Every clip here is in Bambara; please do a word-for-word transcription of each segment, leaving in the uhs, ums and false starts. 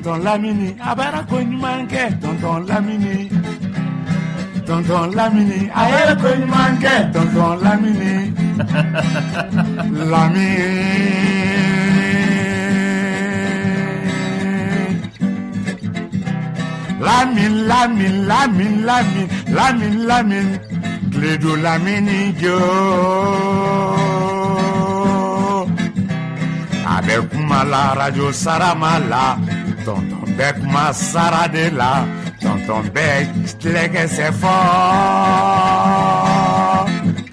tonton Lamini abara ko ɲuman kɛ tonton Lamini tonton Lamini a ye ko ɲuman kɛ tonton Lamini Lamini Lamine, Lamine, Lamine, Lamine, Lamine, Lamine, Clédo Lamine yo. Avec ma la radio Saramala, tonton bec ma Saradela, tonton bec que c'est fort.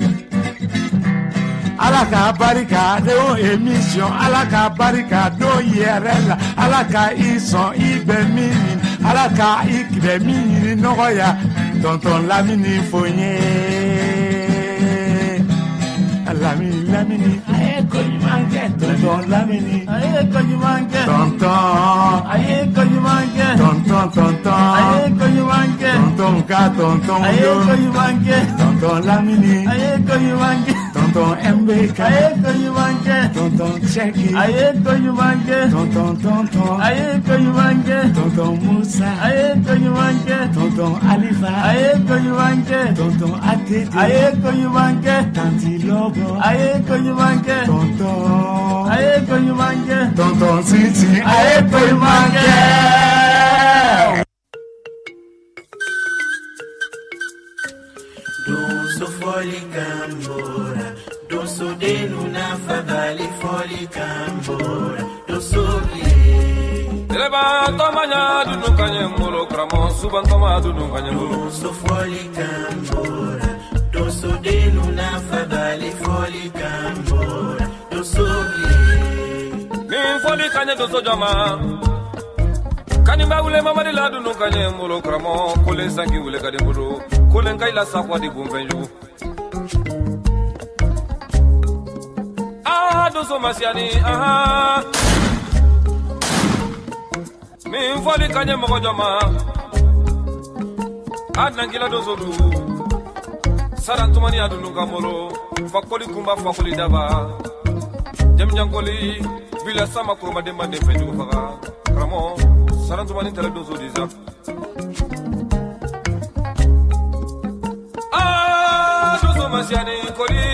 Alaka barika de o émission, alaka barika do I R L, alaka ison ibe mini, alaka ikbe mini noya, tonton Lamini fonye. Lamini, Lamini, aye konjumanke, tonton Lamini, aye konjumanke, tonton, aye konjumanke, tonton, tonton, aye konjumanke, tonton ka, tonton yo, aye konjumanke, tonton Lamini, aye konjumanke. Tonton M B K, aye konjumanke, tonton Cheki, aye konjumanke, tonton tonton, aye konjumanke, tonton Musa, aye konjumanke, tonton Alifa, aye konjumanke, tonton Atete, aye konjumanke, tanti Lobo, aye konjumanke, tonton, aye konjumanke, tonton Siti, aye konjumanke. Doso foli kambora, doso denu na fadali foli kambora, doso li. Eleba tomanya dunu kanye molo kramo suban toma dunu kanye molo. Doso foli kambora, doso denu na fadali foli kambora, doso li. Min foli kanye doso jama. Kani ba wule mama de la dunu kanye molo kramo kole sangi wule kade molo. Kolen kai la sakwa di bumbenju. Ah, doso masiani, ah. Min foli kanye moko jama. Adnan kila doso du. Sarantumani adunu kamolo. Fakoli kumba fakoli daba. Jam jankoli bila sama kurma demba de fenju faka. Ramo sarantumani tele doso diza. Masiani koli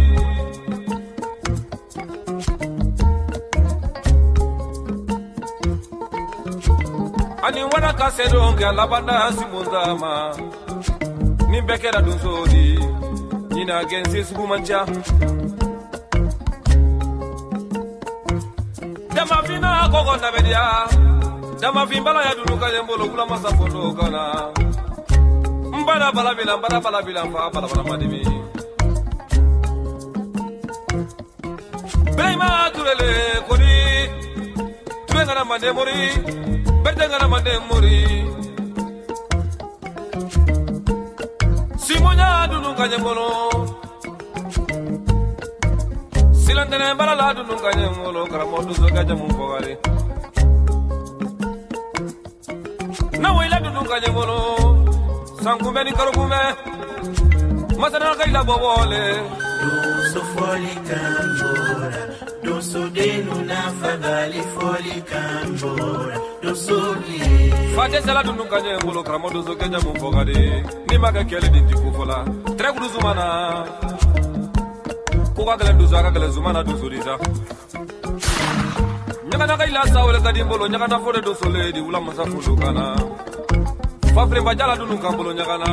ani wana kasedo nge labanda simundama ni bekera dunzodi nina gensi subumanja dama vina gogo nabedia dama vimbala ya dunuka yembolo kula masafondo kana mbara bala bila mbara bala bila fa bala bala madimi Brema turele kodi Tuengana mande mori Berdengana mande mori Simonya dunu kanye molo Silandene barala dunu kanye molo Karamodu zoga jamu pogare Na wila dunu kanye molo Sankume ni karukume Masana kaila bobole Doso foli kambora, doso denu na fadali foli kambora, doso li. Fate sala dunu kanye mbolo kramo doso keja mufogade. Ni maga kele di tiku fola. Tre kudu zumana. Kuka kele doso aka kele zumana doso diza. Nyaka naka ila sa wale kadi mbolo nyaka na fode doso le di ula masa fudu kana. Fafre mbajala dunu kambolo nyaka na.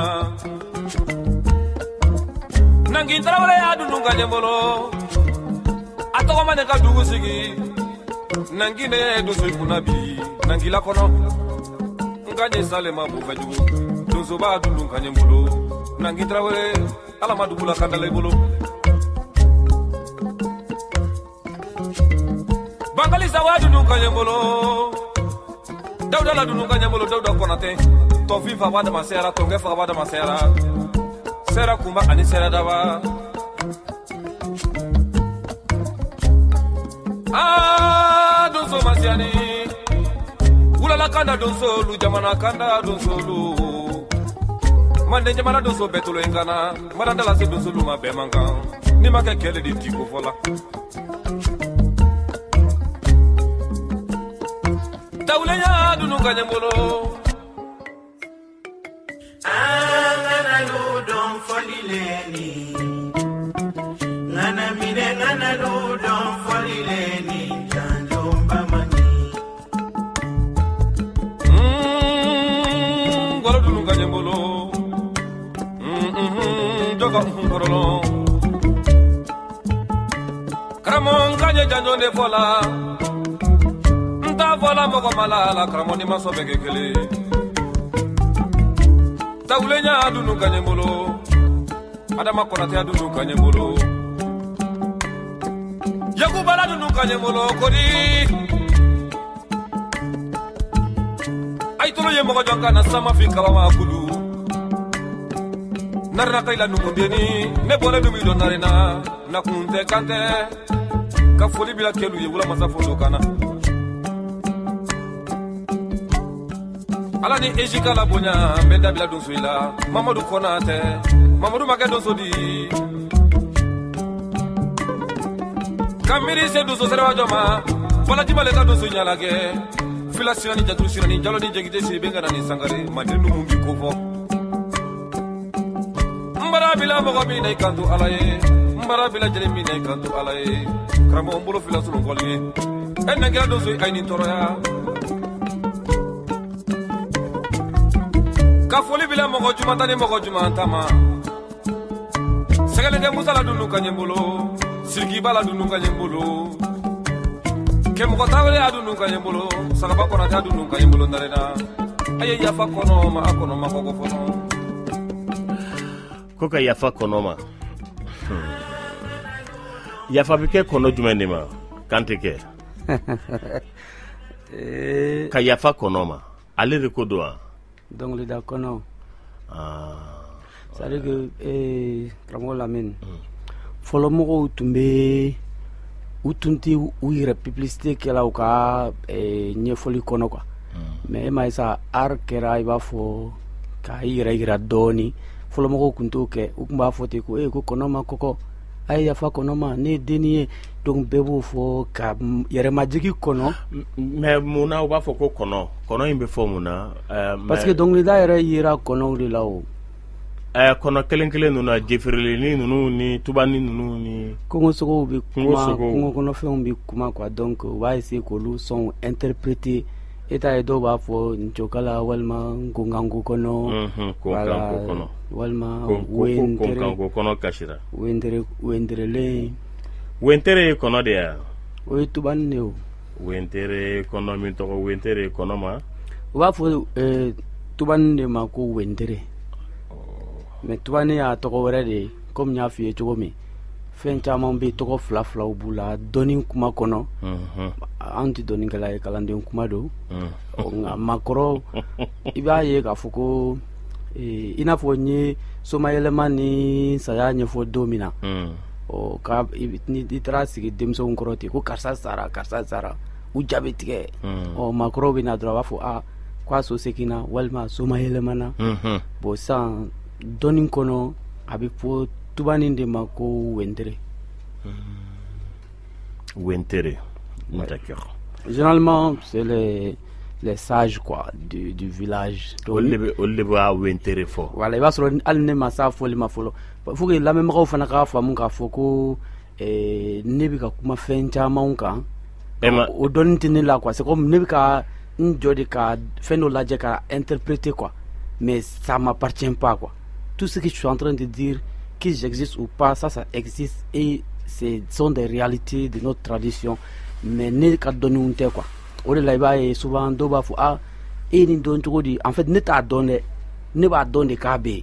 Nangi tarawale ya dunu kanye mbolo. Atoko mane ka dugu sigi. Nangi ne doso ikunabi. Nangi la kono. Nganye sale mabu fajugu. Doso ba dunu kanye mbolo. Nangi tarawale ala madugu la kandale mbolo. Bangali sawa dunu kanye mbolo. Dauda la dunu kanye mbolo. Dauda konate. Tofi fa wada masera. Tonge fa wada masera. Sera kumba ani sera daba. Ah, donso masiani. Ula la kanda donso lu jamana kanda donso lu. Mande jamana donso betulo engana. Maranda la se donso lu ma be manga. Ni ma ke kele di tiko fola. Taule ya kanyembolo ngana ludon folileni ngana mine ngana ludon folileni janjomba mani mm wala dunu kanyembolo mm joga ngorolo Kramon kanye janjonde fola Nta fola moko malala Kramoni maso bege kele Taulenya adunu kanye mbolo Adama konate adunu kanye mbolo Yakubala adunu kanye mbolo Kodi Aitolo ye moko jonka na sama fika wa makulu Narna kaila numundeni Ne bole numido narena Na kunte kante Ka foli bila kelu ye wula masa fondo kana Ala ni ejika la bonya Mbenda bila donso ila Mamadou Konate Mamadou make donso di Kamiri se donso serewa joma Fala jima leka donso nyalage Fila sirani jaturu sirani Jalo ni jegite si bengana ni sangare Madri numumbi kufo Mbara bila mogo mina ikantu alaye Mbara bila jere mina ikantu alaye Kramo mbolo fila sulu ngolye Enne gira dozo aini toroya Kafoli bila mogo juma tani mogo juma antama Segalenge musa la dunu kanyembolo Sirgi bala dunu kanyembolo Ke mogo tawele adunu kanyembolo Sagaba konate adunu kanyembolo narena Aye yafa kono ma akono ma koko fono Koka yafa konoma hmm. Yafa bike kono jumende ma kante ke eh, Ka yafa konoma Ale rekodo a Donc le da kono Ah Ça veut dire que eh, Kramo Lamine Folo moko tumbe Utunti uire publicité kela uka eh, Nyefoli kono kwa Mais ma isa ar kera iba fo Ka ira ira doni Folo moko kuntu ke Ukumba fote ko eh ko konoma koko Aye yafa konoma ne deni donc bebo fo ka yere majiki kono Mais muna uba foko kono Kono imbe fo muna uh, Parce que donc le da yere yira kono li lao uh, Kono kelen kelen nuna Jefferili ni nunu ni Tubani nunu ni Kongo soko bi kuma Kongo Kongo kono fe on bi kuma quoi donc va essayer que lu sont interprétés Eta edo ba fo Nchokala walma Ngongango kono Mhm Kongango kono Walma Kongango kono kashira Wendere Wendere le Wentere kono dia Oye tuban neo Wentere kono mintoko wentere kono ma Va fo eh, tuban de ma ko wendere Mais tuban ya toko were de comme nya fiye chogo mi Fen caman be toko fla fla bula doni kuma kono Mhm anti doni kala kalande kuma do Mhm makoro iba ye ka foko eh, ina fo nye soma elema ni saya nye fo domina Mhm o ka ni ditra sigi demso nkoroti ko karsa sara karsa sara u jabe tige Mm. o makoro bina dra fo a kwa so sekina walma soma elema na Mhm bo san doni kono abi fo tubani de mako wendere Wentere D'accord Généralement, c'est les, les sages quoi, du, du village. Donc, Oleba wentere fo voilà, il va se rendre à l'nemasa foli ma folo. Faut que la même chose fana ka fa mun ka foko eh nebi ka kuma fencha maunka. Ema O don tini la quoi, c'est comme nebi ka njodi ka feno la ka interpréter quoi. Mais ça m'appartient pas quoi. Tout ce que je suis en train de dire qu'il existe ou pas, ça ça existe et ce sont des réalités de notre tradition. Mais ne ka donner un te quoi. O de la ba et souvent do ba fu ah et ni don to di en fait ne ta donner ne ba donner ka be.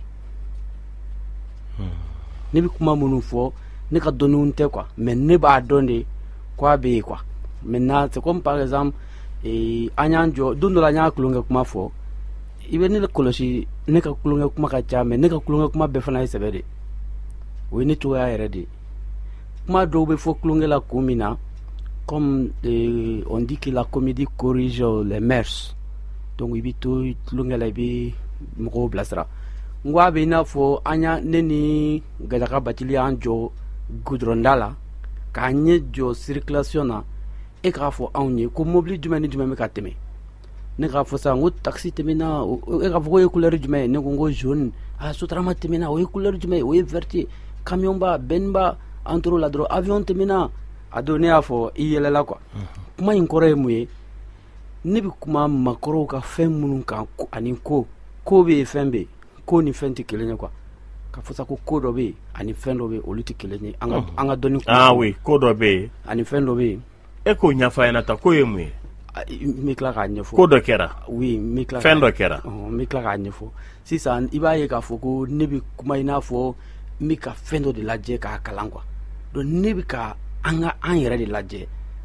Ne bi kuma munu fo ne ka donner un te quoi. Mais ne ba donner quoi be quoi. Maintenant c'est comme par exemple et anyanjo don la nya kulunga kuma fo. Ibe ne le koloshi ne ka kulunga kuma ka cha mais ne ka kulunga kuma be fana isebede. We ne to ya erede. Kuma do be fo kulunga la kumina. Comme euh, on dit que la comédie corrige les mœurs. Donc, il y a des gens blasra. Ngwa be na fo anya neni gadaka batili anjo gudrondala kanye jo circulation na e ka fo anye ko mobili jumani jumami ka teme ne k'a fɔ sisan n ko taxi tɛmɛna e k'a fɔ ko ye couleur jumɛn ye ne ko n ko jaune a sotarama tɛmɛna o ye couleur jumɛn ye o ye vert ye camion ba benni ba an tor'o la dɔrɔn avion tɛmɛna a don ne y'a fɔ i yɛlɛla quoi kuma in kɔrɔ ye mun ye ne bɛ kuma makɔrɔw ka fɛn minnu kan ani ko ko bɛ yen fɛn bɛ yen ko ni fɛn tɛ kelen ye quoi ka fɔ sa ko ko dɔ bɛ yen ani fɛn dɔ bɛ yen olu tɛ kelen ye an ka an ka dɔnni ah oui ko dɔ bɛ yen ani fɛn dɔ bɛ yen e k'o ɲɛfɔ a ɲɛna ta ko ye mun ye n bɛ tila k'a ɲɛfɔ ko dɔ kɛra oui n bɛ tila fɛn dɔ kɛra n bɛ tila k'a ɲɛfɔ sisan i b'a ye k'a fɔ ko ne bɛ kuma i n'a fɔ n bɛ ka fɛn dɔ de lajɛ k'a kalan quoi donc ne bɛ ka an ka an yɛrɛ de lajɛ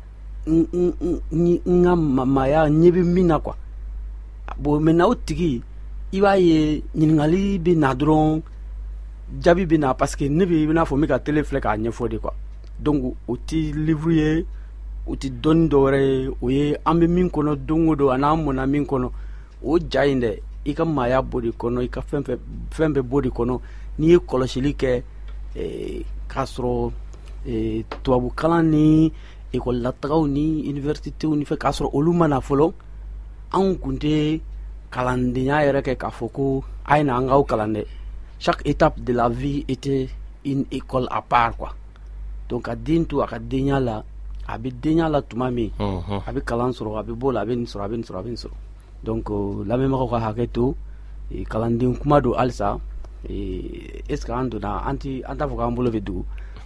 n ka mamaya ɲɛ bɛ min na quoi bon maintenant o tigi i b'a ye ɲininkali bɛ na dɔrɔn jaabi bɛ na parce que ne bɛ i n'a fɔ n bɛ ka télé filɛ k'a ɲɛfɔ de quoi donc o tɛ livre ye o tɛ dɔnni dɔ wɛrɛ ye o ye an bɛ min kɔnɔ don o don a n'an mɔnna min kɔnɔ o ja in dɛ i ka maaya b'o de kɔnɔ i ka fɛn fɛn fɛn bɛɛ b'o de kɔnɔ n'i ye kɔlɔsili kɛ k'a sɔrɔ tubabukalan ni école latagaw ni universitéw ni fɛ k'a sɔrɔ olu ma na fɔlɔ anw kun tɛ kalandenya yɛrɛ kɛ k'a fɔ ko a ye na an k'aw kalan dɛ chaque étape de la vie était une école à part quoi donc a den to a ka denya la a bɛ denya la tuma min a bɛ kalan sɔrɔ a bɛ bɔ la a bɛ nin sɔrɔ a bɛ nin sɔrɔ a bɛ nin sɔrɔ donc lamɛnbagaw ka hakɛ to kalanden kuma don halisa est ce que an donna an ti an t'a fɔ k'an bolo bɛ dugu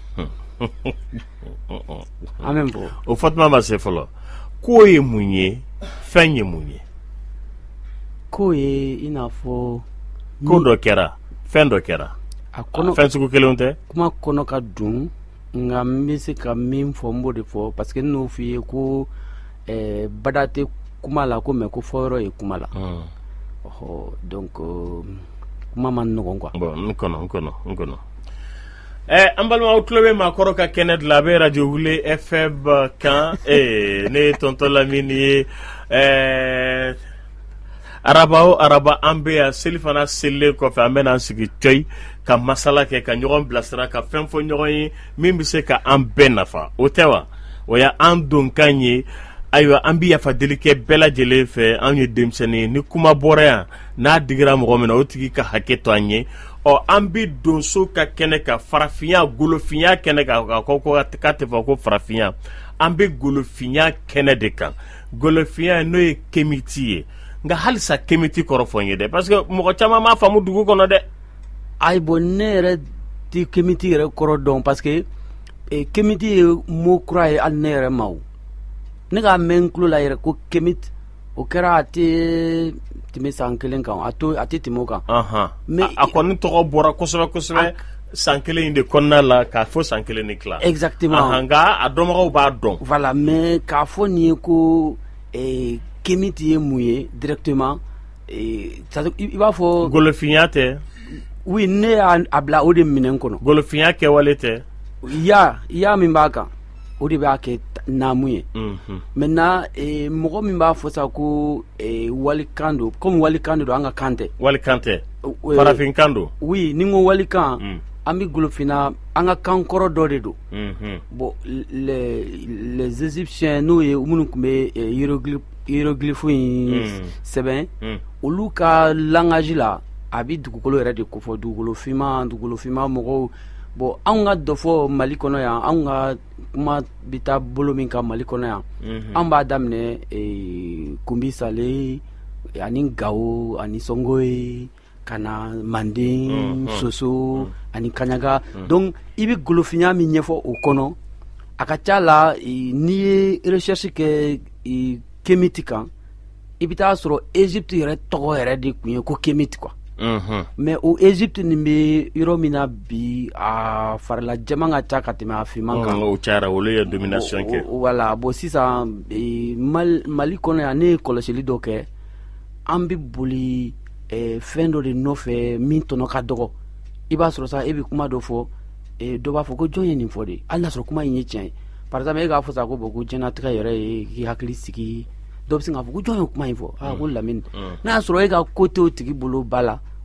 an bɛ fɔ o Fatuma ma se fɔlɔ ko ye mun ye fɛn ye mun ye ko ye i n'a fɔ ko dɔ kɛra fɛn dɔ kɛra a kɔnɔ fɛn sugu kelenw tɛ kuma kɔnɔ ka dun nka n bɛ se ka min fɔ n b'o de fɔ parce que n n'o f'i ye ko bada tɛ kuma la ko mɛ ko fɔyɔrɔ ye kuma la ɔhɔ donc kuma man nɔgɔn quoi bon n kɔnɔ n kɔnɔ n kɔnɔ eh an balimaw tulo bɛ maakɔrɔ ka kɛnɛ de la a bɛ radio wule F M kan eh ne ye tonton Lamini ye eh araba o araba an bɛ yan seli fana selilen kɔfɛ an bɛ n'an sigi coyi ka masala kɛ ka ɲɔgɔn bilasira ka fɛn fɔ ɲɔgɔn ye min bɛ se ka an bɛɛ nafa o tɛ wa o y' an donkan ye ayiwa an bɛ yafa deli kɛ bɛɛ lajɛlen fɛ an ye denmisɛnnin ni kuma bɔra yan n'a digira mɔgɔ min na o tigi ka hakɛ to an ye ɔ an bɛ donso ka kɛnɛ ka farafinya golofinya kɛnɛ kan k'a fɔ ko k'a tɛ fɔ ko farafinya an bɛ golofinya kɛnɛ de kan golofinya n'o ye kemiti ye nka halisa kemiti kɔrɔ fɔ n ye dɛ parce que mɔgɔ caman m'a faamu dugu kɔnɔ dɛ ayi bon ne yɛrɛ ti kemiti yɛrɛ kɔrɔ dɔn parce que kemiti ye mot kura ye hali ne yɛrɛ ma o ne k'a mɛn n tulo la yɛrɛ ko kemiti o kɛra a tɛ tɛmɛ san kelen kan a to a tɛ tɛmɛ o kan mais a kɔni tɔgɔ bɔra kosɛbɛ kosɛbɛ san kelen in de kɔnɔna la k'a fɔ san kelen ni tila exactement nka a dɔnbagaw b'a dɔn voilà mais k'a fɔ nin ye ko kemiti ye mun ye directement i b'a fɔ golofinya tɛ oui ne y'a bila o de minɛn kɔnɔ golofinya kɛwale tɛ ya ya min b'a kan o de b'a kɛ naamu ye maintenant mɔgɔ min b'a fɔ sa ko walikan don comme walikan de don an ka kan tɛ walikan tɛ farafinkan don oui ni n ko walikan an bɛ golofina an ka kan kɔrɔ dɔ de don bon les les égyptiens n'o ye minnu tun bɛ hiéroglyphe in sɛbɛn olu ka langage la a bɛ dugukolo yɛrɛ de kofɔ dugukolo finman dugukolo finman mɔgɔw bon anw ka dɔ fɔ Mali kɔnɔ yan anw ka kuma bɛ taa bolo min kan Mali kɔnɔ yan an b'a daminɛ Kumbi Sale ani Gawo ani Songoye ka na Manden Soso ani Kaɲaga donc i bɛ golofinya min ɲɛfɔ o kɔnɔ a ka ca la n'i ye recherche kɛ kemiti kan i bɛ taa sɔrɔ Egypte yɛrɛ tɔgɔ yɛrɛ de tun ye ko kemiti quoi mais o Egypte nin bɛ yɔrɔ min na bi a farila jɛman ka ca ka tɛmɛ a finman kan o cayara olu ye domination kɛ voilà bon sisan Mali kɔnɔ yan ne ye kɔlɔsili dɔ kɛ an bɛ boli fɛn dɔ de nɔfɛ min tɔnɔ ka dɔgɔ i b'a sɔrɔ sa e bɛ kuma dɔ fɔ dɔ b'a fɔ ko jɔn ye nin fɔ de hali n'a sɔrɔ kuma in ye tiɲɛ ye par exemple e k'a fɔ sa ko bon ko diɲɛlatigɛ yɛrɛ ye k'i hakili sigi dɔ bɛ se k'a fɔ ko jɔn ye kuma in fɔ ah ko Lamini n'a y'a sɔrɔ e ka ko tɛ o tigi bolo ba la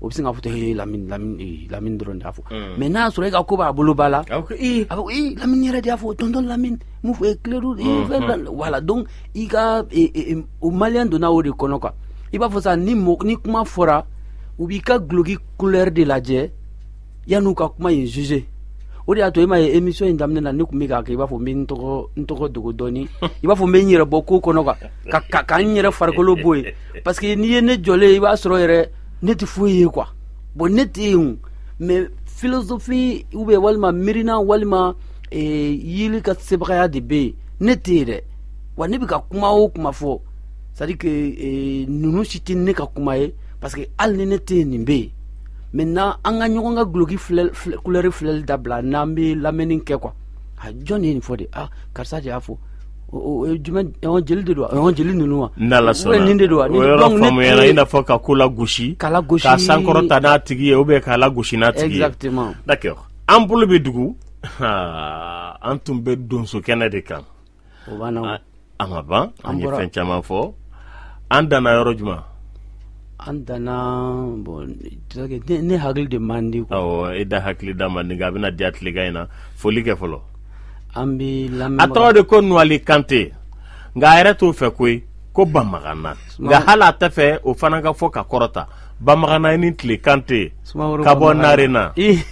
o bɛ sin k'a fɔ he Lamine Lamine Lamine dɔrɔn de y'a fɔ mais n'a sɔrɔ e ka ko b'a bolo ba la a bɛ fɔ ee Lamine yɛrɛ de y'a fɔ tonton Lamine mun fɔ e clairu voilà donc i ka o maliyɛn donna o de kɔnɔ quoi i b'a fɔ sa ni ni kuma fɔra u b'i ka guloki couleur de lajɛ yan'u ka kuma in juger o de y'a to e ma ye émission in daminɛ na ne tun bɛ k'a kɛ i b'a fɔ n bɛ n tɔgɔ n tɔgɔ dogo dɔɔni i b'a fɔ n bɛ n yɛrɛ bɔ ko kɔnɔ quoi ka ka ka n yɛrɛ farikolo bɔ yen parce que n'i ye ne jɔlen i b'a sɔrɔ yɛrɛ ne tɛ foyi ye quoi bon ne tɛ yen mais philosophie ou bien walima miirina walima yili ka sebagaya de bɛ yen ne tɛ yen dɛ wa ne bɛ ka kuma o kuma fɔ c'est à dire que ninnu si tɛ ne ka kuma ye parce que hali ni ne tɛ yen nin bɛ yen maintenant an ka ɲɔgɔn ka guloki couleur filɛli dabila n'an bɛ lamɛnni kɛ quoi a jɔn de ye nin fɔ de ah karisa de y'a fɔ o ye jumɛn jeli de don wa jeli ninnu wa n'ala sɔnna nin de don wa o yɔrɔ faamuyara i n'a fɔ ka ko lagosi k'a lagosi k'a sankɔrɔta n'a tigi ye ou bien k'a lagosi n'a tigi ye exactement d'accord an bolo bɛ dugu an tun bɛ donso kɛnɛ de kan o banna a ma ban an ye fɛn caman fɔ an danna yɔrɔ jumɛn an danna bon ne hakili de man di quoi awɔ e da hakili da man di nka a bɛna diya tilegan in na foli kɛ fɔlɔ an bɛ lamɛn a tɔgɔ de ko Nuwali Kante nka a yɛrɛ t'o fɛ koyi ko Bamagana nka hali a tɛ fɛ o fana ka fɔ ka kɔrɔta Bamagana ye ni tile Kante ka bɔ Narena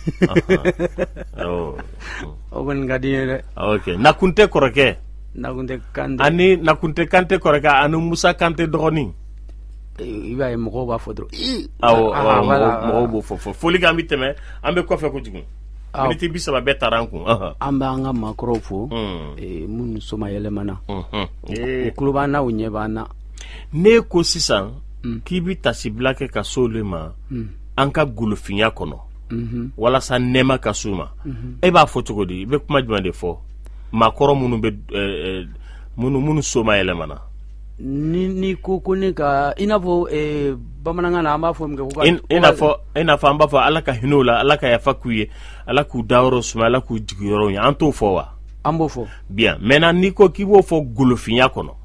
o kɔni ka di n ye dɛ ok Nakunte kɔrɔkɛ Nakunte Kante ani Nakunte Kante kɔrɔkɛ ani Musa Kante dɔgɔnin i b'a ye mɔgɔw b'a fɔ dɔrɔn awɔ mɔgɔw b'o fɔ fɔ foli k'an bɛ tɛmɛ an bɛ kɔfɛ kojugu miniti bi saba bɛɛ taara an kun an b'an ka maakɔrɔw fo minnu soma yɛlɛmana o tulo b'an na o ɲɛ b'an na ne ko sisan k'i bɛ tasibila kɛ ka se olu ma an ka golofinya kɔnɔ walasa nɛɛma ka s'u ma e b'a fɔ cogo di i bɛ kuma jumɛn de fɔ maakɔrɔ minnu bɛ minnu minnu soma yɛlɛmana ni ni ko ko ne ka i n'a fɔ bamanankan na an b'a fɔ min kɛ ko ka i n'a fɔ i n'a fɔ an b'a fɔ ala ka hinɛ o la ala ka yafa k'u ye ala k'u dayɔrɔ suma ala k'u jigiyɔrɔ ye an t'o fɔ wa an b'o fɔ bien maintenant n'i ko k'i b'o fɔ golofinya kɔnɔ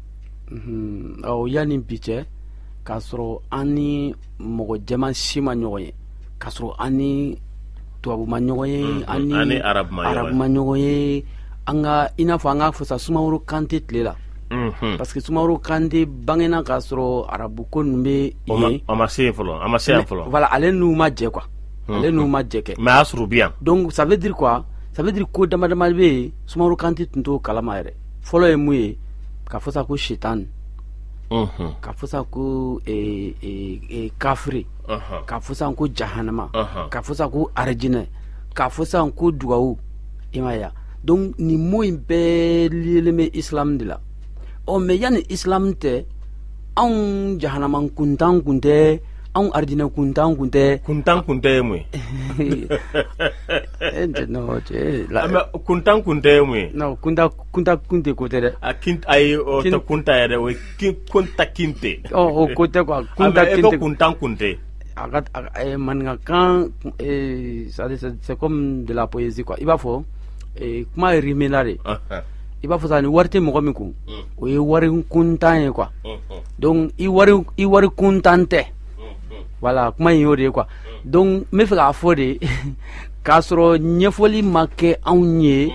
ɔ yanni bi cɛ k'a sɔrɔ an ni mɔgɔ jɛman si ma ɲɔgɔn ye k'a sɔrɔ an ni tubabu ma ɲɔgɔn ye an ni arabu ma ɲɔgɔn ye an ka i n'a fɔ an k'a fɔ sa Sumaworo Kante tile la parce que Sumaworo Kante bangena k'a sɔrɔ arabu ko ninnu bɛ yen a ma se yen fɔlɔ a ma se yan fɔlɔ voilà ale n'u ma jɛ quoi ale n'u ma jɛ kɛ mais a y'a sɔrɔ bi yan donc ça veut dire quoi ça veut dire ko dama dama bɛ yen Sumaworo Kante tun t'o kalama yɛrɛ fɔlɔ ye mun ye k'a fɔ sa ko sitani k'a fɔ sa ko kafiri k'a fɔ sa ko jahanama k'a fɔ sa ko arijinɛ k'a fɔ sa ko dugawu i ma ye donc nin mot in bɛɛ lielen bɛ islam de la ɔ mais yanni islam tɛ anw jahanama kuntan kun tɛ anw arijinɛ kuntan kun tɛ kuntan kun tɛ ye mun ye kuntan kun tɛ ye mun ye non kunta kunta kun tɛ ko tɛ dɛ a kin ayi o tɛ kunta yɛrɛ o ye kunta kinte ɔ o ko tɛ quoi kunta kinte mais e ko kuntan kun tɛ a ka maninkakan c'est comme de la poésie quoi i b'a fɔ kuma ye rimé la de i b'a fɔ sa ni wari tɛ mɔgɔ min kun o ye wari kuntan ye quoi donc i wari i wari kuntan tɛ voilà kuma in y'o de ye quoi donc n bɛ fɛ k'a fɔ de k'a sɔrɔ ɲɛfɔli ma kɛ anw ye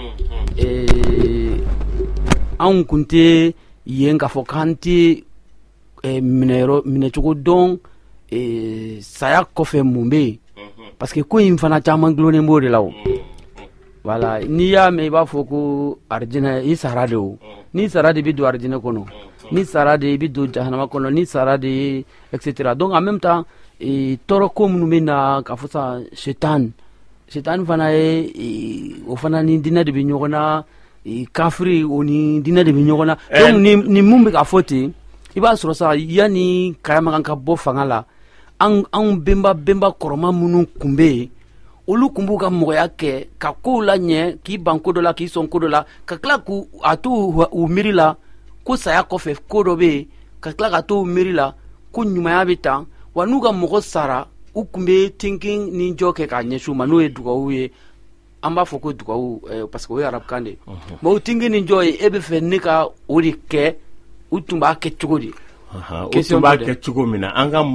anw kun tɛ yen k'a fɔ k'an tɛ minɛyɔrɔ minɛcogo dɔn saya kɔfɛ mun bɛ yen parce que ko in fana caman dulonnen b'o de la o voilà n'i y'a mɛn i b'a fɔ ko arijinɛ i sara de o n'i sara de i bɛ don arijinɛ kɔnɔ n'i sara de i bɛ don jahanama kɔnɔ n'i sara de et cetera donc en même temps tɔɔrɔ ko minnu bɛ na k'a fɔ sa sitani sitani fana ye o fana ni diinɛ de bɛ ɲɔgɔn na kafiri o ni diinɛ de bɛ ɲɔgɔn na donc ni ni mun bɛ ka fɔ ten i b'a sɔrɔ sa yanni Kayamagan ka bɔ fanga la an anw bɛnba bɛnba kɔrɔma minnu kun bɛ yen olu kun b'u ka mɔgɔya kɛ ka kow la ɲɛ k'i ban ko dɔ la k'i sɔn ko dɔ la ka tila k'u a to u miiri la ko saya kɔfɛ ko dɔ bɛ yen ka tila ka to u miiri la ko ɲumanya bɛ tan wa n'u ka mɔgɔ sara u kun bɛ tinkin ni jɔ kɛ k'a ɲɛsin u ma n'o ye dugawu ye an b'a fɔ ko dugawu parce que o ye arabukan de ye mais o tinkin ni jɔ ye e bɛ fɛ ne ka o de kɛ u tun b'a kɛ cogo di u tun b'a kɛ cogo min na an ka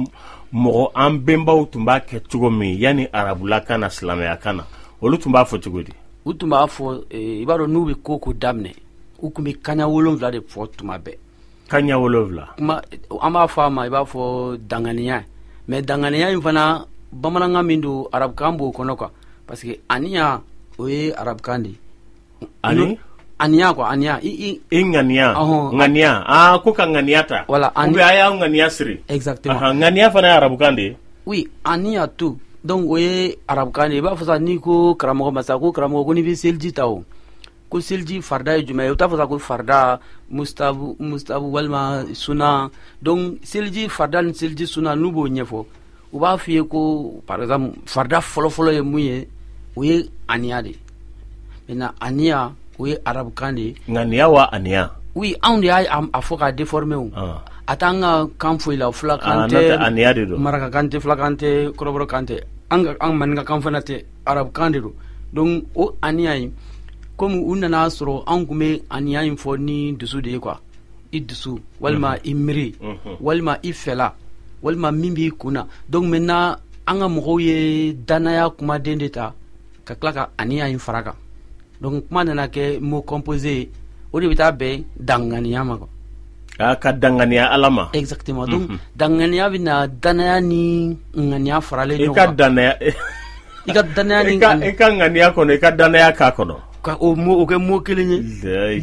mɔgɔ an bɛnbaw tun b'a kɛ cogo min yani arabula kana silamɛya kana olu tun b'a fɔ cogo di u tun b'a fɔ i b'a dɔn n'u bɛ ko ko daminɛ u tun bɛ kaɲa wolonwula de fɔ tuma bɛɛ kaɲa wolonwula kuma an b'a fɔ a ma i b'a fɔ danganiya mais danganiya in fana bamanankan min don arabukan b'o kɔnɔ quoi parce que aniya o ye arabukan de ani aniya quoi aniya i i ŋaniya ŋaniya ah ko ka ŋaniya ta voilà ou bien a y'a ŋaniya siri exactement ŋaniya fana ye arabukan de oui aniya tout donc o ye arabukan de i b'a fɔ sa n'i ko karamɔgɔ ma sa ko karamɔgɔ ko n'i bɛ seliji ta o ko seliji farda ye jumɛn ye u t'a fɔ sa ko farda mustabu mustabu walima suna donc seliji farda ni seliji suna n'u b'o ɲɛfɔ u b'a f'i ye ko par exemple farda fɔlɔfɔlɔ ye mun ye o ye aniya de maintenant aniya o ye arabukan de ye ŋaniya wa aniya oui anw de y'a a fɔ k'a déformer o a t'an ka kan foyi la fulakan tɛ aniya de don marakakan tɛ fulakan tɛ kɔrɔbɔrɔkan tɛ an ka an maninkakan fana tɛ arabukan de don donc o aniya in comme u nana sɔrɔ an tun bɛ aniya in fɔ ni dusu de ye quoi i dusu walima i miiri walima i fɛla walima min b'i kunna donc maintenant an ka mɔgɔw ye danaya kumaden de ta ka tila ka aniya in fara kan donc kuma nana kɛ mot composé ye o de bɛ taa bɛn danganiya ma quoi a ka danganiya ala ma exactement donc danganiya bɛ na danaya ni ŋaniya faralen ɲɔgɔn kan i ka danaya i ka danaya ni i ka ŋaniya kɔnɔ i ka danaya k'a kɔnɔ ka o mo o kɛ mo kelen ye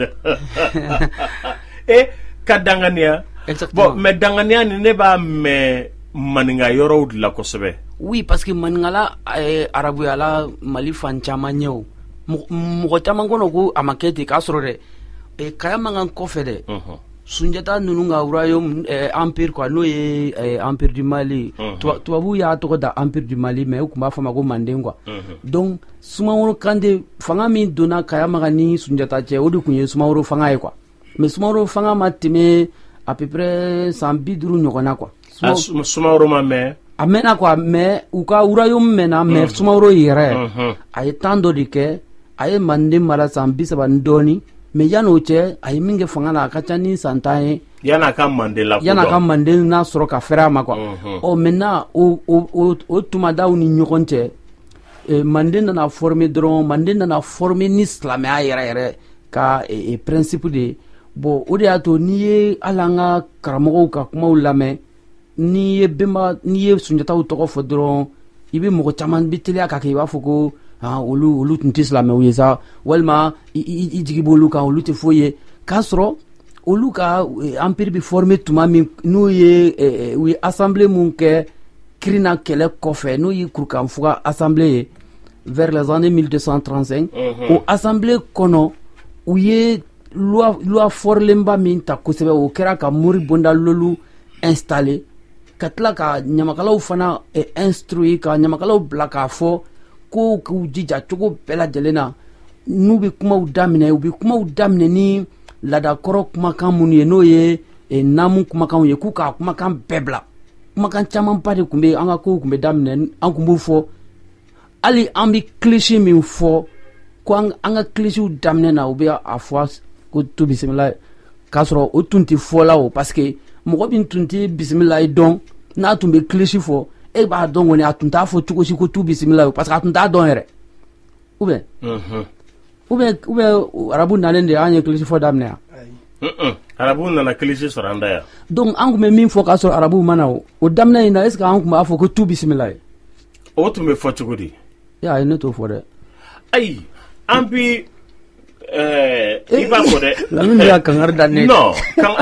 e ka danganiya bon mais danganiya ni ne b'a mɛn maninka yɔrɔw de la kosɛbɛ oui parce que maninkala arabuya la mali fan caman ɲɛ o mɔgɔ caman kɔnɔ ko a ma kɛ ten k'a sɔrɔ dɛ kaya man kan kɔfɛ dɛ sunjata ninnu ka royaume empire quoi n'o ye empire du Mali tubabu y'a tɔgɔ da empire du Mali mais u tun b'a fɔ ma ko Manden quoi donc Sumaworo Kante fanga min donna Kaya Maga ni Sunjata cɛ o de tun ye Sumaworo fanga ye quoi mais Sumaworo fanga ma tɛmɛ à peu près san bi duuru ɲɔgɔnna quoi Sumaworo ma mɛn a mɛnna quoi mais u ka royaume mɛnna mais Sumaworo yɛrɛ a ye temps dɔ de kɛ a ye Manden mara san bi saba ni dɔɔni mais yan'o cɛ a ye min kɛ fanga la a ka ca ni san tan ye yan'a ka Manden la yan'a ka Manden n'a sɔrɔ ka fɛrɛ a ma quoi ɔ maintenant o o o tumadaw ni ɲɔgɔn cɛ Manden nana former dɔrɔn Manden nana former ni silamɛya yɛrɛ yɛrɛ ka principe de bon o de y'a to n'i ye hali an ka karamɔgɔw ka kumaw lamɛn n'i ye benba n'i ye Sunjataw tɔgɔ fɔ dɔrɔn i bɛ mɔgɔ caman bɛ teliya k'a kɛ i b'a fɔ ko ah olu olu tun tɛ silamɛw ye sa walima i jigi b'olu kan olu tɛ foyi ye k'a sɔrɔ olu ka empire bɛ former tuma min n'u ye u ye assemblée mun kɛ kirina kɛlɛ kɔfɛ n'o ye kurukanfuga assemblée ye vers les années mille deux cent trente-cinq o assemblée kɔnɔ u ye loi loi fɔrilenba min ta kosɛbɛ o kɛra ka Mori Bonda Lolu installer ka tila ka ɲamakalaw fana instruire ka ɲamakalaw bila k'a fɔ ko k'u jija cogo bɛɛ lajɛlen na n'u bɛ kumaw daminɛ u bɛ kumaw daminɛ ni laadakɔrɔ kumakan minnu ye n'o ye naamu kumakanw ye k'u k'a kumakan bɛɛ bila kumakan camanba de tun bɛ an ka kow tun bɛ daminɛ an tun b'o fɔ hali an bɛ kilisi min fɔ ko an ka kilisiw daminɛ na u bɛ a fɔ ko tu bisimila k'a sɔrɔ o tun tɛ fɔ la o parce que mɔgɔ min tun tɛ bisimila ye dɔn n'a tun bɛ kilisi fɔ e b'a dɔn kɔni a tun t'a fɔ cogo si ko tu bisimila parce que a tun t'a dɔn yɛrɛ ou bien ou bien ou bien arabu nalen de an ye kilisi fɔ daminɛ yan arabu nana kilisi sɔrɔ an da yan donc an tun bɛ min fɔ k'a sɔrɔ arabu ma na o o daminɛ in na est ce que an tun b'a fɔ ko tu bisimila ye o tun bɛ fɔ cogo di ya ye ne t'o fɔ dɛ ayi an bi i b'a fɔ dɛ Lamini y'a kangari da ne non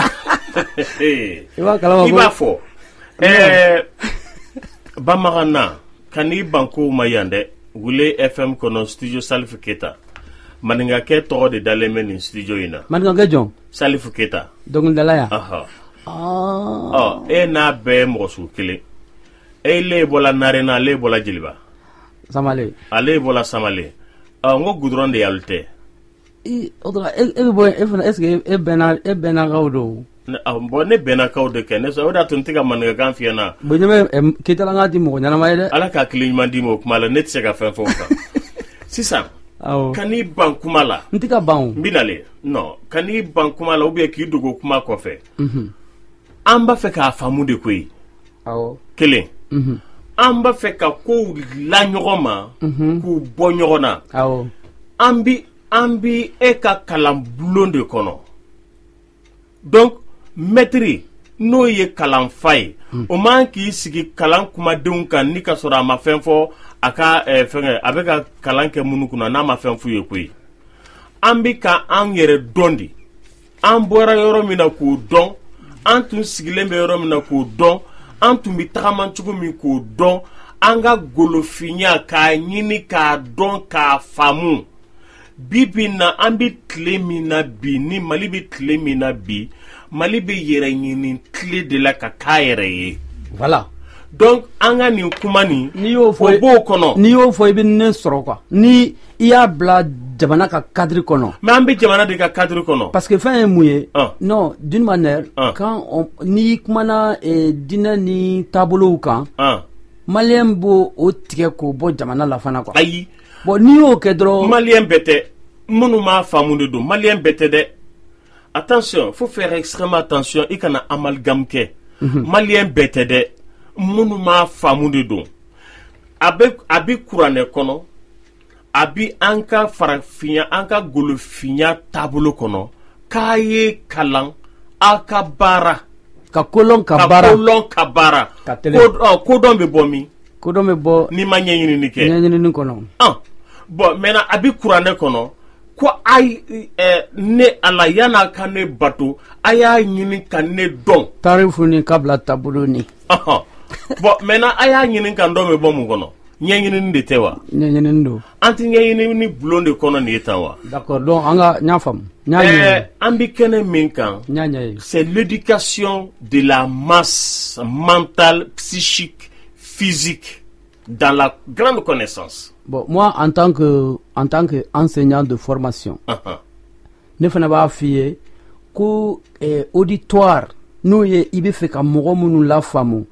i b'a kalama i b'a fɔ ɛɛ Bamagana kani banko ma yan dɛ Wule F M kɔnɔ studio Salifu Keta maninkakɛ tɔgɔ de dalen bɛ nin studio in na maninkakɛ jɔn Salifu Keta dɔnkilidala ya ɔhɔ ɔ e n'a bɛɛ mɔgɔ sugu kelen e le bɔla Narena ale bɔla Jeliba Samale ale bɔla Samale ɔ n ko goudron de y'alu tɛ o dɔrɔn e bɛ bɔ e fana est ce que e bɛnna e bɛnnakaw don bon ne bɛnnakaw de kɛ ne sɔrɔ o de y'a to n tɛ ka maninkakan f'i ɲɛna bon ɲɛ bɛ Ketalanga tɛ mɔgɔ ɲɛnama ye dɛ Ala ka hakili ɲuman d'i ma o kuma la ne tɛ se ka fɛn fɔ o kan sisan ka n'i ban kuma la n tɛ ka ban o n bɛ nale non ka n'i ban kuma la ou bien k'i dogo kuma kɔfɛ an b'a fɛ k'a faamu de koyi awɔ kelen mhm an b'a fɛ ka kow la ɲɔgɔn ma k'u bɔ ɲɔgɔn na awɔ an bi an bi e ka kalan bulon de kɔnɔ donc maître n'o ye kalanfa ye o man k'i sigi kalan kumadenw kan ni ka sɔrɔ a ma fɛn fɔ a ka fɛngɛ a bɛ ka kalan kɛ minnu kunna n'a ma fɛn f'u ye koyi an bi ka an yɛrɛ dɔn de an bɔra yɔrɔ min na k'o dɔn an tun sigilen bɛ yɔrɔ min na k'o dɔn an tun bɛ tagama cogo min k'o dɔn an ka golofinya k'a ɲini k'a dɔn k'a faamu bi bi na an bɛ tile min na bi ni Mali bɛ tile min na bi Mali bɛ yɛrɛ ɲini tile de la ka k'a yɛrɛ ye voilà donc an ka nin kuma nin n'i y'o fɔ o b'o kɔnɔ n'i y'o fɔ i bɛ ne sɔrɔ quoi ni i y'a bila jamana ka cadre kɔnɔ mais an bɛ jamana de ka cadre kɔnɔ parce que fɛn ye mun ye Ah. non d'une manière Ah. quand on n'i kumana eh, diinɛ ni taabolow kan ah maliyɛn b'o o tigɛ k'o bɔ jamana la fana quoi ayi bon n'i y'o kɛ dɔrɔn malien bɛɛ tɛ minnu m'a faamu de don malien bɛɛ tɛ dɛ attention faut faire extrêmement attention i kana amalgame kɛ malien bɛɛ tɛ dɛ minnu m'a faamu de don a bɛ a bɛ kuranɛ kɔnɔ a bɛ an ka farafinya an ka golofinya taabolo kɔnɔ k'a ye kalan a ka baara ka kolon ka ka baara kolɔn ka baara Ka tɛlɛ. Ko- ɔ, kodɔn bɛ bɔ min kodɔn bɛ bɔ n'i ma ɲɛɲinini kɛ ɲɛɲinini kɔnɔ ah bon maintenant a bɛ kuranɛ kɔnɔ ko a y- eh, ne ala yan'a ka ne bato a y'a ɲini ka ne dɔn tarifu ni kabila taabolo ni Ɔhɔn. bon maintenant a y'a ɲini ka dɔn bɛ bɔ mun kɔnɔ ɲɛɲinini de tɛ wa ɲɛɲinini don an tɛ ɲɛɲinini bulon de kɔnɔ nin ye tan wa d'accord donc an ka n y'a faamu n y'a Eh, ɲɛ an bɛ kɛnɛ min kan n y'a ɲɛ ye c'est l'éducation de la masse mentale psychique physique dans la grande connaissance bon moi en tant que en tant que enseignant de formation Ɔhɔn. ne fana b'a f'i ye ko eh, auditoire n'o ye i bɛ fɛ ka mɔgɔ minnu lafaamu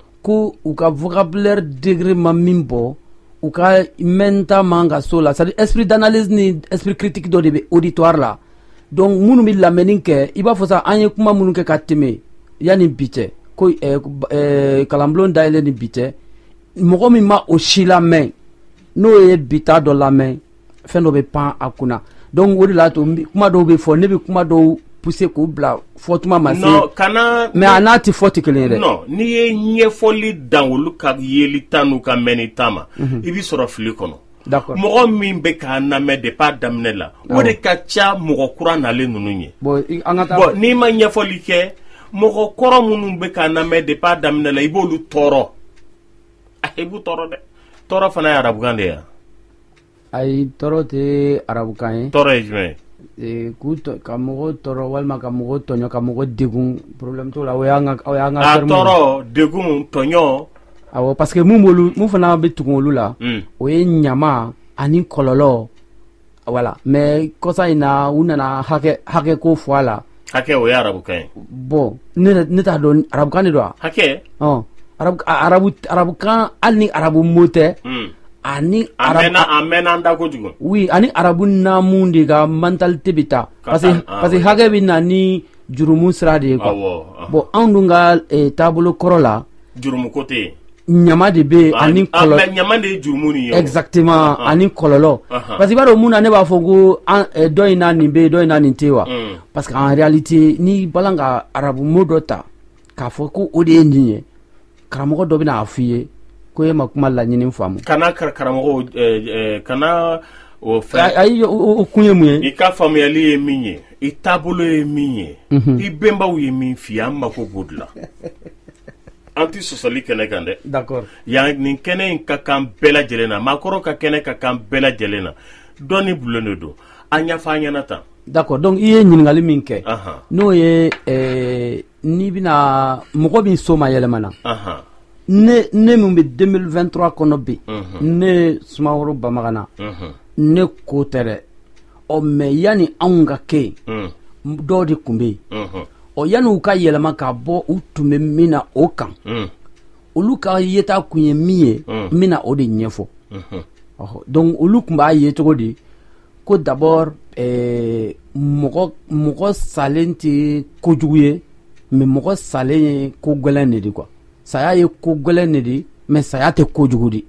ko u ka vocabulaire degré ma min bɔ u ka mɛnta man ka so la c'est à dire esprit d'analyse ni esprit critique dɔ de bɛ auditoire la donc minnu bɛ lamɛnni kɛ i b'a fɔ sa an ye kuma minnu kɛ ka tɛmɛ yanni bi cɛ ko eh, eh, kalanbulon dayɛlɛ ni bi cɛ mɔgɔ min ma o si lamɛn n'o ye bita dɔ lamɛn fɛn dɔ bɛ pan a kunna donc o de la to n bi- kuma dɔw bɛ fɔ ne bɛ kuma dɔw pousser k'u bila fɔtuma ma se non kana mais a n'a tɛ fɔ tɛ kelen ye dɛ non n'i ye ɲɛfɔli dan olu ka yeli tan n'u ka mɛnni tan ma i b'i sɔrɔ fili kɔnɔ d'accord mɔgɔ min bɛ k'a lamɛn depuis a daminɛ la o de ka ca mɔgɔ kura nalen ninnu ye bon i- an ka taa bon n'i ma ɲɛfɔli kɛ mɔgɔ kɔrɔ minnu bɛ k'a lamɛn depuis a daminɛ la i b'olu tɔɔrɔ ah i b'u tɔɔrɔ dɛ tɔɔrɔ fana ye arabukan de ye wa? ayi tɔɔrɔ tɛ arabukan ye tɔɔrɔ ye jumɛn ye Eh, k'u tɔ- ka mɔgɔ tɔɔrɔ walima ka mɔgɔ tɔɲɔ ka mɔgɔ degun problème t'o la o y'an ka o y'an ka a terme ye. tɔɔrɔ degun tɔɲɔ awɔ parce que mun b'olu mun fana bɛ tugu olu la Mm. o ye ɲama ani kɔlɔlɔ voilà mais kɔsa in na u nana hakɛ hakɛ ko fɔ a la hakɛ o ye arabukan ye bon ne ne t'a dɔn arabukan de don wa hakɛ ɔn arabu a- arabu arabukan hali ni arabu mot tɛ Mm. ani a arabu mɛnna a mɛnna an da kojugu oui ani arabu naamu de ka mentalité bɛ ta Ka parce taa, que ah, parce que oui. hakɛ bɛ na ni jurumu sira de ye quoi awɔ ah. bon anw dun ka eh, taabolo kɔrɔ la jurumu ko tɛ yen ɲama de bɛ yen ani Ah, kɔlɔ mais ɲama de ye jurumu nin ye o. exactement Ah, ah. ani kɔlɔlɔ Ah, parce que i b'a dɔn mun na ne b'a fɔ ko an eh, dɔ in na nin bɛ yen dɔ in na nin tɛ yen wa Mm. parce que en réalité n'i bala ka arabu mot dɔ ta k'a fɔ ko o de ye nin ye karamɔgɔ dɔ bɛ n'a f'i ye ko e ma kuma laɲini faamu kana kar- karamɔgɔw eh, eh, kana o fɛn ayi o- o o kun ye mun ye i ka faamuyali ye min ye i taabolo ye min ye Mhm. i bɛnbaw ye min f'i ye an mako b'o de la an ti sɔsɔli kɛnɛ kan dɛ d'accord yan nin kɛnɛ in ka kan bɛɛ lajɛlen na maakɔrɔ ka kɛnɛ ka kan bɛɛ lajɛlen na dɔɔni bulen de don a ɲɛfɔ an ɲɛna tan d'accord donc i ye ɲininkali min kɛ Ahan. n'o ye eh, n'i bɛna mɔgɔ min so ma yɛlɛmana Ahan. ne ne min bɛ deux mille vingt-trois kɔnɔ bi Mhm. ne sumaworo bamagana Mhm. ne ko tɛ dɛ ɔ mɛ yanni anw ka kɛ yen Mm. dɔw de tun bɛ yen Mhm. ɔ yanni u ka yɛlɛma ka bɔ u tun bɛ min na o kan Mm. olu ka yeta kun ye min ye Mm. n bɛna o de ɲɛfɔ Mhm. ɔhɔ donc olu tun b'a ye cogo di ko d'abord eh, mɔgɔ mɔgɔ salen tɛ kojugu ye mais mɔgɔ salen ye ko gɛlɛn de di quoi saya ye ko gɛlɛn ne de mais saya tɛ kojugu de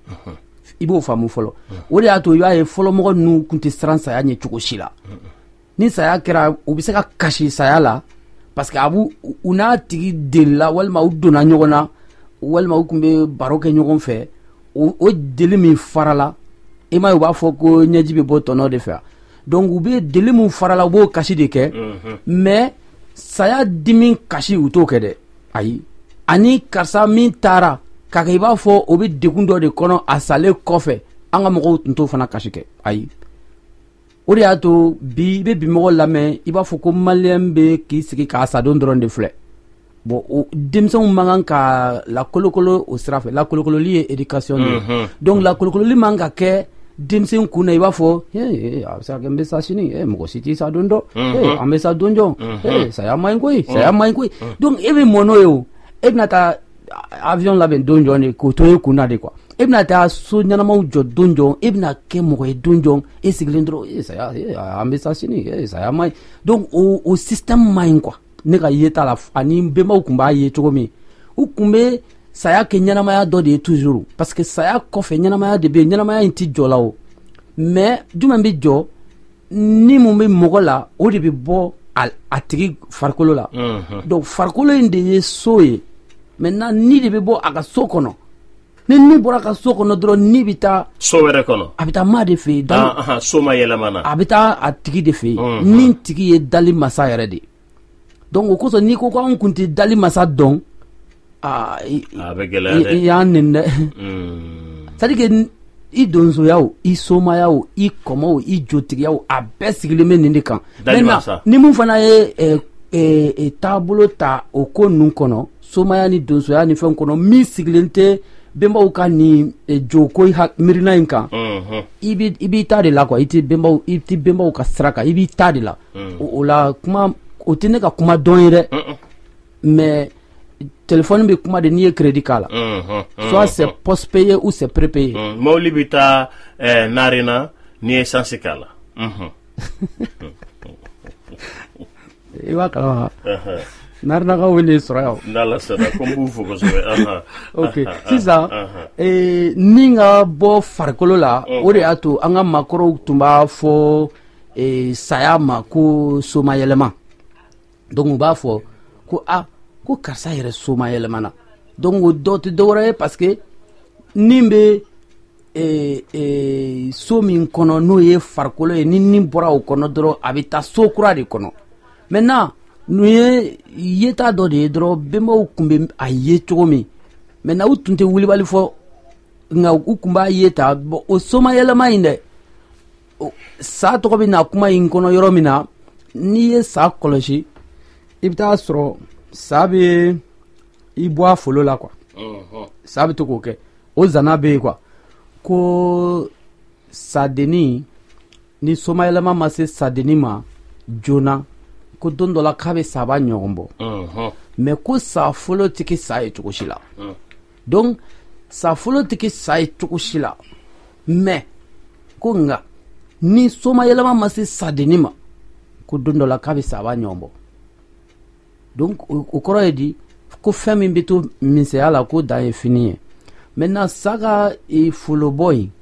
i b'o faamu fɔlɔ o de y'a to i b'a ye fɔlɔmɔgɔ ninnu tun tɛ siran saya ɲɛ cogo si la ni saya kɛra u bɛ se ka kasi saya la parce que a b'u u n'a tigi delila walima u donna ɲɔgɔn na walima u tun bɛ baro kɛ ɲɔgɔn fɛ o o deli min farala i m'a ye u b'a fɔ ko ɲɛji bɛ bɔ tɔnɔ de fɛ donc u bɛ deli min farala u b'o kasi de kɛ mais saya dimi kasi u t'o kɛ dɛ ayi ani karisa min taara k'a kɛ i b'a fɔ o bɛ degun dɔ de kɔnɔ a salen kɔfɛ an ka mɔgɔw tun t'o fana kasi kɛ ayi o de y'a to bi i bɛ bi mɔgɔ lamɛn i b'a fɔ ko maliyɛn bɛ k'i sigi k'a sadon dɔrɔn de filɛ bon o denmisɛnw man kan ka lakolokolo o sira fɛ lakolokololi ye éducation de ye donc lakolokololi man ka kɛ denmisɛn kun na i b'a fɔ ee a bɛ se ka kɛ n bɛ sa sini ee mɔgɔ si t'i sa don dɔ ee an bɛ sa don jɔn ee saya man ɲi koyi saya man ɲi koyi donc e bɛ mɔ n'o ye o e bɛna taa avion labɛn don jɔn de k'o to e kun na de quoi e bɛna taa so ɲɛnamaw jɔ don jɔn e bɛna kɛ mɔgɔ ye don jɔn e sigilen dɔrɔn ee saya ee an bɛ sa sini ee saya man ɲi donc o o système man ɲi quoi ne ka ye t'a la ani bɛnbaw tun b'a ye cogo min u tun bɛ saya kɛ ɲɛnamaya dɔ de ye toujours parce que saya kɔfɛ ɲɛnamaya de bɛ yen ɲɛnamaya in tɛ jɔ la o mais jumɛn bɛ jɔ ni mun bɛ mɔgɔ la o de bɛ bɔ a, a tigi farikolo la donc farikolo in de ye so ye maintenant ni de bɛ bɔ a ka so kɔnɔ ni ni bɔra a ka so kɔnɔ dɔrɔn ni bɛ taa so wɛrɛ kɔnɔ a bɛ taa maa de fɛ yen ah, ah, so ma yɛlɛmana a bɛ taa a tigi de fɛ yen ni tigi ye dali masa yɛrɛ de donc o kosɔn n'i ko ko an kun tɛ dali masa dɔn ah i y'an nin dɛ c'est à dire que i donsoya o i somaya o i kɔmɔ o i jotigiya o a bɛɛ sigilen bɛ nin de kan maintenant ni mun fana ye ɛ ɛ taabolo ta o ko ninnu kɔnɔ somaya ni donsoya ni fɛn kɔnɔ min sigilen tɛ bɛnbaw ka nin joko miirina in kan i b'i i b'i ta de la quoi i tɛ bɛnbaw i tɛ bɛnbaw ka sira kan i b'i ta de la o la kuma o tɛ ne ka kuma dɔn ye dɛ mais téléphone bɛ kuma de n'i ye crédit k'a la soit c'est post payé ou c'est prépayé mobili bɛ taa narena n'i ye essence k'a la i b'a kalama narena ka wele sɔrɔ yan n'ala sera ko n b'u fo kosɛbɛ ok sisan ni ka bɔ farikolo la o de y'a to an ka maakɔrɔw tun b'a fɔ saya ma ko somayɛlɛma donc u b'a fɔ ko a ko karisa yɛrɛ soma yɛlɛmana donc o dɔ tɛ dɔwɛrɛ ye parce que ni bɛ eh, eh, so min kɔnɔ n'o ye farikolo ye ni ni bɔra o kɔnɔ dɔrɔn a bɛ taa so kura de kɔnɔ maintenant n'u ye yeta dɔ de ye dɔrɔn bɛnbaw tun bɛ a ye cogo min maintenant u tun tɛ wulibali fɔ nka u tun b'a ye ta bon o soma yɛlɛma in dɛ sa tɔgɔ bɛ na kuma in kɔnɔ yɔrɔ min na n'i ye sa kɔlɔsi i bɛ taa sɔrɔ sa bɛ i bɔ a folo la quoi sa bɛ to k'o kɛ o zana bɛ yen quoi ko sadenni ni somayɛlɛma ma se sadenni ma joona ko don dɔ la k'a bɛ saba ɲɔgɔn bɔ mais ko sa fɔlɔ tɛ kɛ sa ye cogo si la donc sa fɔlɔ tɛ kɛ sa ye cogo si la mais ko nka ni somayɛlɛma ma se sadenni ma ko don dɔ la k'a bɛ saba ɲɔgɔn bɔ donc o kɔrɔ ye di ko fɛn min bɛ to misɛnya la ko dan ye fini ye maintenant sa ka folobɔ in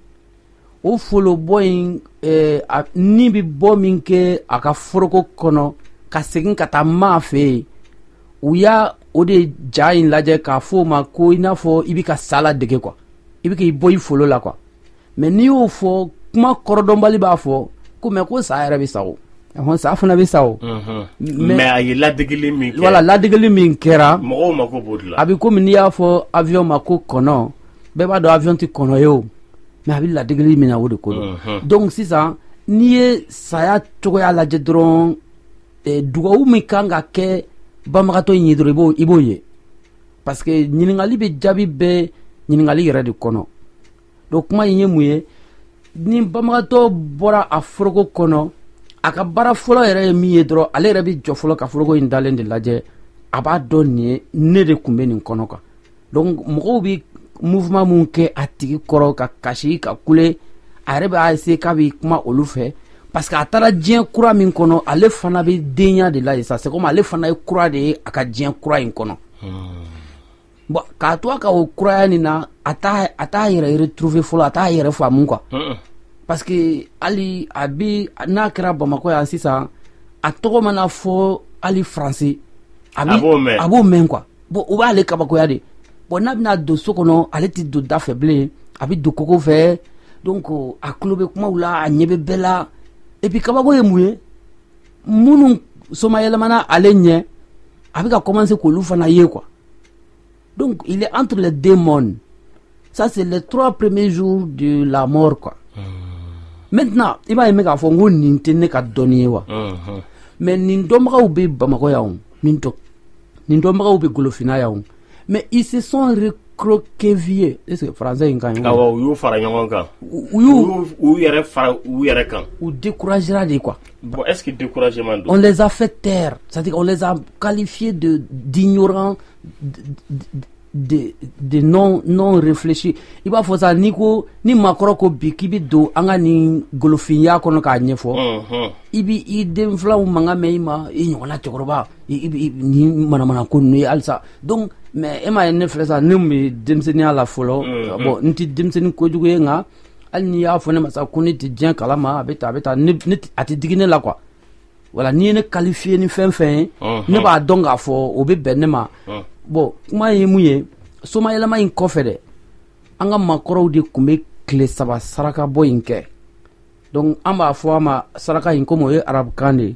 o folobɔ in ni bɛ bɔ min kɛ a ka foroko kɔnɔ ka segin ka taa maa fɛ yen u y'a o de ja in lajɛ k'a fɔ o ma ko i n'a fɔ i bɛ ka sa ladege quoi i bɛ k'i bɔ i folo la quoi mais n'i y'o fɔ kuma kɔrɔdɔnbali b'a fɔ ko mais ko sa yɛrɛ bɛ sa o hɔn sa fana bɛ sa o mais a ye ladegeli min kɛ voilà ladegeli min kɛra mɔgɔw mako b'o de la a bɛ komi n'i y'a fɔ avion ma ko kɔnɔ bɛɛ b'a dɔn avion tɛ kɔnɔ ye o mais a bɛ ladegeli min na o de ko don donc sisan n'i ye saya cogoya lajɛ dɔrɔn dugawu min kan ka kɛ banbagatɔ in ye dɔrɔn i b'o i b'o ye parce que ɲininkali bɛ jaabi bɛɛ ɲininkali yɛrɛ de kɔnɔ donc kuma in ye mun ye ni banbagatɔ bɔra a foroko kɔnɔ a ka baara fɔlɔ yɛrɛ ye min ye dɔrɔn ale yɛrɛ bɛ jɔ fɔlɔ ka foroko in dalen de lajɛ a b'a dɔn nin ye ne de tun bɛ nin kɔnɔ quoi donc mɔgɔw bɛ mouvement mun kɛ a tigi kɔrɔ ka kasi ka kule a yɛrɛ b'a essayer k'a bɛ kuma olu fɛ parce que a taara diɲɛ kura min kɔnɔ ale fana bɛ denya de la yen sa c'est comme ale fana ye kura de ye a ka diɲɛ kura in kɔnɔ bon k'a to a ka o kuraya nin na a t'a a t'a yɛrɛ retrouver fɔlɔ a t'a yɛrɛ faamu quoi parce que hali a bi n'a kɛra Bamakɔ yan sisan a tɔgɔ mana fɔ hali français a b'o mɛn a b'o mɛn quoi bon o b'ale kabakoya de bon n'a bɛna don so kɔnɔ ale tɛ don da fɛ bilen a bɛ don koko fɛ donc a tulo bɛ kumaw la a ɲɛ bɛ bɛɛ la et puis kabako ye mun ye minnu somayɛlɛmana ale ɲɛ a bɛ ka commencer k'olu fana ye quoi donc il est entre les deux mondes ça c'est les trois premiers jours de la mort quoi mmh. Maintenant i b'a ye mɛ k'a fɔ n ko nin tɛ ne ka dɔnni ye wa mmh. Mais nin dɔnbagaw bɛ Bamakɔ yan o nin dɔn nin dɔnbagaw bɛ Golofina yan o mais ils se sont recroquevillés est-ce que français in kan ye awɔ u y'u fara ɲɔgɔn kan u y'u u yɛrɛ fara u yɛrɛ kan u découragera de quoi bon est-ce que découragement don on les a fait taire c'est-à-dire on les a qualifiés de d'ignorants de, de, de, de non non réfléchis i b'a fɔ sa ni ko ni makɔrɔ ko bi k'i bɛ don an ka nin golofinya kɔnɔ k'a ɲɛfɔ i bi i den filaw mankan mɛn i ma i ɲɔgɔnna cɛkɔrɔba i bi ni manamana ko ninnu ye halisa donc mais e m'a ye ne filɛ sa ne bɛ denmisɛnninya la fɔlɔ bon n tɛ denmisɛnnin kojugu ye nka hali n'i y'a fɔ ne ma sa ko ne tɛ diɲɛ kalama a bɛ taa a bɛ taa ne a tɛ digi ne la quoi voilà n'i ye ne qualifié ni fɛn fɛn ye ne b'a dɔn k'a fɔ o bɛ bɛn ne ma bon kuma ye mun ye somayɛlɛma in kɔfɛ dɛ an ka maakɔrɔw de tun bɛ tile saba saraka bɔ in kɛ donc an b'a fɔ a ma saraka in komi o ye arabukan de ye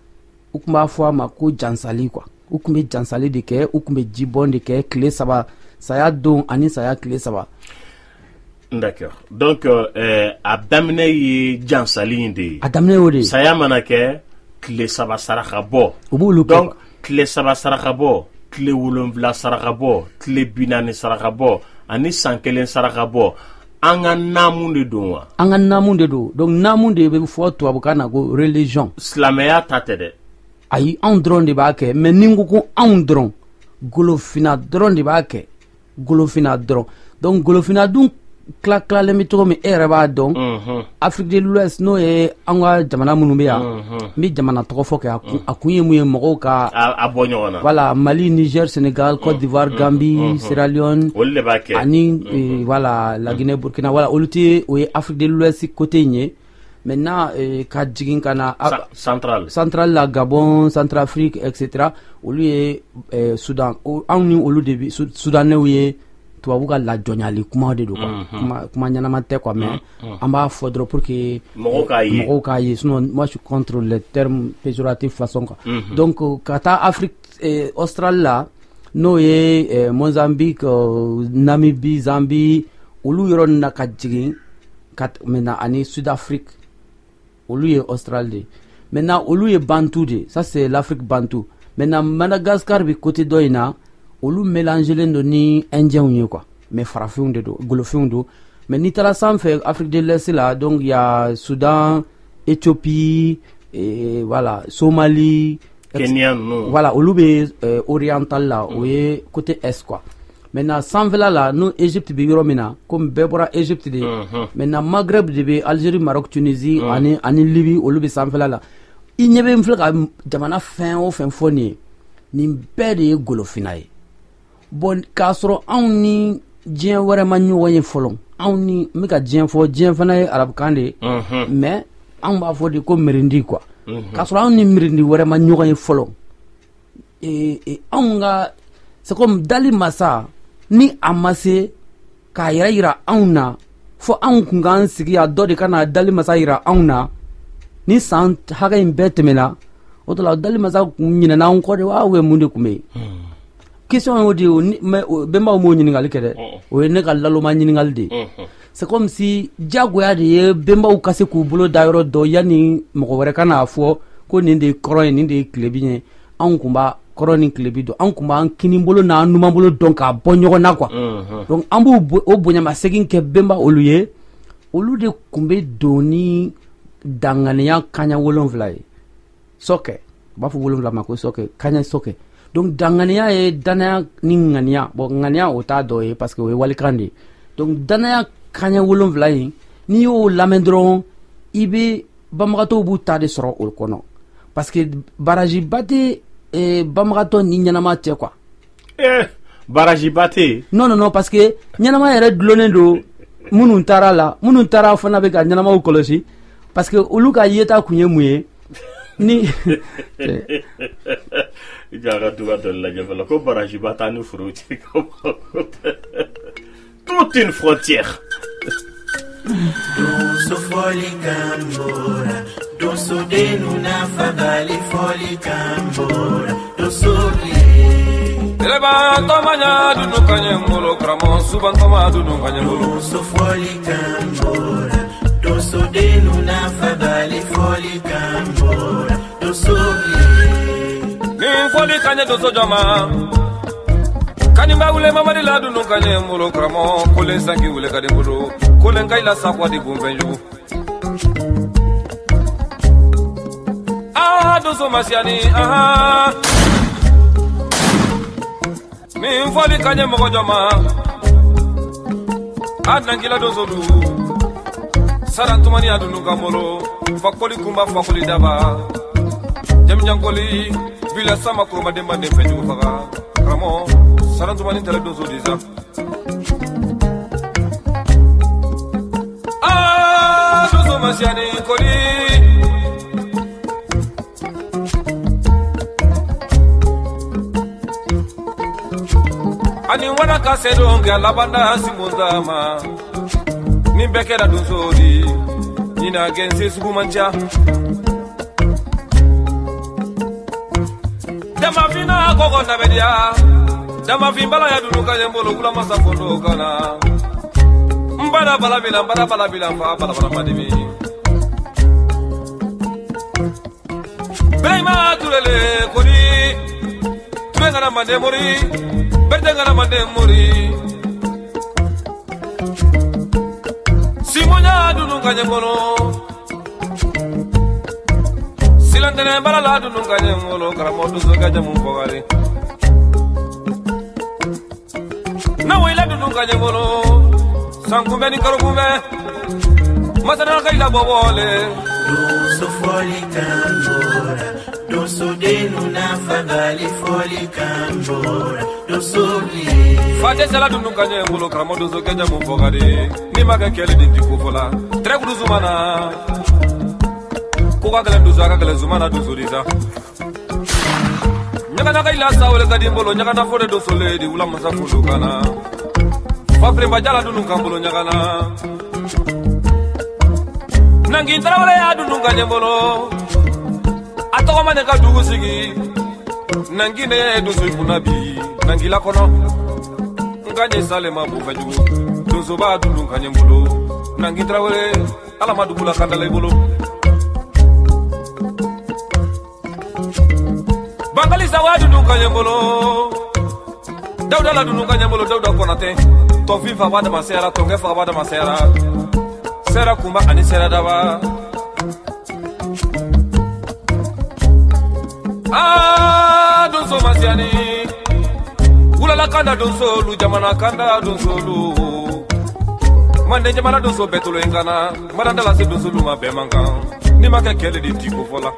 u tun b'a fɔ a ma ko jansali quoi u tun bɛ jansali de kɛ u tun bɛ jibɔn de kɛ tile saba saya don ani saya tile saba. D'accord donc euh, a daminɛ ye jansali in de ye a daminɛ y'o de ye saya mana kɛ tile saba saraka bɔ u b'olu kɛ donc tile saba saraka bɔ tile wolonwula saraka bɔ tile bi naani saraka bɔ ani san kelen saraka bɔ an ka naamu de don wa an ka naamu de don donc naamu de bɛ fɔ tubabukan na ko religion silamɛya ta tɛ dɛ ayi anw dɔrɔn de b'a kɛ mais ni n ko ko anw dɔrɔn Golofina dɔrɔn de b'a kɛ Golofina dɔrɔn donc Golofina dun tila tilalen bɛ cogo min e yɛrɛ b'a dɔn Afrique de l'Ouest n'o ye an ka jamana minnu bɛ yan n bɛ jamana tɔgɔ fɔ kɛ a kun ye mun ye mɔgɔw ka a bɔ ɲɔgɔn na voilà Mali Niger Sénégal Côte d'Ivoire Gambie Sierra Leone olu de b'a kɛ ani voilà la Guinée Burkina voilà olu tɛ o ye Afrique de l'Ouest côté in ye maintenant ka jigin ka na central central la Gabon Centrafrique et cetera olu ye Soudan anw ni olu de bi Soudanɛw ye tubabu ka lajɔnyali kuma de don quoi kuma ɲanama tɛ quoi mais an b'a fɔ dɔrɔn pour que mɔgɔw k'a ye mɔgɔw k'a ye sinon moi je suis contre les termes péjoratifs façon quoi donc ka taa Afrique australe la n'o ye Mozambique Namibie Zambie olu yɔrɔ ninnu na ka jigin ka maintenant ani Sud-Afrique olu ye Australie de maintenant olu ye Bantu de ça c'est l'Afrique Bantu maintenant Madagascar bi côté dɔ in na olu mélangelen don ni indiens ye quoi mais farafinw de don golofinw don mais n'i taara sanfɛ Afrique de l'Est la donc il y a Soudan Éthiopie et voilà Somalie Kenya non voilà olu bɛ euh, oriental la o ye côté est quoi maintenant sanfɛla la no Égypte bɛ yɔrɔ min na comme bɛɛ bɔra Égypte de maintenant Maghreb de bɛ Algérie Maroc Tunisie ani ani Libye olu bɛ sanfɛla la i ɲɛ bɛ n filɛ ka jamana fɛn o fɛn fɔ nin ye nin bɛɛ de ye Golofina ye bon k'a sɔrɔ anw ni diɲɛ wɛrɛ ma ɲɔgɔn ye fɔlɔ anw ni n bɛ ka diɲɛ fɔ diɲɛ fana ye arabukan de ye mais anw b'a fɔ de ko mirindi quoi k'a sɔrɔ anw ni mirindi wɛrɛ ma ɲɔgɔn ye fɔlɔ anw ka c'est comme dali masa ni a ma se k'a yɛrɛ yira anw na fo anw kun k'an sigi a dɔ de ka na dali masa yira anw na ni san hakɛ in bɛɛ tɛmɛna o de la dali masa kun ɲinɛna anw kɔ de wa ou bien mun de tun bɛ yen question o de ye bɛnbaw m'o ɲininkali kɛ dɛ o ye ne ka laloma ɲininkali de ye c'est comme si diyagoya de ye bɛnbaw ka se k'u bolo da yɔrɔ dɔ yanni mɔgɔ wɛrɛ ka n'a fɔ ko nin de ye kɔrɔ ye nin de ye tilebi ye anw kun b'a kɔrɔ ni tilebi dɔn anw kun b'an kini bolo n'an numan bolo dɔn k'a bɔ ɲɔgɔn na quoi donc an b'o o bonyamasegin kɛ bɛnba olu ye olu de kun bɛ don ni danganiya kaɲa wolonwula ye sɔkɛ u b'a fɔ wolonwula ma ko sɔkɛ kaɲa sɔkɛ donc danganiya ye danaya ni ŋaniya bon ŋaniya o t'a dɔ ye parce que o ye walikan de ye donc danaya kaɲa wolonwula in n'i y'o lamɛn dɔrɔn i bɛ banbagatɔw b'u ta de sɔrɔ o kɔnɔ parce que baraji ba tɛ banbagatɔ ni ɲɛnama cɛ quoi. Eh baraji bate non non non parce que ɲanama yɛrɛ dulonnen don minnu taara la minnu taara fana bɛ ka ɲanamaw kɔlɔsi parce que olu ka yeta kun ye mun ye ni jaga tuba dɔ lajɛ fɔlɔ ko baraji ba t'an ni foro cɛ toute une frontière. Doso foli kambora, doso denu na fagali foli kambora, doso li. Eleba tomanya dunu kanye molo kramo suban toma dunu kanye molo. Doso foli kambora, doso denu na fagali foli kambora, doso li. Ni foli kanye doso jama. Kanimba ule mamadi la dunu kanye molo kramo kole sangi ule kade molo. Kolen kaila sakwa di bumbenju. Ah, doso masiani, ah. Min foli kanye moko jama. Adnankila doso du. Sarantumani adunu kamolo. Fakoli kumba fakoli daba. Jam jankoli bila sama kurma demba defenju faka. Kramo sarantumani tele doso diza. Masiani koli ani wana kasedo nge labanda simundama ni bekera duzodi nina gense sugumancha dama fina gogo na bedia dama fimbala ya dunuka yembolo kula masafondo kana mbara bala bila mbara bala bila mfa bala bala madimi Brema tulele kodi tuenga na mande mori berdenga na mande mori Simonya dunu kanye mono Silantene bala la dunu kanye mono karamoto zoga jamu fogari Na wila dunu kanye mono Sankumbe ni karukumbe Masana kaila bobole Doso foli kambora, doso denu na fagali foli kambora, doso li. Fate sala dunu kanye mulo kramo doso kenya mufogade. Ni maga kele dinti kufola. Tre kudu zumana. Kuka kele nduzo aka kele zumana doso diza. Nyaka naka ila sawele kadi mbolo nyaka na fode doso ledi ula masa fudu kana. Fapre mbajala dunu kambolo nyaka na. Nangi trawale ya dunu kanye mbolo. Atoko mane ka dugu sigi. Nangi ne doso ikunabi. Nangi la kono. Nganye sale mabu fajugu. Doso ba dunu kanye mbolo. Nangi trawale ala madugu la kandala ibolo. Bangali sawa dunu kanye mbolo. Dauda la dunu kanye mbolo. Dauda konate. Tofi fa wada masera. Tonge fa wada masera. Sera kumba ani sera daba. Ah, donso masiani. Ulala kanda donso lu jamana kanda donso lu. Mande jamana donso betulo ingana. Maranda la se donso lu mabe manga. Ni make kele di tiko fola.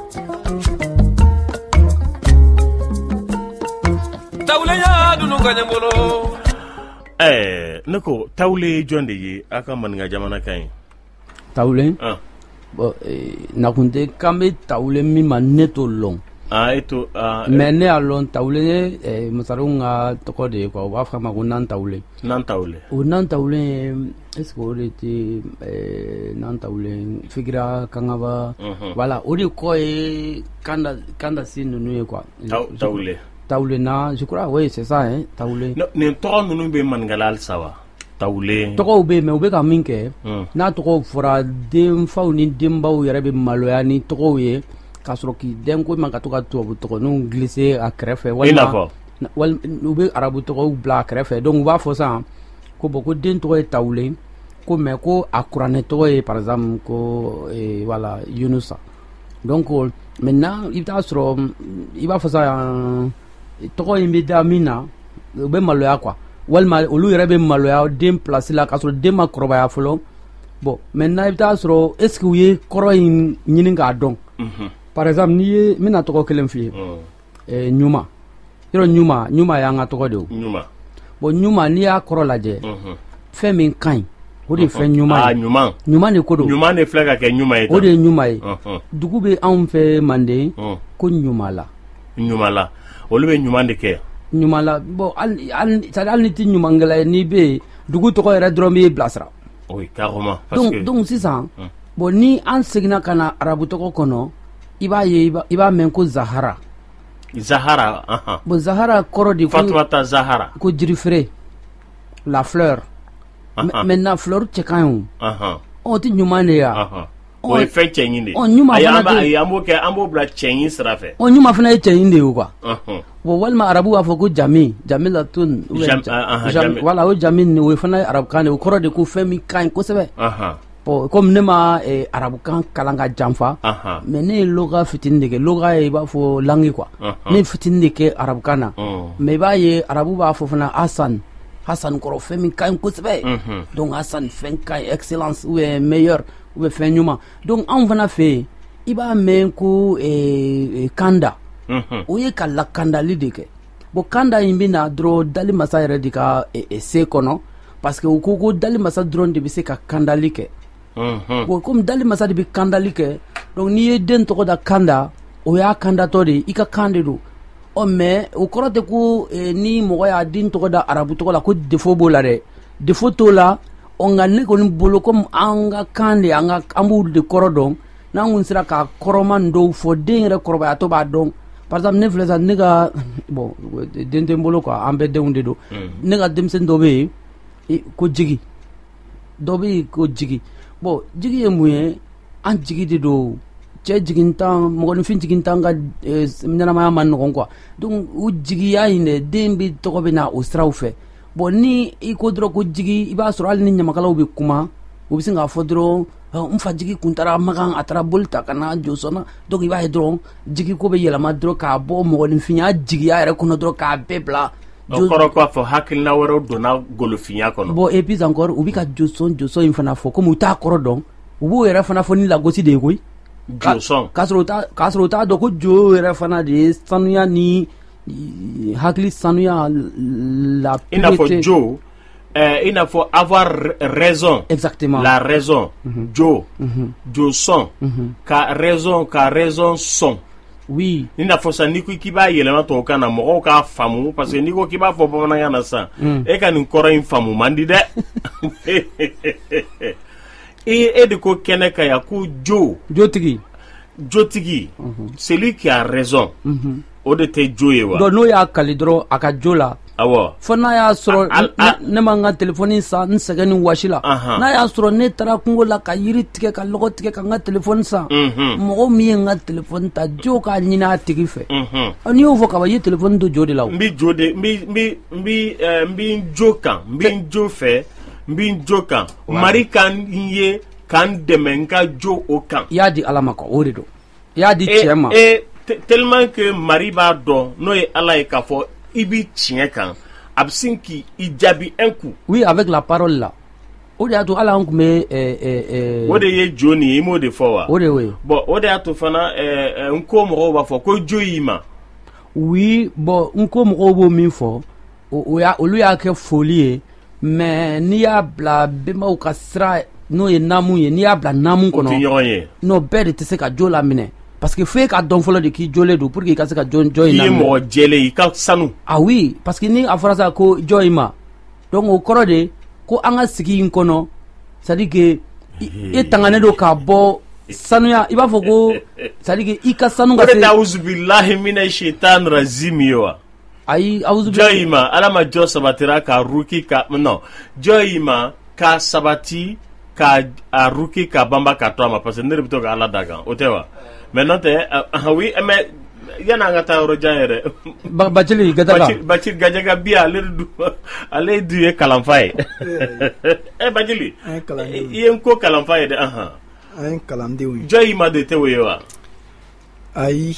Tawle ya dunu kanyembolo. Eh, nako tawle jonde yi aka man nga jamana kay. Tawle? Ah. Bo eh nakunde kambe tawle mi maneto long. Ah eto ah mais ne alon tawle eh musarunga toko de ko wa fama ko nan tawle. Nan tawle. O nan tawle est-ce que était eh nan tawle figira kangaba voilà o de ko e kanda kanda sinu nu quoi. Tawle. Tawle na je crois oui c'est ça hein tawle. No ne to nunu be man galal sawa. Tawle. Toko be me obe ka minke. Na toko fora dem fauni dembaw yare be maloya ni toko ye. Kasro ki den ko man ka to ka to to no glisser à crève wala wal ube arabu to ko bla crève donc va fo ça ko boko den to tawle ko me ko akurane to par exemple ko e voilà yunusa donc maintenant il ta sro il va fo ça to ko imida mina ube maloya quoi wal ma olu yere be maloya den place la kasro den ma kroba ya folo bon maintenant il ta sro est ce que oui koro nyini ga don par exemple ni mina to ko kelen fi eh nyuma yɔrɔ ɲuma ɲuma y'an ka tɔgɔ de o ɲuma bon ɲuma n'i y'a kɔrɔ lajɛ fɛn min ka ɲi o de ye fɛn ɲuman ah ye ɲuman ɲuman de ko don ɲuman de filɛ ka kɛ ɲuman ye o de ye ɲuman ye Unhun. dugu bɛ anw fɛ Manden Unhun. ko ɲumala ɲuman la olu bɛ ɲuman de kɛ ɲumala bon hali hali c'est à dire hali ni tɛ ɲumankɛla ye n'i bɛ yen dugu tɔgɔ yɛrɛ dɔrɔn b'i bilasira oui carrément parce donc que donc sisan bon ni an seginna ka na arabu tɔgɔ kɔnɔ i b'a ye i b'a- i b'a mɛn ko Zahara Zahara ahan bon Zahara kɔrɔ de ko Fatoumata Zahara ko jirifere la fleur Ahan. Mais- maintenant fleur cɛ ka ɲi ahan o o tɛ ɲuman de ye wa ahan o ye fɛn cɛɲi de ɔ, ɲuman ayi fana an b'a tɛ- ayi an b'o kɛ an b'o bila cɛɲi sira fɛ ɔ ɲuman fana ye cɛɲi de ye o quoi Unhun. bon walima arabu b'a fɔ ko jami jamilatun ou bien Jam- ja- ah, ah, jam- jami. voilà o jami nin o ye fana ye arabukan de ye o kɔrɔ de ko fɛn min ka ɲi kosɛbɛ ahan bon comme ne ma eh, arabukan kalan ka janfa ahan mais ne ye loga fitinin de kɛ loga ye i b'a fɔ langi quoi Unhun. ne ye fitinin de kɛ arabukan na Mm. mais i b'a ye arabu b'a fɔ fana hasan hasan kɔrɔ fɛn min ka ɲi kosɛbɛ Mhm. donc hasan fɛn ka ɲi excellence ou bien meilleur ou bien fɛn ɲuman donc anw fana fɛ yen i b'a mɛn ko eh, eh, kanda Mhm. o ye ka lakandali de kɛ bon kanda in bɛ na dɔrɔn dali masa yɛrɛ de ka eh, eh, se kɔnɔ parce que u ko ko dali masa dɔrɔn de bɛ se ka kandali kɛ Mhm. bon comme dali masa de bɛ kandali kɛ donc n'i ye den tɔgɔ da kanda o y'a kandatɔ de ye i ka kan de don ɔ mais o kɔrɔ tɛ ko eh, ni mɔgɔ y'a den tɔgɔ da arabu tɔgɔ la ko défaut b'o la dɛ défaut t'o la ɔ nka ne kɔni bolo comme an ka kan de an ka an b'u de kɔrɔ dɔn n'an kun sera ka kɔrɔman dɔw fɔ den yɛrɛ kɔrɔbayatɔ b'a dɔn par exemple ne filɛ sa ne ka bon den tɛ n bolo quoi an bɛɛ denw de don ne ka denmisɛnnin dɔ bɛ yen i- ko jigi dɔ bɛ yen ko jigi bon jigi ye mun ye an jigi de don cɛ jigintan mɔgɔninfin jigintan ka eh, ɲɛnamaya ma nɔgɔn quoi donc u jigiya in dɛ den bɛ tɔgɔ bɛ na o siraw fɛ bon ni i ko dɔrɔn ko jigi i b'a sɔrɔ hali ni ɲamakalaw bɛ kuma u bɛ sin k'a fɔ dɔrɔn "Ɔ, n fa jigi kun taara magan a taara boli ta ka na jɔsɔnna donc i b'a ye dɔrɔn jigi ko bɛ yɛlɛma dɔrɔn k'a bɔ mɔgɔninfinya jigiya yɛrɛ kɔnɔ dɔrɔn k'a bɛɛ bila o kɔrɔ k'a fɔ hakilina wɛrɛw donna golofinya kɔnɔ bon et puis encore u bɛ ka jɔsɔn jɔsɔn in fana fɔ komi u t'a kɔrɔ dɔn u b'o yɛrɛ fana fɔ ni lagosi de ye koyi Ka- josɔn k'a sɔrɔ u t'a k'a sɔrɔ u t'a dɔn ko jo yɛrɛ fana de ye sanuya ni i- hakili sanuya la i n'a fɔ pureté. jo euh, i n'a fɔ avoir raison exactement la raison jo josɔn ka raison ka raison sɔn oui i n'a fɔ sisan n'i ko k'i b'a yɛlɛma tubabukan na mɔgɔw k'a faamu parce que n'i ko k'i b'a fɔ bamanankan na sisan e ka nin kɔrɔ in faamu man di dɛ i e de ko kɛnɛ ka yan ko jo jotigi jotigi celui qui a raison o de tɛ jo ye wa donc n'o y'a kali dɔrɔn a ka jo la awɔ fo n'a y'a sɔrɔ A- a- ne- ne ma n ka telefɔni san n sɛgɛn ni wɔsi la Ahan. n'a y'a sɔrɔ ne taara kungo la ka yiri tigɛ ka lɔgɔ tigɛ ka n ka telefɔni san Mhm. mɔgɔ min ye n ka telefɔni ta jo k'a ɲini a tigi fɛ Mhm. Ɔ, n'i y'o fɔ ka ban i ye telefɔni to jo de la o n bi jo de n bi n bi n bi ɛɛ n bi n jo kan n bi n jo fɛ n bi n jo kan mari ka n ye ka n dɛmɛ n ka jo o kan i y'a di ala ma quoi o de don i y'a di e cɛ ma e te- tellement que mari b'a dɔn n'o ye ala ye k'a fɔ i bi tiɲɛ kan a bɛ sin k'i i jaabi un coup oui avec la parole la o de y'a to hali an tun bɛ ɛ ɛ o de ɛ ye jo nin ye i m'o de fɔ wa o de y'o ye bɔn o de y'a to fana ɛɛ ɛɛ n ko mɔgɔw b'a fɔ ko jo y'i ma oui bon n ko mɔgɔw b'o min fɔ o o y'a olu y'a kɛ foli ye mais n'i y'a bila bɛnbaw ka sira n'o ye naamu ye n'i y'a bila naamu o tɛ kɔnɔ ɲɔgɔn ye n'o bɛɛ de tɛ se ka jo laminɛ parce que fo e ka dɔn fɔlɔ de k'i jolen don pour que i ka se ka jo jo i in ye laminɛ mɔgɔ jɛlen i ka sanu ah oui parce que ni a fɔra sa ko jɔ i ma donc o kɔrɔ de ko an ka sigi in kɔnɔ c'est à dire que i e tanganen don k'a bɔ sanuya i b'a fɔ ko c'est à dire que i ka sanu o ka de se tɛ awuzubilahi mina shaitan razim ye wa ayi awuzu jɔ i ma ala ma jɔ sabatira ka ruki ka non jɔ i ma ka sabati ka a ruki ka banba ka to a ma parce que ne de bɛ to ka ala da kan o tɛ wa mais n'o tɛ ah oui mais yanni an ka taa yɔrɔ jan yɛrɛ Ba- bacili gadaga Bacili Bacili Gajaga bi ale de du ale du ye kalanfa ye ɛ Bacili An ye kalandenw i ye n ko kalanfa ye dɛ ahan an ye kalandenw ye jɔ i ma de tɛ o ye wa ayi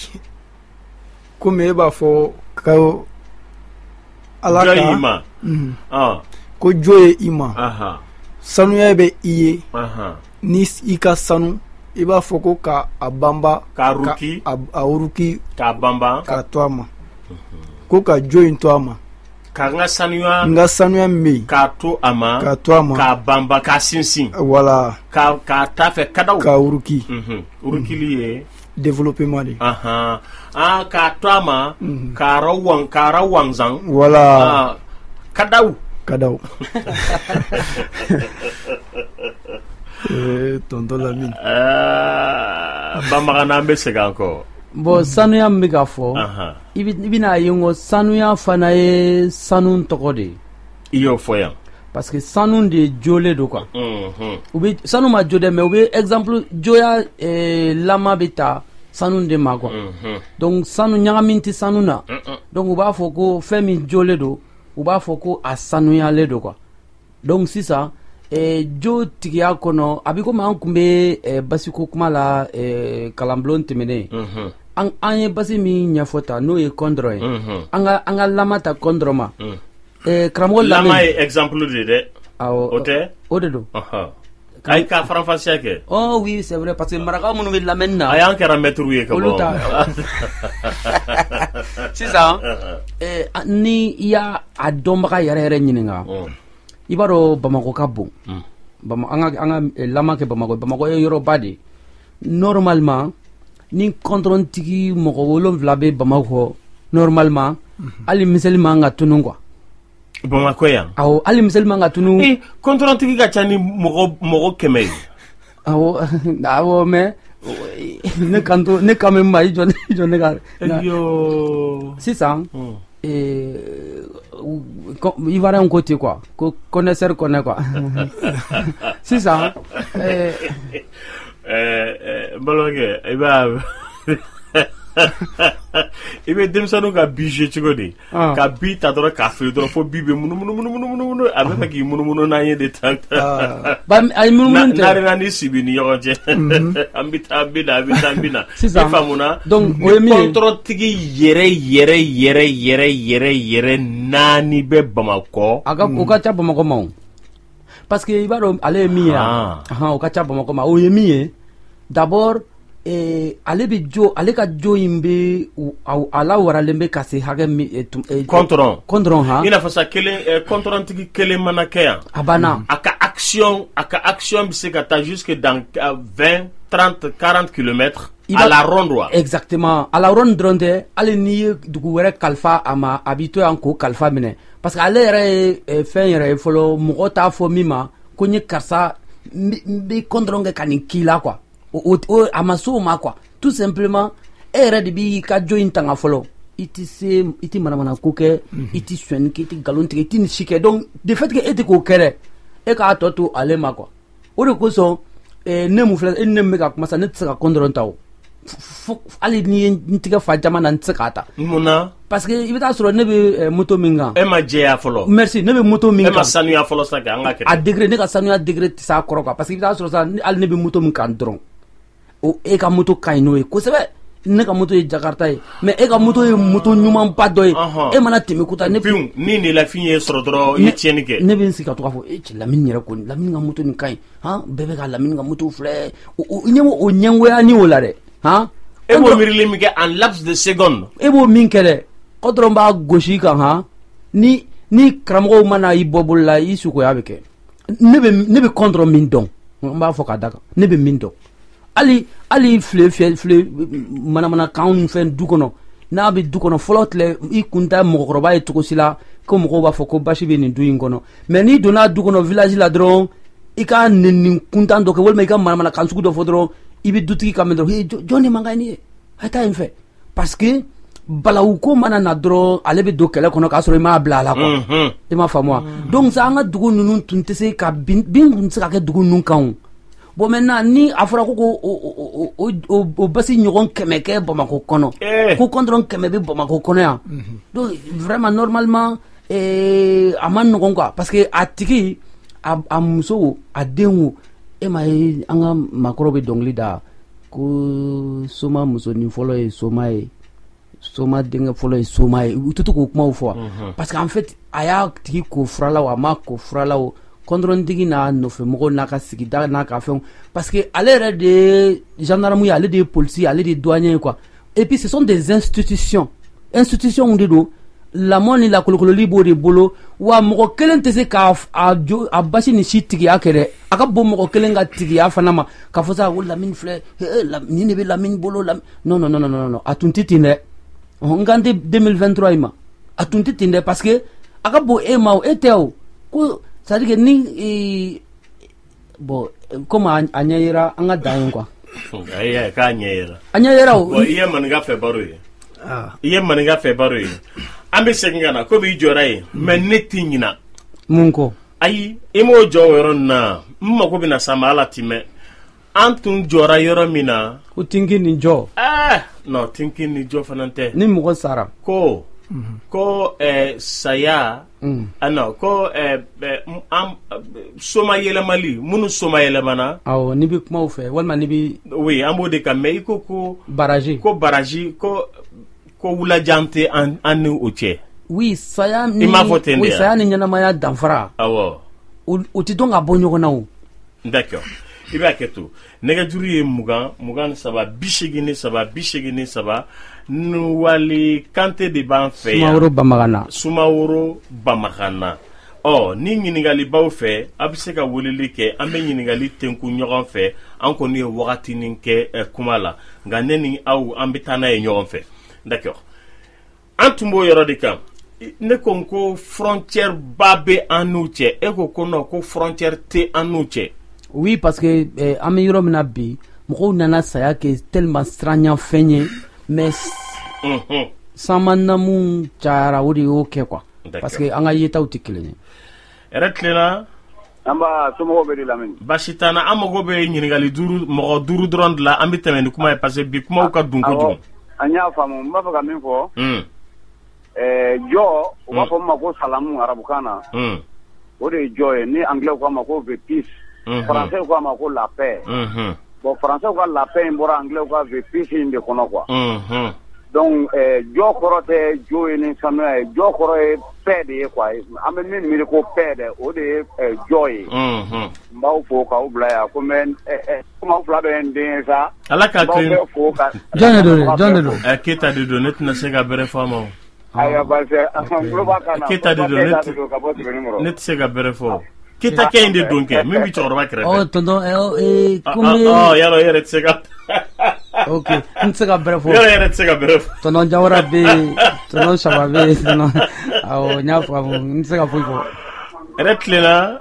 komi e b'a fɔ ko ala jɔ i ka ma Mhm. ɔn ko jo ye i ma ahan sanuya bɛ i ye ahan ni i ka sanu i b'a fɔ ko ka a banba K'a ruki. ka a, a ruki k'a banban k'a to a ma ko ka jo in to ama ka nga sanuya nga sanuya me ka to ama ka to ama ka bamba ka sinsin wala ka ka tafe kadaw ka uruki mhm urukili ye développement de aha ah ka to ama ka rawang ka rawang zang wala ah kadaw kadaw eh tonton Lamine ah bamba kana be sega encore bon sanuya mi ka fɔ aha i bina ye ngo sanuya fana ye sanu tɔgɔ de iyo foyan parce que sanu de jole do quoi mhm u be sanu ma jode mais u be exemple joya eh, lama be ta sanu de ma quoi mhm donc sanu ɲagamin ti sanu na donc u b'a fɔ ko fɛn min jole do u b'a fɔ ko a sanuyalen do quoi donc sisan eh, jo tigiya kɔnɔ a bi komi an kun be eh, basiko kuma la eh, kalanbulon tɛmɛnen mhm an an ye basi min ɲɛfɔ ta n'o ye kɔndɔrɔ ye mhm an ka an ka lama ta kɔndɔrɔ ma mhm eh, karamɔgɔ lama lamɛn ye exemple de dɛ awɔ o tɛ o de do aha ay ka faranfasiya kɛ oh oui c'est vrai parce que marakaw minnu bɛ lamɛnni na a y'an kɛra mɛtiriw ye ka olu bɔ ta sisan eh, ni i y'a a dɔnbaga yɛrɛ yɛrɛ ɲininka i b'a dɔn Bamakɔ ka bon Bama an ka an ka eh, lama kɛ Bamakɔ Bamakɔ ye yɔrɔba de normalement ni kɔntɔrɔntigi mɔgɔ wolonfila bɛ Bamakɔ normalement hali miseli man ka tunun quoi Bamakɔ yan awɔ hali miseli man ka tunun eh kɔntɔrɔntigi ka ca ni mɔgɔ mɔgɔ kɛmɛ ye awɔ awɔ mais ne kan to ne kan bɛ ma i jɔ i jɔ ne ka yo sisan eh Ivoirien ko ten quoi ko connaisseur connaît quoi sisan eh eh baloge e ba i bɛ denmisɛnninw ka bi jouer cogo di ka bi ta dɔrɔn k'a fili dɔrɔn fo bi bɛ munumunu munumunu munumunu a bɛ fɛ k'i munumunu n'an ye de tan ayi munumunu tɛ n'are na ni sibi ni ɲɔgɔn cɛ an bɛ taa an bɛ na an bɛ taa an bɛ na sisan i faamuna donc o ye min ye kɔntɔrɔntigi yɛrɛ yɛrɛ yɛrɛ yɛrɛ yɛrɛ yɛrɛ naani bɛ Bamakɔ a ka o ka ca Bamakɔ ma o parce que i b'a dɔn ale ye min ye ahan o ka ca Bamakɔ ma o ye min ye d'abord eh, ale bi jo ale ka jo in be ala waralen be ka se hakɛ min kɔntɔrɔn kɔntɔrɔn ha i n'a fɔ sa kelen kɔntɔrɔntigi kelen mana kɛ yan a banna a ka action a ka action bi se ka taa jusque dans vingt trente quarante kilomètres à la ronde wa exactement à la ronde dɔrɔn tɛ hali n'i ye dugu wɛrɛ kalifa a ma a b'i to yan k'o kalifa minɛ parce que ale yɛrɛ ye fɛn yɛrɛ ye fɔlɔ mɔgɔ t'a fɔ min ma ko n ye karisa n bɛ kɔntɔrɔn kɛ ka nin k'i la quoi o o a ma so ma quoi tout simplement e yɛrɛ de b'i ka jo in tanga fɔlɔ i ti se i ti manamana ko kɛ i ti sonyɛni kɛ i ti nkalon tigɛ i ti nin si kɛ donc de fait que e tɛ k'o kɛ dɛ e k'a tɔ to ale ma quoi o de kosɔn ne mun filɛ e ni ne min bɛ ka kuma sisan ne tɛ se ka kɔntɔrɔn ta o hali n'i ye n tigɛ fa jama na n tɛ se k'a ta mun na parce que i bɛ taa sɔrɔ ne bɛ moto min kan e ma jɛya fɔlɔ merci ne bɛ moto min kan e ma sanuya fɔlɔ sa kɛ an ka kɛ a degré ne ka sanuya degré tɛ s'a kɔrɔ quoi parce que i bɛ taa sɔrɔ sisan hali ne bɛ moto min kan dɔrɔn o e ka moto ka ɲi n'o ye kosɛbɛ ne ka moto ye Jakarta ye mais e ka moto ye moto ɲumanba dɔ ye e mana tɛmɛ kuta ne piw ni nin lafin ye sɔrɔ dɔrɔn i ye tiɲɛni kɛ ne bɛ n sigi ka to k'a fɔ e cɛ Lamini yɛrɛ ko Lamini ka moto nin ka ɲi han bɛɛ bɛ ka Lamini ka moto filɛ o ɲɛ o ɲɛngoya ni o la dɛ han e b'o miirili min kɛ en laps de seconde e b'o min kɛ dɛ ko dɔrɔn b'a gosi kan han ni ni karamɔgɔw mana i bɔ bolo la i sukoya bɛ kɛ ne bɛ ne bɛ kɔntɔrɔ min dɔn n b'a fɔ ka da kan ne bɛ min dɔn hali hali file file file manamana kan ni fɛn du kɔnɔ n'a bɛ du kɔnɔ fɔlɔ tile i kun tɛ mɔgɔkɔrɔba ye cogo si la ko mɔgɔw b'a fɔ ko basi bɛ nin du in kɔnɔ mais n'i donna du kɔnɔ village la dɔrɔn i ka nin kuntan dɔ kɛ walima i ka manamana kan sugu dɔ fɔ dɔrɔn i bɛ dutigi kan mɛn dɔrɔn he jɔn de man kan nin ye a taa yen fɛ parce que balawu ko mana na dɔrɔn ale bɛ don kɛlɛ kɔnɔ k'a sɔrɔ i m'a bila a la quoi i m'a faamu wa donc sa an ka dugu ninnu tun tɛ se ka bin bin tun tɛ se ka kɛ dugu ninnu kan o bon maintenant ni a fɔra ko ko o o o o basi ɲɔgɔn kɛmɛ kɛ Bamakɔ kɔnɔ ko kɔntɔrɔn kɛmɛ bɛ Bamakɔ kɔnɔ yan donc vraiment normalement a ma nɔgɔn quoi parce que a tigi a a muso a den o e ma ye an ka maakɔrɔw bɛ dɔnkili da ko soma musonin fɔlɔ ye soma ye soma denkɛ fɔlɔ ye soma ye u tɛ to k'o kumaw fɔ parce que en fait a y'a tigi ko fura la o a ma ko fura la o kɔntɔrɔntigi n'a nɔfɛmɔgɔw n'a ka sigida n'a ka fɛnw parce que ale yɛrɛ de ye gendarme ye ale de ye policier ale de ye douanier ye quoi et puis ce sont des institutions institutions de don lamɔ ni lakolokololi b'o de bolo wa mɔgɔ kelen tɛ se k'a a jo a basi ni si tigiya kɛ dɛ a ka bon mɔgɔ kelen ka tigiya fana ma k'a fɔ sa ko Lamini filɛ nin de bɛ Lamini bolo Lamini non non non non non a tun tɛ ten dɛ n kan tɛ deux mille vingt-trois in ma a tun tɛ ten dɛ parce que a ka bon e ma o e tɛ o ko c'est à dire que ni bon comme a ɲɛ yira an ka dan ye quoi. ayi k'a ɲɛ yira. a ɲɛ yira o. bon i ye maninka fɛ baro ye. i ye maninka fɛ baro ye. an bɛ segin ka na komi i jɔra yen mais ne t'i ɲina. mun ko. ayi i m'o jɔ o yɔrɔ nin na n mago bɛna s'a ma ala ti mɛn an tun jɔra yɔrɔ min na. ko tinki ni jɔ. ɛɛ non tinki ni jɔ fana tɛ. ni mɔgɔ sara. ko ko ɛɛ saya. ano ko ɛɛ an soma yɛlɛmali minnu soma yɛlɛmana. awɔ n'i bɛ kuma o fɛ walima n'i bɛ. oui an b'o de kan mais i ko ko. baraji. ko baraji ko. ko wulajan tɛ an an ni o cɛ. oui saya ni. i m'a fɔ ten de oui saya ni ɲɛnamaya danfara. awɔ. o o tɛ dɔn ka bɔ ɲɔgɔn na o. d'accord i b'a kɛ to nɛgɛjuru ye mugan mugan ni saba bi seegin ni saba bi seegin ni saba Nuwali Kante de b'an fɛ yan. Sumaworo Bamakana. Sumaworo Bamakana. ɔ ni ɲininkali baw fɛ a bɛ se ka weleli kɛ an bɛ ɲininkali tenku ɲɔgɔn fɛ an kɔni ye wagatinin kɛ eh, kuma la nka ne ni aw an bɛ taa n'a ye ɲɔgɔn fɛ d'accord an tun b'o yɔrɔ de kan ne ko n ko frontière ba bɛ an n'u cɛ e ko ko non ko frontière tɛ an n'u cɛ. oui parce que eh, an bɛ yɔrɔ min na bi mɔgɔw nana saya kɛ tellement siranɲɛfɛn ye mais sanmanamu cayara o de y'o kɛ quoi parce que an ka yetaw tɛ kelen ye. Yɛrɛ tilenna. an b'a somɔgɔw bɛ di Lamini. Basi t'an na an mago bɛ ɲininkali duuru mɔgɔ duuru dɔrɔn de la an bɛ tɛmɛ ni kuma ye parce que bi kumaw ka dun kojugu. an y'a faamu n b'a fɛ ka min fɔ. ɛɛ jɔ u b'a fɔ min ma ko salamu arabukan na. o de ye jɔ ye ni anglais k'a ma ko the peace. français k'a ma ko la paix. bon français ka la paix in bɔra anglais ka the peace in de kɔnɔ quoi. donc jɔ kɔrɔ tɛ jo ye ni sanuya ye jɔ kɔrɔ ye paix de ye quoi an bɛ min miiri ko paix dɛ o de ye jɔ ye. n b'aw fo k'aw bila yan ko mɛ komi aw fila bɛ n den ye sa. ala ka kɛ n b'aw bɛɛ fo ka. jɔn de don jɔn de don. ɛ Keyita de don ne tɛna se ka bɛrɛ fɔ a ma o. ayiwa parce que n tulo b'a kan na. Keyita de don ne tɛ ne tɛ se ka bɛrɛ fɔ. Keyita kɛ in de don kɛ min bɛ cɛkɔrɔba kɛrɛfɛ. ɔ tonton ee komi. ɔ yalɔ e yɛrɛ tɛ se ka. ok n tɛ se ka bɛrɛ fɔ. yɔrɔ yɛrɛ tɛ se ka bɛrɛ fɔ. tɔnɔ Jawara bɛ yen tɔnɔ Saba bɛ yen tɔnɔ awɔ n y'a faamu n tɛ se ka foyi fɔ. yɛrɛ tilenna.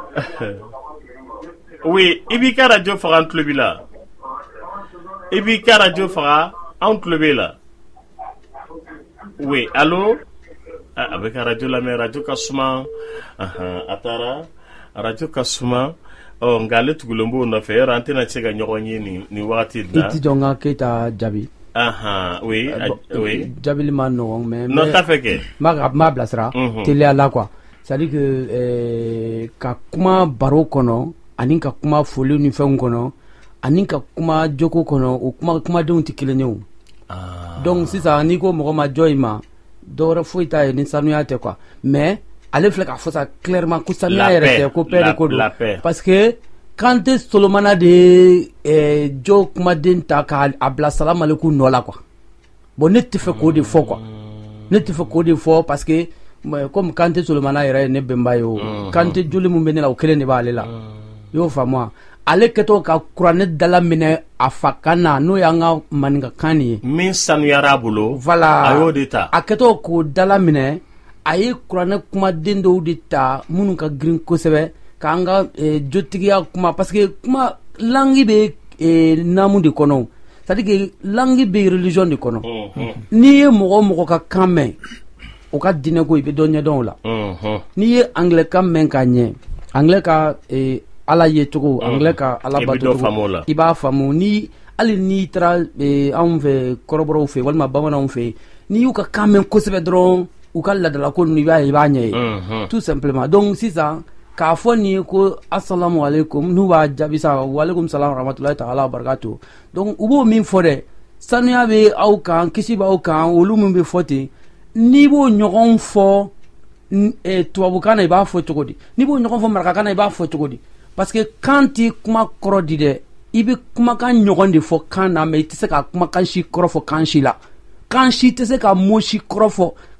oui i b'i ka radio faga an tulo b'i la. i b'i ka radio faga an tulo b'i la. oui allo. a bɛ ka radio lamɛn radio ka suma a taara radio ka suma. ɔ nka ale tugulen b'o nɔfɛ yɔrɔ an tɛna se ka ɲɔgɔn ye nin nin wagati in na. i ti jɔ n ka Keyita jaabi. ahan oui oui. jaabili ma nɔgɔn mais. non t'a fɛ kɛ. n b'a bilasira. teliya la quoi c'est à dire que ka kuma baro kɔnɔ ani ka kuma foli ni fɛnw kɔnɔ ani ka kuma joko kɔnɔ o kuma kumadenw tɛ kelen ye o. donc sisan n'i ko mɔgɔ ma jɔ i ma dɔwɛrɛ foyi t'a ye ni sanuya tɛ quoi mais. ale filɛ k'a fɔ sa clairement ko sanuya yɛrɛ tɛ ko paix de ko don parce que Kante Solomana de ye jɔ kumaden ta k'a bila salamu aleykum nɔ la quoi bon ne tɛ fɛ k'o de fɔ quoi ne tɛ fɛ k'o de fɔ parce que comme Kante Solomana yɛrɛ ye ne bɛnba ye o Kante joli min bɛ ne la o kelen de b'ale la i y'o faamu wa ale kɛtɔ ka kuranɛ dala minɛ a fa kan na n'o y'an ka maninkakan nin ye min sanuyara a bolo voilà a y'o de ta a kɛtɔ k'o dala minɛ a ye kuranɛ kumaden dɔw de ta minnu ka girin kosɛbɛ k'an ka jotigiya kuma parce que kuma langue bɛ naamu de kɔnɔ c'est à dire que langue bɛ religion de kɔnɔ n'i ye mɔgɔ mɔgɔ ka kan mɛn o ka diinɛ ko i bɛ dɔ ɲɛdɔn o la n'i ye anglais kan mɛn ka ɲɛ anglais ka ala ye cogo anglais ka ala bato cogo i b'a faamu ni hali n'i taara anw fɛ kɔrɔbɔrɔw fɛ walima bamananw fɛ n'i y'u ka kan mɛn kosɛbɛ dɔrɔn u ka ladala ko i b'a ye i b'a ɲɛ ye tout simplement donc sisan k'a fɔ nin ye ko assalamu alaikum n'u b'a jaabi sa wa alaikum salam rahmatulahi ta'ala wa barakatuh donc u b'o min fɔ dɛ sanuya bɛ aw kan kisi b'aw kan olu min bɛ fɔ ten n'i b'o ɲɔgɔn fɔ tubabukan na i b'a fɔ cogo di n'i b'o ɲɔgɔn fɔ marakakan na i b'a fɔ cogo di parce que kan tɛ kuma kɔrɔ di dɛ i bɛ kumakan ɲɔgɔn de fɔ kan na mais i tɛ se ka kumakan si kɔrɔ fɔ kan si la kan si tɛ se ka mot si kɔrɔ fɔ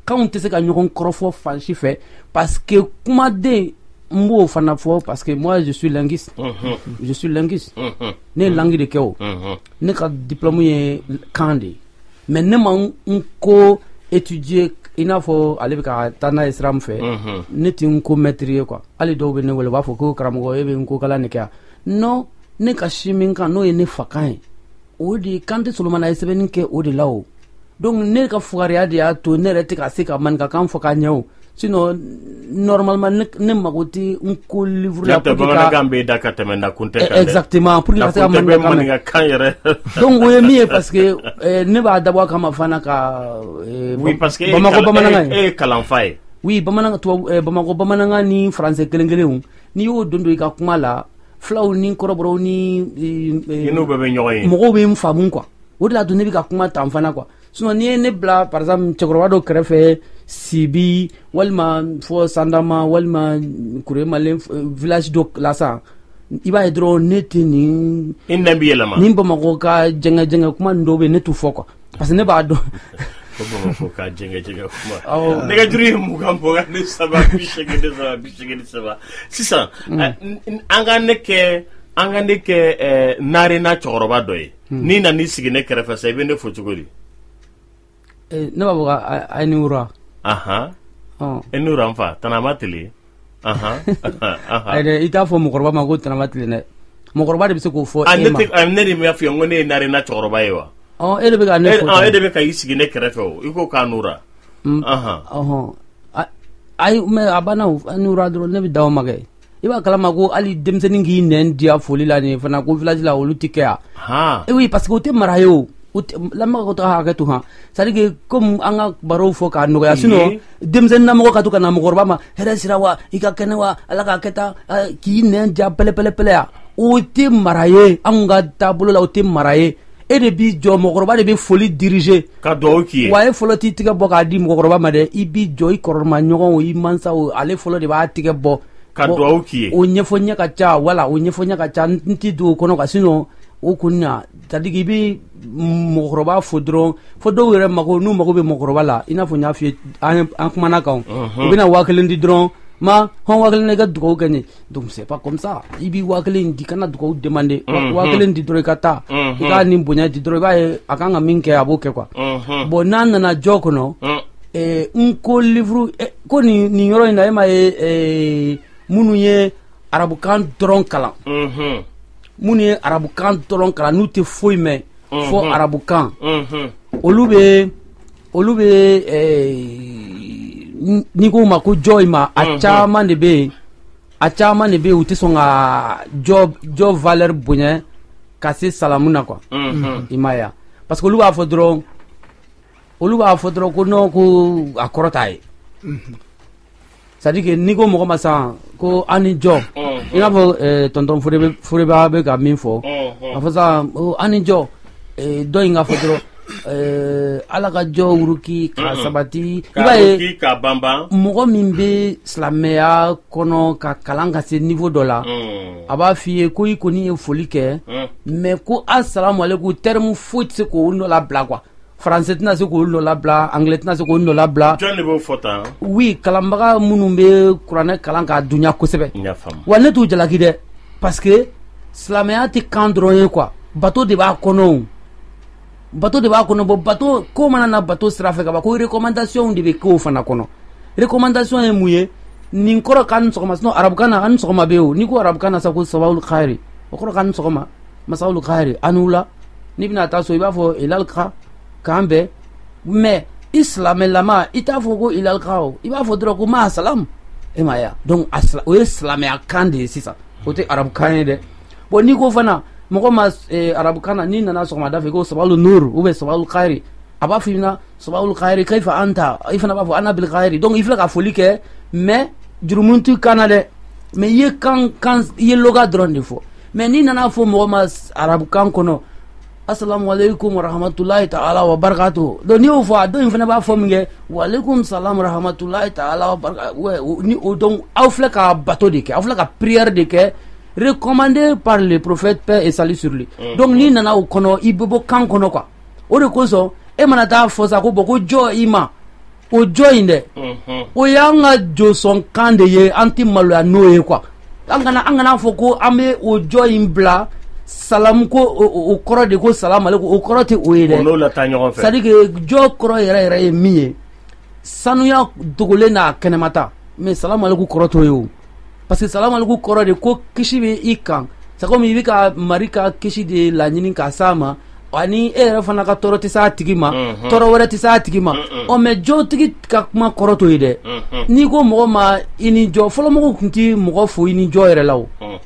kan tɛ se ka ɲɔgɔn kɔrɔfɔ fan si fɛ parce que kumaden n b'o fana fɔ parce que moi je suis linguiste je suis linguiste ne ye langue de kɛ o ne ka diplôme ye kan de mais ne ma n ko étudier i n'a fɔ ale bɛ ka taa n'a ye sira min fɛ ne tɛ n ko maître ye quoi hali dɔw bɛ ne wele u b'a fɔ ko karamɔgɔ e bɛ n ko kalan de kɛ yan non ne ka si min kan n'o ye ne fa kan ye o de Kante Solomana ye sɛbɛnni kɛ o de la o donc ne ka fugariya de y'a to ne yɛrɛ tɛ ka se ka maninkakan fɔ ka ɲɛ o sinon normalement ne, ne mago tɛ n ko livre la pour que ka bamanankan bɛ da ka tɛmɛ na kuntɛ kan dɛ exactement pour que ka se ka maninkakan yɛrɛ donc o ye min ye parce que eh, ne b'a dabɔ a kama fana ka eh, oui parce que Bamakɔ bamanankan e ye kalanfa ye oui bamanankan tubabu eh, Bamakɔ bamanankan ni français kelen kelenw n'i y'o don don i ka kuma la fulaw ni kɔrɔbɔrɔw ni i n'u bɛɛ bɛ ɲɔgɔn ye mɔgɔw bɛ n faamu quoi o de la to ne bɛ ka kuma tan fana quoi sinon n'i ye ne bila par exemple cɛkɔrɔba dɔ kɛrɛfɛ Sibi walima fɔ Sandama walima Kuremalen village dɔ la sa i b'a ye dɔrɔn ne tɛ nin i nɛ bɛ yɛlɛma ni Bamakɔ ka jɛngɛ jɛngɛ kuma nin dɔw bɛ ne t'u fɔ quoi parce que ne b'a dɔn ko Bamakɔ ka jɛngɛ jɛngɛ kuma nɛgɛjuru ye mugan mugan ni saba bi seegin ni saba bi seegin ni saba sisan an ka ne kɛ an ka ne kɛ narena cɛkɔrɔba dɔ ye n'i nana i sigi ne kɛrɛfɛ sa i bɛ ne fɔ cogo di ne b'a fɔ a ni wura aha e ni wura n fa Tanama Tile aha i t'a fɔ mɔgɔkɔrɔba ma ko Tanama Tile dɛ mɔgɔkɔrɔba de bɛ se k'o fɔ e ma ne de m'a f'i ye ko ne ye narena cɛkɔrɔba ye wa e de bɛ ka ne fɔ e de bɛ ka i sigi ne kɛrɛfɛ o i ko k'a nura ayi mais a banna o ni wura dɔrɔn ne bɛ daw ma kɛ i b'a kalama ko hali denmisɛnnin k'i nɛn diya foli la nin fana ko village la olu tɛ kɛ yan oui parce que o tɛ mara ye o lamɛnbagaw ka to ka hakɛ to han c'est à dire que comme an ka barow fɔ k'a nɔgɔya sinon denmisɛnnin namɔgɔ ka to ka na mɔgɔkɔrɔba ma hɛrɛ sira wa i ka kɛnɛ wa ala k'a kɛ tan k'i nɛn diya pɛlɛ-pɛlɛ yan o tɛ mara ye anw ka taabolo la o tɛ mara ye e de b'i jɔ mɔgɔkɔrɔba de bɛ foli diriger ka dugawu k'i ye wa e fɔlɔ t'i tigɛ bɔ k'a di mɔgɔkɔrɔba ma dɛ i b'i jɔ i kɔrɔma ɲɔgɔn o i mansa o ale fɔlɔ de b'a tigɛ bɔ ka dugawu k'i ye o ɲɛfɔ ɲɛ ka ca wala o ɲɛfɔ ɲɛ ka ca n tɛ don o kɔnɔ ka sinon o kɔni na c'est-à-dire i bɛ mɔgɔkɔrɔba fo dɔrɔn fo dɔw yɛrɛ mago n'u mago bɛ mɔgɔkɔrɔba la i n'a fɔ n y'a f'i ye an kumana kan u bɛna waa kelen di dɔrɔn ma hɔn waa kelen i ka dugawu kɛ ɲe donc c'est pas comme ça i bɛ waa kelen di kana dugawu demander waa kelen di dɔrɔn i ka taa i ka nin bonya di dɔrɔn i b'a ye a kan ka min kɛ a b'o kɛ quoi bon n'a nana jɔ kɔnɔ n ko livre ko nin nin yɔrɔ in na e ma ye minnu ye arabukan dɔrɔn kalan minnu ye arabukan dɔrɔn kalan n'u tɛ foyi mɛn fɔ arabukan olu bɛ olu bɛ n'i ko ma ko jɔ in ma a caman de bɛ yen a caman de bɛ yen u tɛ sɔn ka jɔ jɔ valeur bonya ka se salamu na quoi i ma ye parce que olu b'a fɔ dɔrɔn olu b'a fɔ dɔrɔn ko non ko a kɔrɔ t'a ye c'est à dire que n'i ko mɔgɔ ma san ko an ni jɔ i n'a fɔ tonton Foreba bɛ ka min fɔ a fɔ sisan an ni jɔ dɔ in ka fɔ dɔrɔn ala ka jɔ wuruki ka sabati i b'a ye mɔgɔ min bɛ silamɛya kɔnɔ ka kalan ka se niveau dɔ la a b'a f'i ye ko i kɔni ye foli kɛ mais ko asalamualeykum terme foyi tɛ se k'o nɔ labila quoi français tɛna se k'o nɔ labila anglais tɛna se k'o nɔ labila jɔn de b'o fɔ tan oui kalanbaga minnu bɛ kuranɛ kalan k'a dunya kosɛbɛ wa ne t'u jalaki dɛ parce que silamɛya tɛ kan dɔrɔn ye quoi bato de b'a kɔnɔ o bato de b'a kɔnɔ bon bato ko mana na bato sira fɛ ka ban ko recommandation de bɛ k'o fana kɔnɔ recommandation ye mun ye nin kɔrɔ k'a ni sɔgɔma sinon arabukan na a ni sɔgɔma bɛ yen o n'i ko arabukan na sa ko sabahul khayri o kɔrɔ k'a ni sɔgɔma masahul khayri a n'u la n'i bɛna taa so i b'a fɔ ilal ka k'an bɛɛ mais i silamɛlama i t'a fɔ ko ilal ka o i b'a fɔ dɔrɔn ko ma salam e ma ye donc o ye silamɛya kan de ye sisan o tɛ arabukan ye dɛ bon n'i ko fana mɔgɔ ma arabukan na n'i nana sɔgɔmada fɛ ko sabahul nur ou bien sabahul khayri a b'a f'i ɲɛna sabahul khayri kayfa anta i fana b'a fɔ ana bil khayri donc i filɛ ka foli kɛ mais jurumu t'i kan na dɛ mais i ye kan kan i ye loga dɔrɔn de fɔ mais n'i nana fɔ mɔgɔ ma arabukan kɔnɔ assalamu alaikum wa rahmatullahi ta'ala wa barakatuh donc n'i y'o fɔ a dɔ in fana b'a fɔ min kɛ wa alaikum salam wa rahmatullahi ta'ala wa barakatuh ni o donc aw filɛ ka bato de kɛ aw filɛ ka prière de kɛ recommandé par le prophète paix et salut sur lui donc n'i nana o kɔnɔ i bɛ bɔ kan kɔnɔ quoi o de kosɔn e mana taa fɔ sa ko bɔn ko jɔ i ma o join de o yanga joson kande ye anti maloya no ye quoi angana angana foko ame o join bla salam ko o koro de ko salam alaikum o koro te o ye de no la tanyo fait c'est-à-dire que jo koro yere yere ye miye sanuya dogole na kenemata mais salam alaikum koro to yo parce que salam alaikum koro de ko kishi be ikan c'est comme il ka marika kishi de la nyini ka sama ani era fana ka toro ti sa tigima toro wala ti sa tigima o me jo tigi ka kuma koro to ide ni ko mo ma ini jo folo mo kunti mo fo ini jo ere lawo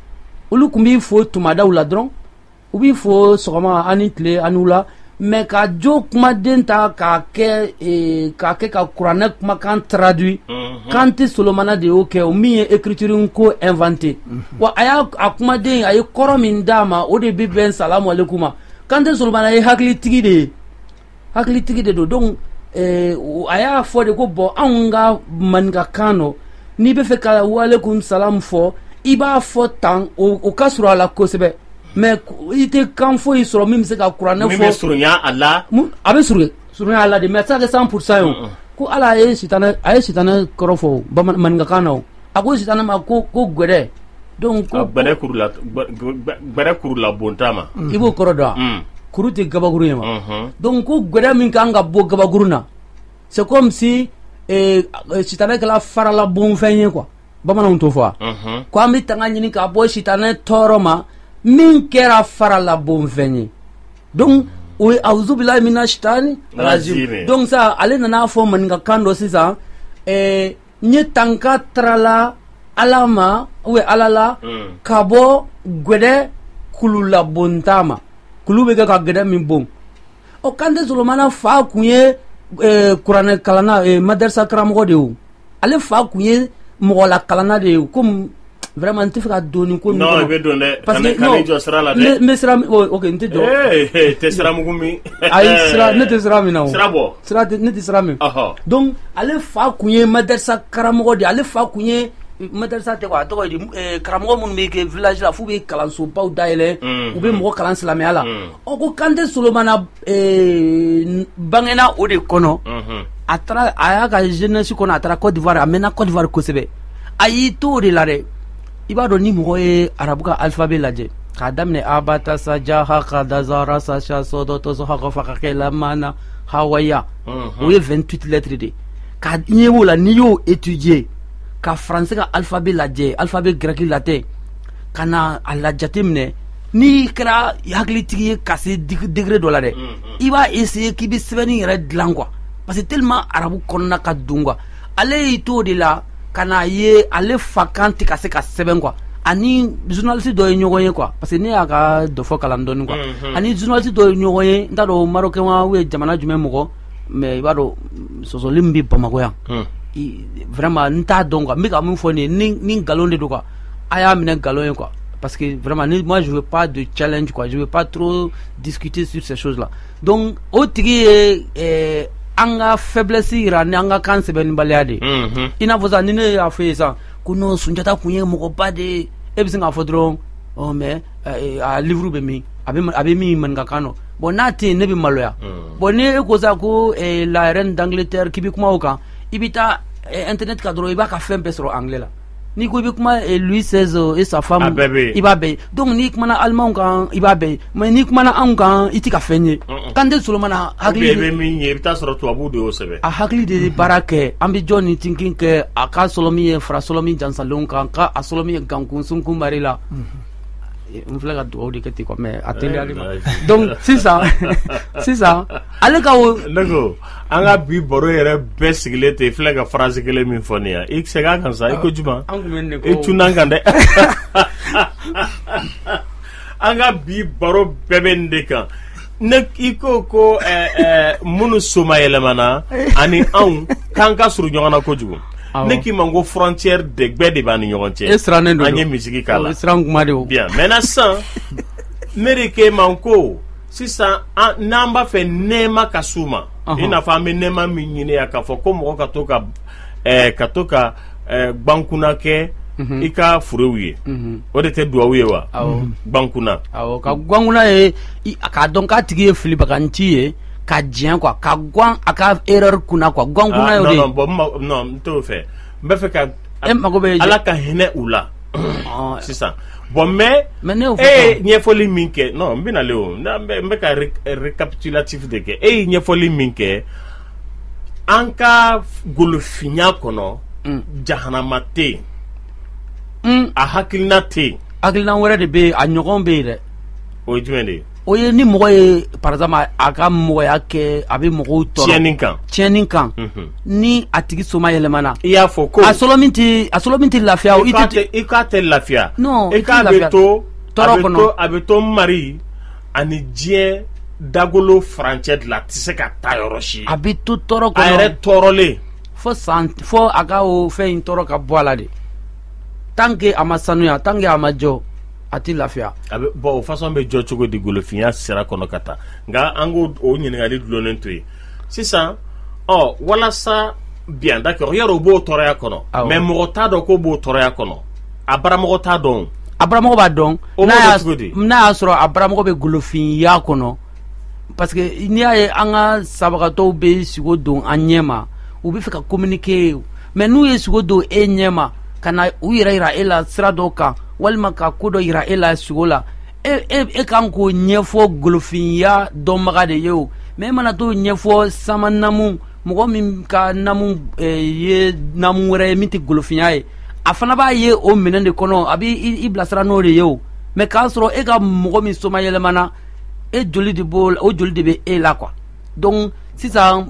ulu kumbi fo tuma dawla dron ubi fo sogama ani tle anula me ka jo kuma denta ka ke e ka ke ka kurana kuma kan traduit quand solomana de oke o mi écriture ko inventé wa aya akuma den ay koro min dama o de bi ben salamu alaikum quand solomana ay hakli tigi de hakli tigi de do donc eh aya fo de ko bo anga man ga kano ni be fe ka wa alaikum salam fo iba fo tan o kasro ala ko sebe mais ite kan fo isro mim se ka kurana fo mim surunya Allah abe surunya surunya Allah de mais ça que cent pour cent ko ala ye sitana ay sitana korofo ba man ga kano ako sitana ma ko ko gwede donc ko gbere kurula gbere kurula bontama ibo koroda kuruti gabaguru yema donc ko gwede min kan ga bo gabaguru na c'est comme si eh sitana kala farala bon fenye quoi bamana on to fois ko ambi tanga nyini ka bo sitana toroma min kera farala bon fenye donc oui auzu billahi minash shaitani rajim donc ça ale nana fo man nga kando sisa eh nye tanka trala alama we alala mm. kabo gwede kulula bontama kulube ka gwede min bon o kande solomana fa kunye eh qur'an kalana eh madrasa kramo de o ale fa kunye mo la kalana de comme vraiment tu fais donner quoi non be donner parce que kan jo sera la de mais sera OK nte do eh te sera mugumi ay sera ne te sera mina sera bo sera ne te sera mi donc ale fa kunye madrasa kramo de ale fa kunye madrasa te quoi to di kramo mun me ke village la fu be kalanso pa daile ou be mo kalan islamia la o ko kande solomana eh bangena o de kono atra aya ka jeunesse kono atra Côte d'Ivoire amena Côte d'Ivoire ko sebe ayi to de la re ibado ni mo e arabuka alphabet laje kadamne abata sajaha kadazara sasha sodo to so hakofa kakela mana hawaya oui vingt-huit lettres de ka nyewo la ni yo étudier ka français ka alphabet laje alphabet grec latin kana ala jatimne ni kra yakli tigi kasi degré dollar de iba essayer ki bi seveni red langwa parce que tellement arabu konna ka dungwa ale to de la kana ye ale fakanti kase ka seben quoi ani journaliste do nyogoye quoi parce que ne aka do fo kala ndoni quoi ani journaliste do nyogoye ndado marocain wa we jamana jume moko mais ibado soso limbi bamako ya vraiment nta donga mi ka mun fo ni ni galonde do quoi aya mine galonye quoi parce que vraiment moi je veux pas de challenge quoi je veux pas trop discuter sur ces choses là donc au tigi eh anga faiblesse ira ni anga kanse ben baliade mhm ina voza ni ne ya feza kuno sunjata kunye moko bade ebisinga fodron o me a livre be mi abi abi mi man ngakano bonati ne bi maloya boni ko za ko la reine d'Angleterre kibi kuma oka ibita internet kadro iba ka fembe sur anglais la ni ko bi kuma Louis seize et sa femme iba be donc ni kuma na allemand kan iba be mais ni kuma na an kan itika fenye kande solomana hagli be mi ni ibita sur to abu de osebe a hagli de barake ambi johnny thinking ke aka solomi fra solomi jansalon kan ka a solomi gankun sun kumarila on fait la doigt de keti quoi mais attendez allez donc c'est ça c'est ça allez ka o nago anga bi boro yere besigile te flega phrase kele min fonia ik sega kan sa iko juma e tunanga de anga bi boro bebende kan ne iko ko eh eh munu soma elemana ani an kan ka suru nyona ko jugu neki mango frontière de gbede bani nyonche anye musique kala bien maintenant ça merike manko sisa namba fe nema kasuma ina fami nema minyine akafo ko mo ka toka eh katoka eh bankuna ke ika furewiye o de te duawiye wa bankuna awo ka gwanguna e ka donka tigi filipa kanti e ka diɲɛ quoi ka gwan a ka erreur kunna quoi gwan kunna yo de non bon non n t'o fɛ n bɛ fɛ ka e mago bɛ ala ka hinɛ u la sisan bon mais e ɲɛfɔli min kɛ non n bɛna le o n bɛ ka récapitulatif de kɛ e ye ɲɛfɔli min kɛ an ka golofinya kɔnɔ jahanama tɛ yen a hakilina tɛ yen hakilina wɛrɛ de bɛ yen a ɲɔgɔn bɛ yen dɛ o ye jumɛn de ye o ye ni mɔgɔ ye par exemple a ka mɔgɔya kɛ a bɛ mɔgɔw tɔɔrɔ tiɲɛni kan tiɲɛni kan ni a tigi soma yɛlɛmana i y'a fɔ ko a sɔlɔ min tɛ a sɔlɔ min tɛ lafiya o i k'a tɛ lafiya non i k'a bɛ to tɔɔrɔ kɔnɔ a bɛ to mari ani diɲɛ dagolo furancɛ de la a tɛ se ka taa yɔrɔ si a bɛ to tɔɔrɔ kɔnɔ a yɛrɛ tɔɔrɔlen fo san fo a ka o fɛn in tɔɔrɔ ka bɔ a la de tant que a ma sanuya tant que a ma jɔ a tɛ lafiya a bɛ bɔn o façon bɛ jɔ cogo di golofinya sira kɔnɔ ka taa nka an k'o o ɲininkali dulonnen to yen sisan ɔ walasa bien d'accord yɔrɔ o b'o tɔɔrɔya kɔnɔ mais mɔgɔ t'a dɔn k'o b'o tɔɔrɔya kɔnɔ a baramɔgɔ t'a dɔn a baramɔgɔ b'a dɔn n'a y'a sɔrɔ a baramɔgɔ bɛ golofinya kɔnɔ parce que n'i y'a ye an ka sabagatɔw bɛ sigo don an ɲɛ ma u bɛ fɛ ka communiquer mais n'u ye sigo don e ɲɛ ma ka na u yɛrɛ yira e la sira dɔw kan walima ka ko dɔ yira e la sigo la e e e kan k'o ɲɛfɔ golofinya dɔnbaga de ye o mais e mana t'o ɲɛfɔ sama namu mɔgɔ min ka namu ye namu wɛrɛ ye min tɛ golofinya ye a fana b'a ye o minɛn de kɔnɔ a b'i bilasira n'o de ye o mais k'a sɔrɔ e ka mɔgɔ min soma yɛlɛmana e joli de b'o o joli de bɛ e la quoi donc sisan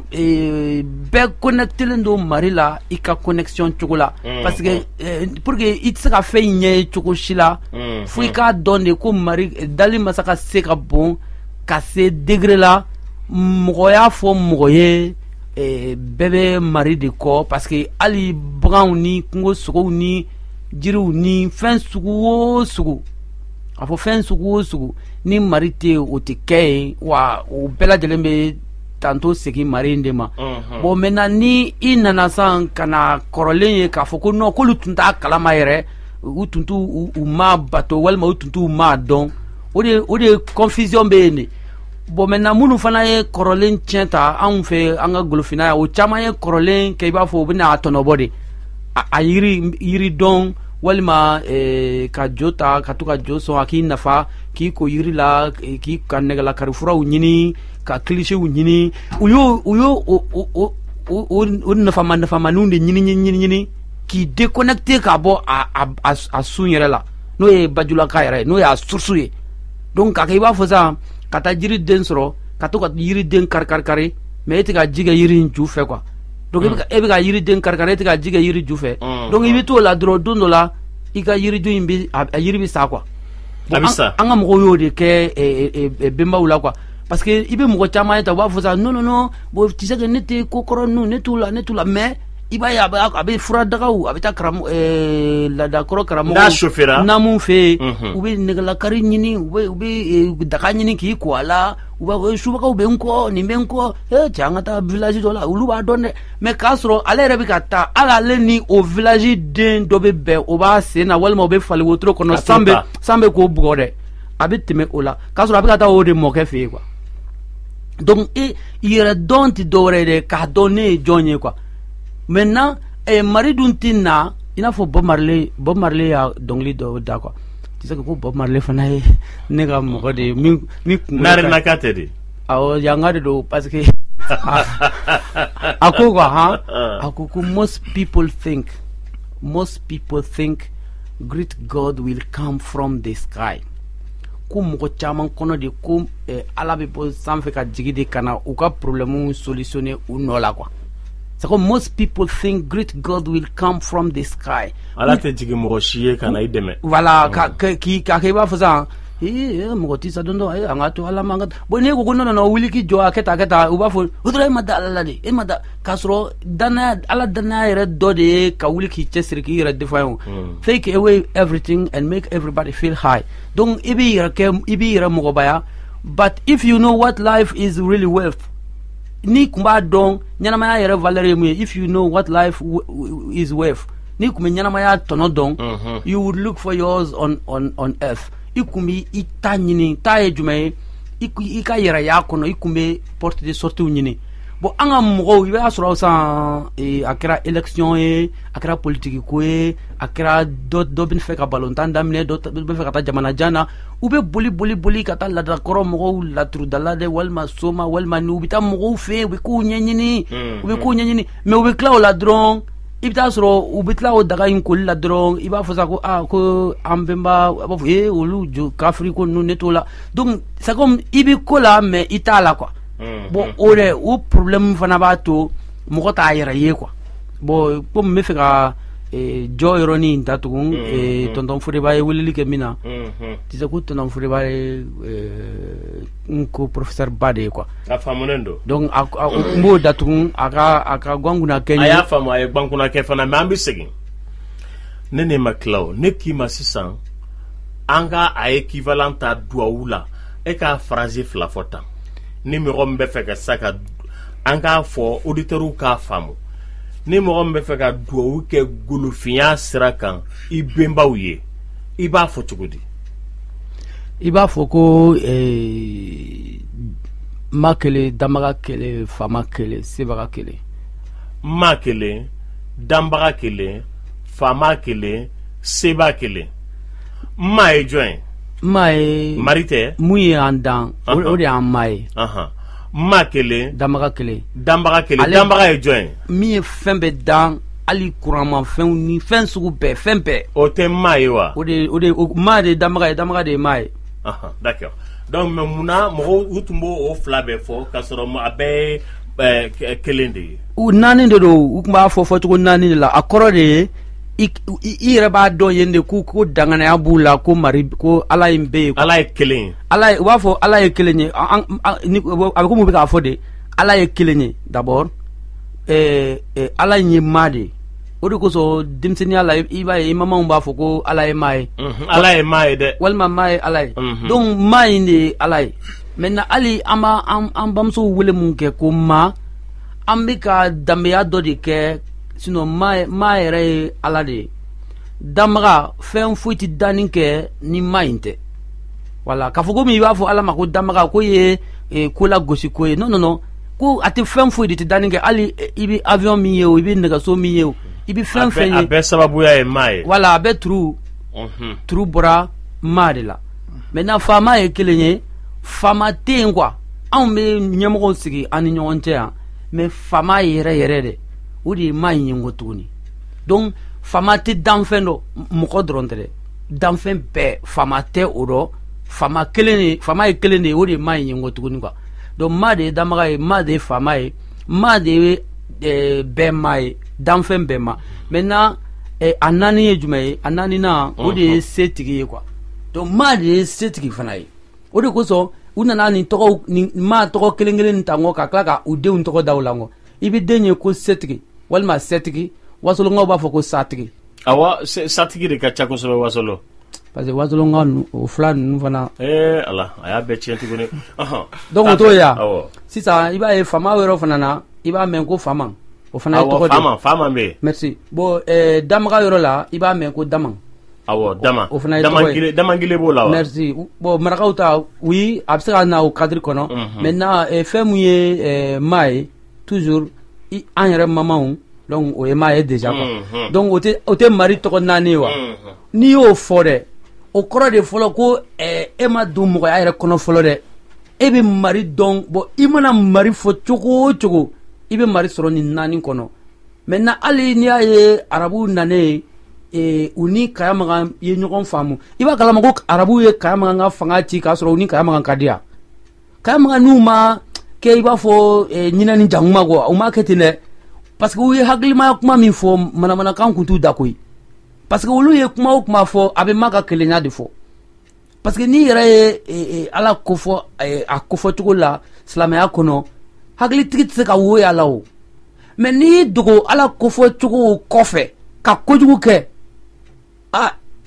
bɛɛ connectelen don mari la i ka connexion cogo la parce que pour que i tɛ se ka fɛn ɲɛ ye cogo si la fo i k'a dɔn de ko mari dali ma se ka se ka bon ka se degré la mɔgɔ y'a fɔ mɔgɔ ye bɛɛ bɛ mari de kɔ parce que hali baganw ni kungo sogow ni jiriw ni fɛn sugu o sugu a fɔ fɛn sugu o sugu ni mari tɛ o tɛ kɛ yen wa o bɛɛ lajɛlen bɛ tanto segin mari in de ma bon maintenant ni i nana san ka na kɔrɔlen ye k'a fɔ ko non k'olu tun t'a kalama yɛrɛ u tun t'u u ma bato walima u tun t'u ma dɔn o de o de confusion bɛ yen de bon maintenant minnu fana ye kɔrɔlen tiɲɛ ta anw fɛ an ka golofinna yan o caman ye kɔrɔlen kɛ i b'a fɔ u bɛna a tɔnɔbɔ de a yiri yiri dɔn walima ka jo ta ka to ka jo sɔn a k'i nafa k'i ko yiri la k'i ka nɛgɛla karifuraw ɲini ka clichés ɲini u y'o u y'o o o o o nafama nafamaninw de ɲini ɲini ɲini k'i déconnecter ka bɔ a a a sun yɛrɛ la n'o ye bajulaka yɛrɛ n'o y'a source ye donc k'a kɛ i b'a fɔ sisan ka taa yiriden sɔrɔ ka to ka yiriden kari kari kari mais e tɛ ka ji kɛ yiri in ju fɛ quoi donc e bɛ ka yiriden kari kari e tɛ ka ji kɛ yiri ju fɛ donc i bɛ t'o la dɔrɔn don dɔ la i ka yirijo in bi a yiri bi sa quoi a bi sa an ka mɔgɔw y'o de kɛ bɛnbaw la quoi parce que i bɛ mɔgɔ caman ye ta u b'a fɔ sa non non non bon tu sais que ne tɛ ko kɔrɔ ninnu ne t'u la ne t'u la mais i b'a ye a bɛ a bɛ furadagaw a bɛ taa karamɔgɔ laadakɔrɔ karamɔgɔ n'a chauffera namu fɛ yen u bɛ nɛgɛlakari ɲini u bɛ u bɛ daga ɲini k'i ko a la u b'a fɔ subagaw bɛ n kɔ nin bɛ n kɔ ee cɛ an ka taa village dɔ la olu b'a dɔn dɛ mais k'a sɔrɔ ale yɛrɛ bɛ ka taa hali ale ni o village den dɔ bɛ bɛn o b'a sen na walima o bɛ fali wotoro kɔnɔ san bɛ san bɛ k'o bugɔ dɛ a bɛ tɛmɛ o la k'a sɔrɔ a bɛ ka taa o de mɔkɛ fɛ yen quoi donc e yɛrɛ dɔn tɛ dɔwɛrɛ ye dɛ k'a dɔn ne ye jɔn ye quoi maintenant mari dun tɛ na i n'a fɔ Bob Marley Bob Marley y'a dɔnkili dɔ da quoi tu sais que ko Bob Marley fana ye ne ka mɔgɔ de ye min min narenaka tɛ de awɔ yanga de don parce que a ko quoi han a ko ko most people think most people think great God will come from the sky ko mɔgɔ caman kɔnɔ de ko ala bɛ bɔ sanfɛ ka jigi de ka na u ka problème solutionner u nɔ la quoi. So most people think great God will come from the sky. Ala te jigi mɔgɔ si ye ka na i dɛmɛ. Voilà ka ki ka ke ba fɔ sisan eh mɔgɔ ti sa don dɔ eh an ka to ala man ka bon ne ko ko non non wuli ki jɔ a kɛ ta kɛ ta u b'a fɔ o dɔrɔn e ma da ala la de e ma da k'a sɔrɔ danaya ala danaya yɛrɛ dɔ de ye ka wuli k'i cɛsiri k'i yɛrɛ defend take away everything and make everybody feel high. Donc i b'i yɛrɛ kɛ i b'i yɛrɛ mɔgɔbaya but if you know what life is really worth ni kun b'a dɔn ɲɛnamaya yɛrɛ valeur ye mun ye if you know what life is worth ni kun bɛ ɲɛnamaya tɔnɔ dɔn you would look for yours on on on earth i kun bi i ta ɲini ta ye jumɛn ye i ka yɛrɛ y'a kɔnɔ i kun bɛ porte de sortie ɲini bon an ka mɔgɔw i b'a sɔrɔ sisan a kɛra élection ye a kɛra politique ko ye a kɛra dɔ dɔ bɛ fɛ ka balontan daminɛ dɔ bɛ fɛ ka taa jamanajan na u bɛ boli boli boli ka taa ladakɔrɔ mɔgɔw laturudala de walima soma walima ni u bɛ taa mɔgɔw fɛ yen u bɛ kow ɲɛɲini u bɛ kow ɲɛɲini mais u bɛ tila o la dɔrɔn i bɛ taa sɔrɔ u bɛ tila o daga in koli la dɔrɔn i b'a fɔ sa ko aa ko an bɛnba a b'a fɔ ee olu jɔ kafiri ko ninnu ne t'o la donc c'est comme i bɛ ko la mais i t'a la quoi bon o de o problème fana b'a to mɔgɔ t'a yɛrɛ ye quoi bon komi n bɛ fɛ ka jɔ yɔrɔnin ta tugun tonton Fodeba ye weleli kɛ min na ti se ko tonton Fodeba ye n ko professeur ba de ye quoi a faamunen don donc n b'o da tugun a ka a ka gwankuna kɛ a y'a faamu a ye gwankuna kɛ fana mais an bɛ segin ne ne ma tila o ne k'i ma sisan an ka a équivalent ta duwawu la e k'a phrase fila fɔ tan ni mɔgɔ min bɛ fɛ ka sa ka an k'a fɔ auditeurs k'a faamu ni mɔgɔ min bɛ fɛ ka duwawu kɛ golofinya sira kan i bɛnbaw ye i b'a fɔ cogo di i b'a fɔ ko ma kelen danbaga kelen fama kelen sebaga kelen ma kelen danbaga kelen fama kelen seba kelen ma ye jɔn ye ma ye mari tɛ mun ye an dan o de y'an ma ye ma kelen danbaga kelen danbaga kelen danbaga ye jɔn ye min ye fɛn bɛɛ dan hali kuranmafɛnw ni fɛn sugu bɛɛ fɛn bɛɛ o tɛ ma ye wa o de o de ma de danbaga ye danbaga de ye ma ye d'accord donc mais munna mɔgɔw u tun b'o o fila bɛɛ fɔ k'a sɔrɔ a bɛɛ ye kelen de ye u naani de don u tun b'a fɔ fɔcogo naani de la a kɔrɔ de ye i yɛrɛ b'a dɔn yen de ko ko danganaya b'u la ko mari ko ala in bɛ yen ala ye kelen ye ala u b'a fɔ ala ye kelen ye a bɛ komi u bɛ k'a fɔ de ala ye kelen ye d'abord ala in ye maa de o de kosɔn denmisɛnninya la i b'a ye i mamaw b'a fɔ ko ala ye maa ye ala ye maa ye dɛ walima maa ye ala ye donc maa in de ye ala ye maintenant hali an b'a an bamusow wele mun kɛ ko maa an bɛ ka danbeya dɔ de kɛ sinon maa maa yɛrɛ ye ala de ye danbaga fɛn foyi tɛ danni kɛ ni maa in tɛ wala k'a fɔ komi i b'a fɔ ala ma ko danbaga ko ye ko la gosi ko ye non non non ko a tɛ fɛn foyi de tɛ danni kɛ hali i bɛ avion min ye o i bɛ nɛgɛso min ye o i bɛ fɛn fɛn ye a bɛɛ sababuya ye maa ye wala a bɛɛ turu turu bɔra maa de la maintenant faama ye kelen ye faama tɛ yen quoi anw bɛ ɲɛmɔgɔw sigi an ni ɲɔgɔn cɛ yan mais faama yɛrɛ yɛrɛ de o de ye maa in ye n ko tuguni donc faama tɛ danfɛn dɔ mɔgɔ dɔrɔn tɛ dɛ danfɛn bɛɛ faama tɛ o dɔn faama kelen de faama ye kelen de ye o de ye maa in ye n ko tuguni quoi donc maa de ye danbaga ye maa de ye faama ye maa de ye bɛɛ maa ye danfɛn bɛɛ ma maintenant a naani ye jumɛn ye a naaninan o de ye setigi ye quoi donc maa de ye setigi fana ye o de kosɔn u nana nin tɔgɔ nin maa tɔgɔ kelen kelen nin ta n kɔ ka tila ka u denw tɔgɔ da u la n kɔ i bɛ den ye ko setigi walima setigi wasolonkaw b'a fɔ ko satigi awa satigi de ka ca kosɛbɛ wasolo parce que wasolonka o fila ninnu fana ee ala a y'a bɛɛ tiɲɛ tuguni donc o t'o ye sisan i b'a ye faama yɔrɔ fana na i b'a mɛn ko faama o fana ye tɔgɔ de faama faama bɛ yen merci bon danbaga yɔrɔ la i b'a mɛn ko dama awɔ dama o fana ye tɔgɔ ye damangile b'o la wa merci bon marakaw ta oui a bɛ se ka na o cadre kɔnɔ maintenant fɛn mun ye maa ye toujours an yɛrɛ mamaw donc o ye maa ye déjà quoi donc o tɛ o tɛ mari tɔgɔ naani ye wa n'i y'o fɔ dɛ o kɔrɔ de fɔlɔ ko e ma don mɔgɔya yɛrɛ kɔnɔ fɔlɔ dɛ e bɛ mari dɔn bon i mana mari fɔ cogo o cogo i bɛ mari sɔrɔ nin naani kɔnɔ maintenant hali n'i y'a ye arabuw nanen u ni Kaya Magan ye ɲɔgɔn faamu i b'a kalama ko arabuw ye Kaya Magan ka fanga ci k'a sɔrɔ u ni Kaya Magan ka di yan Kaya Magan n'u ma kɛ i b'a fɔ ɲinɛ ni jankuma kɔ u ma kɛ ten dɛ parce que u ye hakilimaya kuma min fɔ manamanakan kun t'u da koyi parce que olu ye kuma o kuma fɔ a bɛ ma ka kelenya de fɔ parce que n'i yɛrɛ ye ala kofɔ a kofɔcogo la silamɛya kɔnɔ hakilitigi tɛ se ka wo y'a la o mais n'i y'i dogo ala kofɔcogo kɔfɛ ka kojugu kɛ a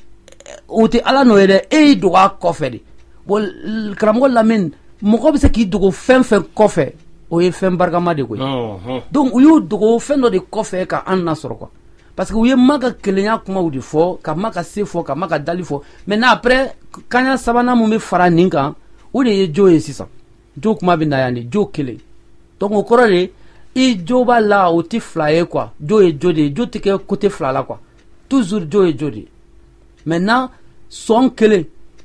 o tɛ ala nɔ ye dɛ e y'i dogo a kɔfɛ de bon karamɔgɔ Lamini mɔgɔ bɛ se k'i dogo fɛn fɛn kɔfɛ o ye fɛn barikama de koyi donc u y'u dogo fɛn dɔ de kɔfɛ ka an nasɔrɔ quoi parce que u ye ma ka kelenya kumaw de fɔ ka ma ka se fɔ ka ma ka dali fɔ maintenant après kaɲa sabanan mun bɛ fara nin kan o de ye jo ye sisan jo kuma bɛ na yan de jo kelen donc o kɔrɔ de i jo b'a la o ti fila ye quoi jo ye jo de ye jo tɛ kɛ côté fila la quoi toujours jo ye jo de ye maintenant sɔn kelen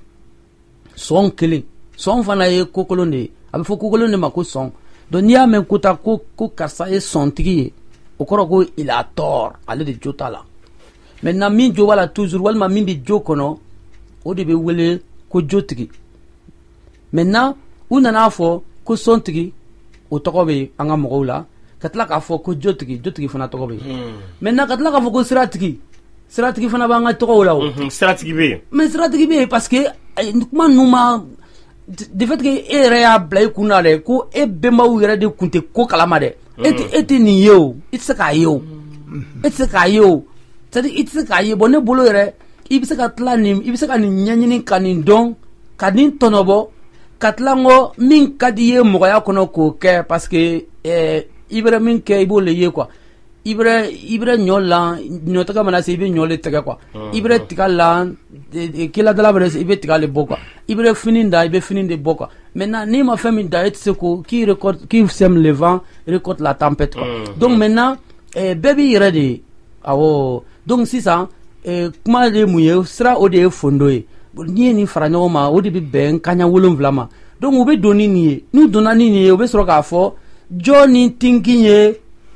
sɔn kelen sɔn fana ye kokolon de ye a bɛ fɔ kokolon de ma ko sɔn donc n'i y'a mɛn ko ta ko ko karisa ye sɔntigi ye o kɔrɔ ko il a tort ale de jo t'a la maintenant min jo b'a la toujours walima min bɛ jo kɔnɔ o de bɛ wele ko jotigi maintenant u nana fɔ ko sɔntigi o tɔgɔ bɛ an ka mɔgɔw la ka tila k'a fɔ ko jotigi jotigi fana tɔgɔ bɛ yen maintenant ka tila k'a fɔ ko siratigi siratigi fana b'an ka tɔgɔw la o siratigi bɛ yen mais siratigi bɛ yen parce que kuma ninnu ma de fait que e yɛrɛ y'a bila i kun na dɛ ko e bɛnbaw yɛrɛ de kun tɛ ko kalama dɛ e tɛ e tɛ nin ye o i tɛ se k'a ye o e tɛ se k'a ye o c'est à dire i tɛ se k'a ye bon ne bolo yɛrɛ i bɛ se ka tila nin i bɛ se ka nin ɲɛɲini ka nin dɔn ka nin tɔnɔbɔ ka tila ngo min ka di ye mɔgɔya kɔnɔ k'o kɛ parce que eh, i bɛrɛ min kɛ i b'o le ye quoi i bɛrɛ i bɛrɛ ɲɔ la ɲɔ tɛgɛ mana se i bɛ ɲɔ le tɛgɛ quoi i bɛrɛ tiga la kila dala bɛrɛ se i bɛ tiga le bɔ quoi i bɛrɛ fini da i bɛ fini de bɔ quoi maintenant n'i ma fɛn min da e tɛ se ko qui récolte qui sème le vent récolte la tempête quoi donc maintenant eh, bɛɛ b'i yɛrɛ de ye awɔ donc sisan eh, kuma de mun ye sira o de ye fondo ye n'i ye nin fara ɲɔgɔn ma o de bɛ bɛn kaɲa wolonwula ma donc u bɛ don ni nin ye n'u donna ni nin ye u bɛ sɔrɔ k'a fɔ jɔ ni tinkin ye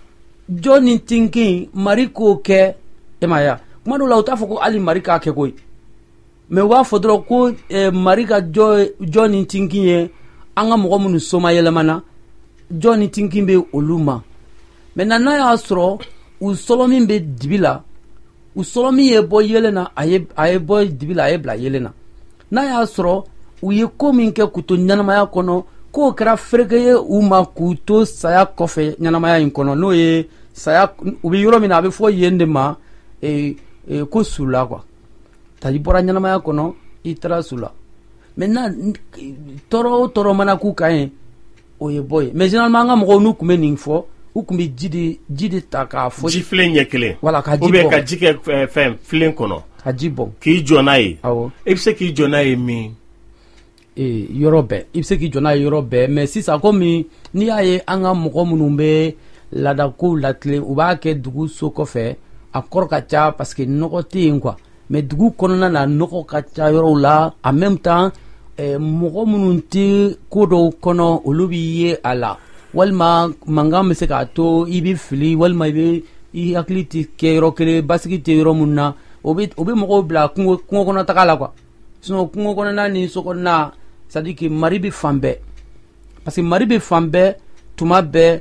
jɔ ni tinkin mari k'o kɛ e ma ya kuma dɔw la u t'a fɔ ko hali mari k'a kɛ koyi mais u b'a fɔ dɔrɔn ko eh, mari ka jɔ jɔ ni tinkin ye an ka mɔgɔ minnu soma yɛlɛmana jɔ ni tinkin bɛ olu ma maintenant n'a y'a sɔrɔ u sɔlɔ min bɛ dibi la u sɔlɔ min ye bɔ yɛlɛ na a ye a ye bɔ dibi la a ye bila yɛlɛ na n'a y'a sɔrɔ u ye ko min kɛ k'u to ɲɛnamaya kɔnɔ k'o kɛra fereke ye u ma k'u to saya kɔfɛ ɲɛnamaya in kɔnɔ n'o ye saya u bɛ yɔrɔ min na a bɛ fɔ yen de ma e, e, ko sula quoi tari bɔra ɲɛnamaya kɔnɔ i taara sula maintenant tɔɔrɔ o tɔɔrɔ mana k'u kan ye o ye bɔ ye mais généralement an ka mɔgɔw n'u tun bɛ nin fɔ u tun bɛ ji de ji de ta k'a fɔ ji filen ɲɛ kelen voilà ka ji bɔ ou bien ka ji kɛ fɛn filen kɔnɔ ka ji bɔ k'i jɔ n'a ye awɔ e bɛ se k'i jɔ n'a ye min ee yɔrɔ bɛɛ i bɛ se k'i jɔ n'a ye yɔrɔ bɛɛ mais sisan komi n'i y'a ye an ka mɔgɔ minnu bɛ laadakow latilen u b'a kɛ dugu so kɔfɛ a kɔrɔ ka ca parce que nɔgɔ tɛ yen quoi mais dugu kɔnɔna na nɔgɔ ka ca yɔrɔw la en même temps eh, mɔgɔ minnu tɛ ko dɔw kɔnɔ olu b'i ye a la walima mankan bɛ se k'a to i bɛ fili walima i bɛ i hakili tɛ kɛ yɔrɔ kelen basigi tɛ yɔrɔ min na o bɛ o bɛ mɔgɔw bila kungo kungo kɔnɔ taga la quoi sinon kungo kɔnɔna ni so kɔnɔna c'est à dire que mari bɛ fan bɛɛ parce que mari bɛ fan bɛɛ tuma bɛɛ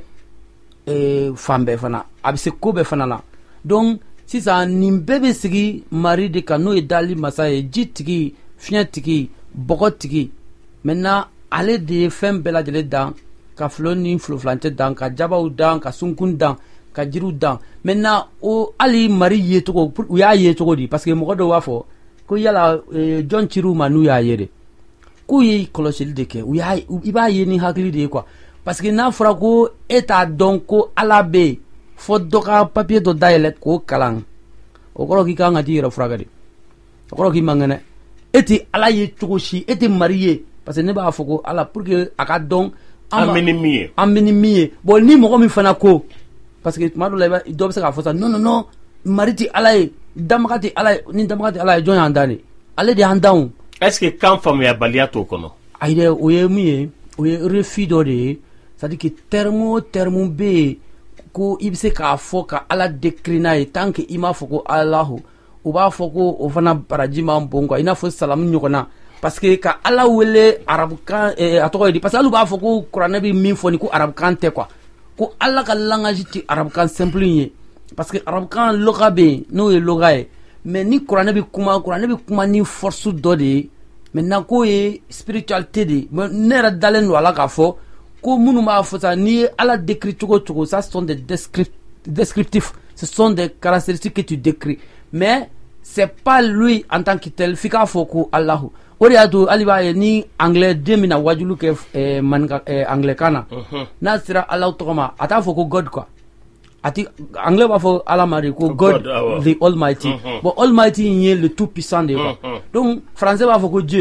eh, fan bɛɛ fana a bɛ se ko bɛɛ fana na donc sisan nin bɛɛ bɛ sigi mari de kan n'o ye dali masa ye ji tigi fiɲɛ tigi bɔgɔ tigi maintenant ale de ye fɛn bɛɛ lajɛlen dan ka filo ni filofilance dan ka jabaw dan ka sunkun dan ka jiriw dan maintenant o hali mari ye cogo u y'a ye cogo di parce que mɔgɔ dɔw b'a fɔ ko yala eh, jɔn cir'u ma n'u y'a ye de k'u ye kɔlɔsili de kɛ u y'a i b'a ye ni hakili de ye quoi parce que n'a fɔra ko e t'a dɔn ko ala bɛ yen fɔ dɔ ka papier dɔ dayɛlɛ k'o kalan o kɔrɔ k'i kan ka t'i yɛrɛ furakɛ de o kɔrɔ k'i man kɛnɛ e tɛ ala ye cogo si e tɛ mari ye parce que ne b'a fɔ ko ala pour que a ka dɔn an bɛ ni min ye an bɛ ni min ye bon ni mɔgɔ min fana ko parce que tuma dɔ la dɔ bɛ se k'a fɔ sa non non non mari tɛ ala ye damaga tɛ ala ye ni damaga tɛ ala ye jɔn y'an dan de ale de y'an dan o. est ce que kan faamuyabaliya t'o kɔnɔ. ayi dɛ o ye min ye o ye refus dɔ de ye c'est à dire que terme o terme bɛ yen ko i bɛ se k'a fɔ ka ala décrit n'a ye tant que i m'a fɔ ko alahu u b'a fɔ ko o fana baraji man bon quoi i n'a fɔ salamu ɲɔgɔnna parce que ka ala wele arabukan eh, a tɔgɔ ye di parce que hali u b'a fɔ ko kuranɛ bɛ min fɔ ni ko arabukan tɛ quoi ko ala ka langage tɛ arabukan simple ye parce que arabukan loga bɛ yen n'o ye loga ye mais ni kuranɛ bɛ kuma kuranɛ bɛ kuma ni force dɔ de ye maintenant k'o ye spiritualité de ye ne yɛrɛ dalen don a la k'a fɔ ko minnu b'a fɔ sa n'i ye ala décrit cogo cogo ça ce sont des descriptifs ce sont des caractéristiques que tu décris mais c'est pas lui en tant que tel f'i k'a fɔ ko alahu o de y'a to hali b'a ye ni anglais den bɛna wajulu kɛ eh, maninka eh, anglais kan na uh-huh. n'a sera ala tɔgɔ ma a t'a fɔ ko god quoi a ti anglais b'a fɔ ala ma de ko god, god uh, the almighty uh-huh. bon almighty in ye le tout puissant de quoi uh-huh. donc français b'a fɔ ko dieu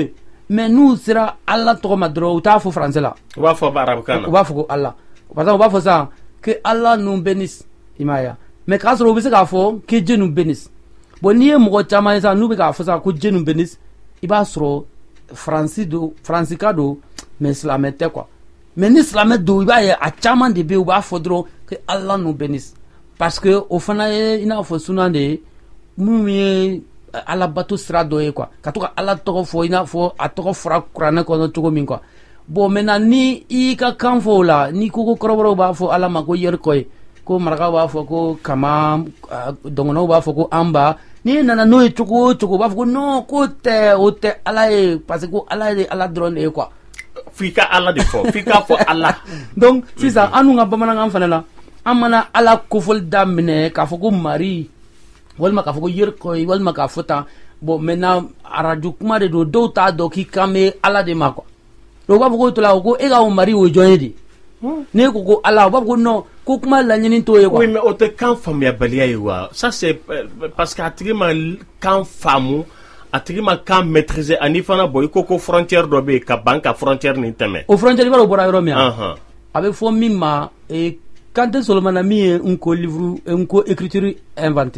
mais n'u sera ala tɔgɔ ma dɔrɔn u t'a fɔ français la u b'a fɔ arabukan na u b'a fɔ ko ala par exemple u b'a fɔ sisan que Allah nous bénisse i m'a ye mais k'a sɔrɔ u bɛ se k'a fɔ que Dieu nous bénisse bon n'i ye mɔgɔ caman ye sisan n'u bɛ k'a fɔ sisan ko Dieu nous bénisse i b'a sɔrɔ faransi don faransika don mais silamɛ tɛ quoi mais ni silamɛ don i b'a ye a caman de bɛ yen u b'a fɔ dɔrɔn que Allah nous bénisse parce que o fana ye i n'a fɔ sunan de ye minnu ye ala bato sira dɔ ye quoi ka to ka ala tɔgɔ fɔ i n'a fɔ a tɔgɔ fɔra kuranɛ kɔnɔ cogo min quoi bon maintenant ni i ka kan fɔ o la ni ko ko kɔrɔbɔrɔw b'a fɔ ala ma ko yerikɔ ye ko marakaw b'a fɔ ko kama dɔngɔnɔw b'a fɔ ko anba ni nana n'o ye cogo o cogo u b'a fɔ ko non ko tɛ o tɛ ala ye parce que ko ala ye ala dɔrɔn de ye quoi f'i ka ala de fɔ f'i k'a fɔ ala donc sisan an dun ka bamanankan fana la an mana ala kofɔli daminɛ k'a fɔ ko mari walima k'a fɔ ko yerikɔ walima k'a fɔ tan bon maintenant arajo kuma de don dɔw t'a dɔn k'i kan bɛ ala de ma quoi donc u b'a fɔ ko to la ko e ka o mari o jɔn ye de ne ko ko ala u b'a fɔ ko non ko kuma laɲini t'o ye quoi oui mais o tɛ kan faamuyabaliya ye wa ça c'est parce que a tigi ma kan faamu a tigi ma kan maîtriser ani fana bɔ i ko ko frontière dɔ bɛ yen ka ban ka frontière nin tɛmɛ o frontière i b'a dɔn o bɔra yɔrɔ min a a bɛ fɔ min ma Kante Solomana mi ye un ko livre un ko écriture inventé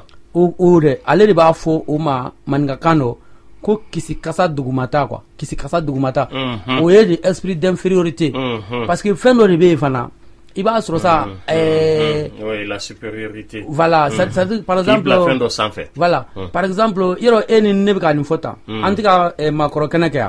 o o de ale de b'a fɔ o ma maninkakan dɔ ko kisi kasa dugumata quoi kisi kasa dugumata o ye de esprit d'infériorité parce que fɛn dɔ de bɛ yen fana i b'a sɔrɔ sa euh oui la supériorité voilà ça ça par exemple fɛn dɔ sanfɛ voilà par exemple yɔrɔ e ni ne bɛ ka nin fɔ tan an tɛ ka makɔrɔ kɛnɛ kɛ yan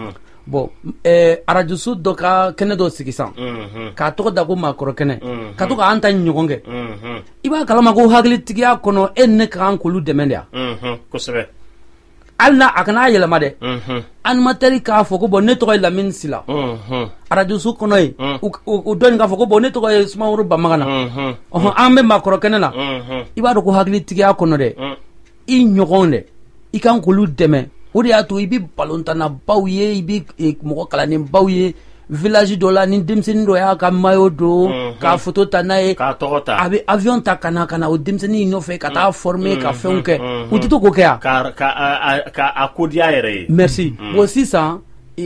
bon eh, arajusu dɔ ka kɛnɛ dɔ sigi san k'a tɔgɔ da ko maakɔrɔ kɛnɛ ka to k'an ta ɲɔgɔn kɛ i b'a kalama ko hakilitigiya kɔnɔ e ne ka kan k'olu dɛmɛ de yan kosɛbɛ hali na a kana yɛlɛma dɛ animatɛri k'a fɔ ko bon ne tɔgɔ ye Lamine Sila arajusu kɔnɔ ye o dɔɔnin k'a fɔ ko bon ne tɔgɔ ye Sumaworo Banbagana ɔhɔn an bɛ maakɔrɔ kɛnɛ la i b'a dɔn ko hakilitigiya kɔnɔ dɛ i ɲɔgɔn dɛ i kan k'olu dɛmɛ o de y'a to i bɛ balontanna baw ye i bɛ mɔgɔ kalannen baw ye village dɔ la ni denmisɛnnin dɔ y'a ka maillot don ka photo ta n'a ye k'a tɔgɔ ta a bɛ avion ta ka na ka na o denmisɛnnin nɔfɛ ka taa former ka fɛnw kɛ u tɛ to k'o kɛ yan ka a ko diya yɛrɛ ye merci bon sisan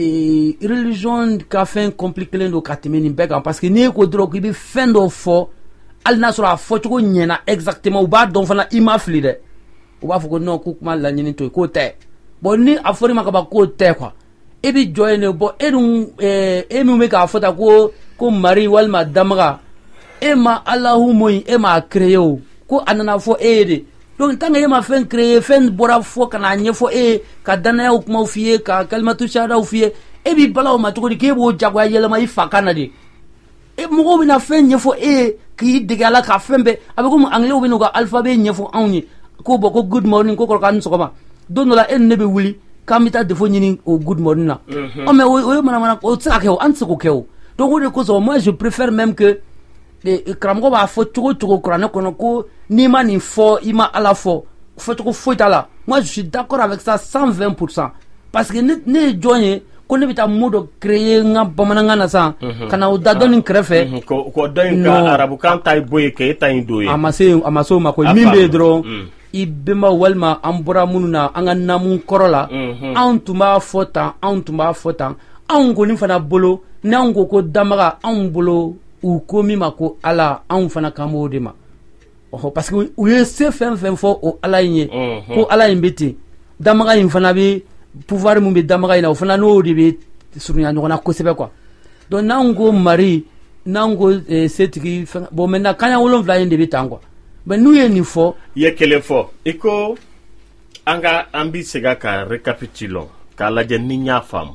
religion ka fɛn compliqué don ka tɛmɛ nin bɛɛ kan parce que n'i ye ko dɔrɔn k'i bɛ fɛn dɔ fɔ hali n'a sɔrɔ a fɔcogo ɲɛna exactement u b'a dɔn fana i ma fili dɛ u b'a fɔ ko non ko kuma laɲini to yen k'o tɛ bon ni a fɔra ma ka ban k'o tɛ quoi e bi jɔ yen de bon e dun e min bɛ k'a fɔ ta ko ko mari walima damaga e ma alahu moyi e ma créé o ko a nana fɔ e ye de donc tant que e ma fɛn créé fɛn bɔra fɔ ka na ɲɛfɔ e ye ka danayaw kumaw f'i ye ka kalimatu sahadaw f'i ye e b'i bala o ma cogo di k'e b'o jagoya yɛlɛma i fa kan na de e mɔgɔw bɛna fɛn ɲɛfɔ e ye k'i dege a la ka fɛn bɛɛ a bɛ komi anglais bɛ n'u ka alphabet ɲɛfɔ anw ye ko bɔn ko good morning ko kɔrɔ k'a ni sɔgɔma don dɔ la e ni ne bɛ wuli k'an bɛ taa defo ɲini o good morning na ɔ mais o ye manamana o tɛ se ka kɛ o an tɛ se k'o kɛ o donc o de kosɔn moi je préfère même que karamɔgɔ b'a fɔ cogo cogo kuranɛ kɔnɔ ko n'i ma nin fɔ i ma ala fɔ fɔcogo foyi t'a la moi je suis d'accord avec ça cent vingt pour cent parce que ne ne ye jɔn ye ko ne bɛ taa mot dɔ créer n ka bamanankan na sisan ka na o da dɔ nin kɛrɛfɛ ko dɔ in ka arabukan ta ye bɔ yen k'e ta in don ye a ma se a ma se o ma koyi min bɛ yen dɔrɔn i bɛnbaw walima an bɔra minnu na an ka namu kɔrɔ la anw tun b'a fɔ tan anw tun b'a fɔ tan anw kɔni fana bolo n'anw ko ko damaga anw bolo u ko min ma ko ala anw fana kan b'o de ma ɔhɔ parce que u ye se fɛn fɛn fɔ o ala in ye ko ala in bɛ ten damaga in fana bɛ pouvoir min bɛ damaga in na o fana n'o de bɛ surunya ɲɔgɔn na kosɛbɛ quoi donc n'anw ko mari n'anw ko setigi fɛn bon maintenant kaɲa wolonwula in de bɛ tan quoi mais n'u ye nin fɔ i ye kelen fɔ i ko an ka an bi segin ka récapitulons k'a lajɛ ni n y'a faamu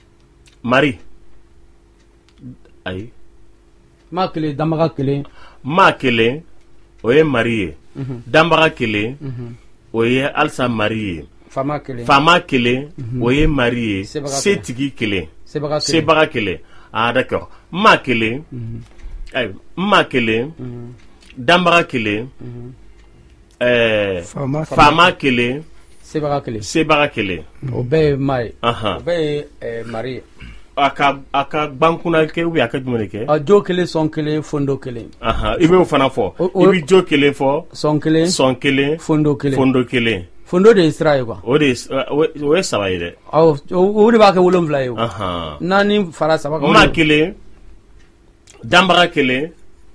mari ayi maa kelen danbaga kelen maa kelen o ye mari ye danbaga kelen o ye halisa mari ye faama kelen faama kelen o ye mari ye setigi kelen sebaga kelen ah d'accord maa kelen ayi maa kelen danbaga kelen ɛɛ faama kelen sebaga kelen sebaga kelen o bɛɛ ye maa ye o ahan bɛɛ ye mari ye a ka a ka bankuna kɛ ou bien a ka jumɛn de kɛ a jo kelen sɔn kelen fondo kelen ahan i b'o fana fɔ i bɛ jo kelen fɔ sɔn kelen sɔn kelen fondo kelen fondo kelen fondo de sira ye quoi o de o ye saba ye dɛ awɔ o de b'a kɛ wolonwula ye o Ahan. naani fara saba kan ma kelen danbaga kelen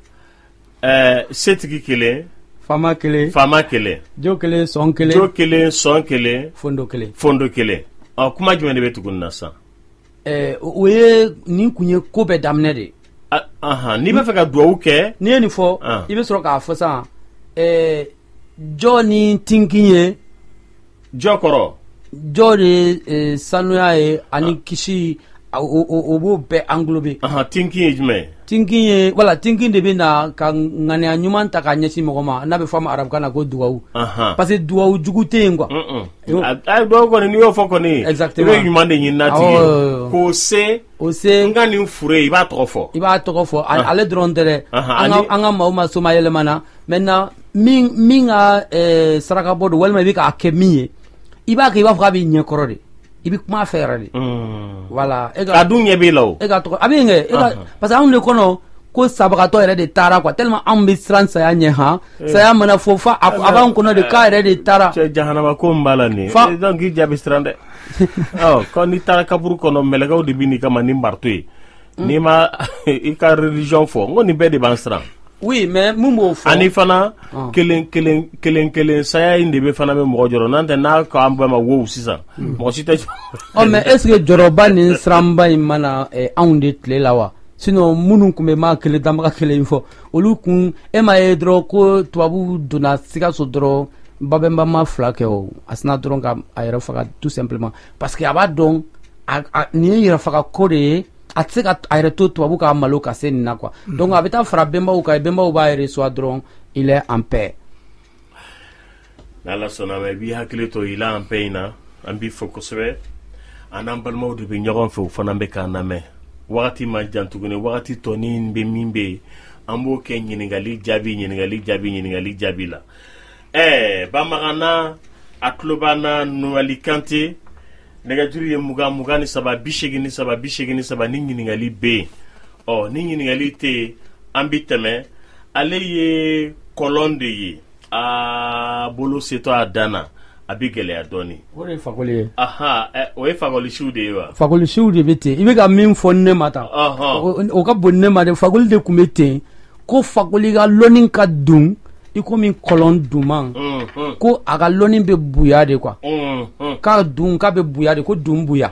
ɛɛ setigi kelen fama kelen faama kelen jo kelen sɔn kelen jo kelen sɔn kelen fondo kelen fondo kelen ɔ kuma jumɛn de bɛ tuguni na sisan ɛɛ o ye nin kun ye ko bɛɛ daminɛ de ahan n'i b'a fɛ ka duwawu kɛ n'i ye nin fɔ i bɛ sɔrɔ k'a fɔ sisan ɛɛ jɔ ni tinkin ye jɔ kɔrɔ jɔ de ye sanuya ye ani kisi o b'o bɛɛ englober ahan tinkin ye jumɛn tinkin ye wala tinkin de bɛ na ka ŋaniya ɲuman ta k'a ɲɛsin mɔgɔ ma n'a bɛ fɔ a ma arabukan na ko duwawu parce que duwawu jugu tɛ yen quoi a duwawu kɔni n'i y'o fɔ kɔni exactement i bɛ ɲuman de ɲini n'a tigi ye k'o se o se n ka nin fure i b'a tɔgɔ fɔ i b'a tɔgɔ fɔ ale dɔrɔn tɛ dɛ an ka maaw ma soma yɛlɛma na maintenant min min ka saraka bɔ don walima i bɛ k'a kɛ min ye i b'a kɛ i b'a fɔ k'a b'i ɲɛ kɔrɔ de i bɛ kuma a fɛ yɛrɛ de voilà a dun ɲɛ b'i la o e ka tɔgɔ a bɛ yen kɛ e ka parce que anw de kɔnɔ ko sabagatɔ yɛrɛ de taara quoi tellement anw bɛ siran saya ɲɛ han saya mana fɔ fa a b'an kɔnɔ de k'a yɛrɛ de taara cɛ jahanama ko n b'a la nin ye donc k'i jaabi siran dɛ ɔ ko n'i taara kaburu kɔnɔ mɛlɛkɛw de bɛ n'i kama ni marto ye n'i ma i ka religion fɔ n ko nin bɛɛ de b'an siran oui mais mun b'o fɔ ani fana kelen kelen kelen kelen saya in de bɛ fana bɛ mɔgɔ jɔrɔ n'an tɛ n'a k'an bɛɛ ma wow sisan mɔgɔ si tɛ ɔ mais est ce que jɔrɔba ni siranba in mana anw de tile la wa sinon minnu kun bɛ maa kelen danbaga kelen in fɔ olu kun e ma ye dɔrɔn ko tubabu donna Sikaso dɔrɔn babɛnba ma fila kɛ o a sina dɔrɔn ka a yɛrɛ faga tout simplement parce que a b'a dɔn nin ye yɛrɛ faga ko de ye a tɛ se ka a yɛrɛ to tubabu ka malo ka se nin na quoi donc a bɛ taa fara bɛnbaw kan bɛnbaw b'a yɛrɛ soit dɔrɔn il est en paix n'Ala sɔnna ma i b'i hakili to il est en paix in na an b'i fɔ kosɛbɛ an n'an balimaw de bɛ ɲɔgɔn fɛ o fana bɛ k'an lamɛn wagati ma jan tuguni wagati tɔnin bɛ min bɛ yen an b'o kɛ ɲininkali jaabi ɲininkali jaabi ɲininkali jaabi la ɛɛ Banmagana a tulo b'an na Noali Kante nɛgɛjuru ye mugan mugan ni saba bi seegin ni saba bi seegin ni saba ni ɲininkali bɛ yen ɔ ni ɲininkali tɛ yen an bɛ tɛmɛ ale ye kɔlɔn de ye a bolo setɔ a dan na a bɛ gɛlɛya dɔɔnin o de ye fakoli ye aha o ye fakɔlisiw de ye wa fakɔlisiw de bɛ ten i bɛ ka min fɔ ne ma tan o ka bon ne ma de fakoli de tun bɛ ten ko fakoli ka lɔnni ka dun i komi kɔlɔn duman ko a ka lɔnni bɛ buya de quoi k'a dun k'a bɛ buya de ko dun buya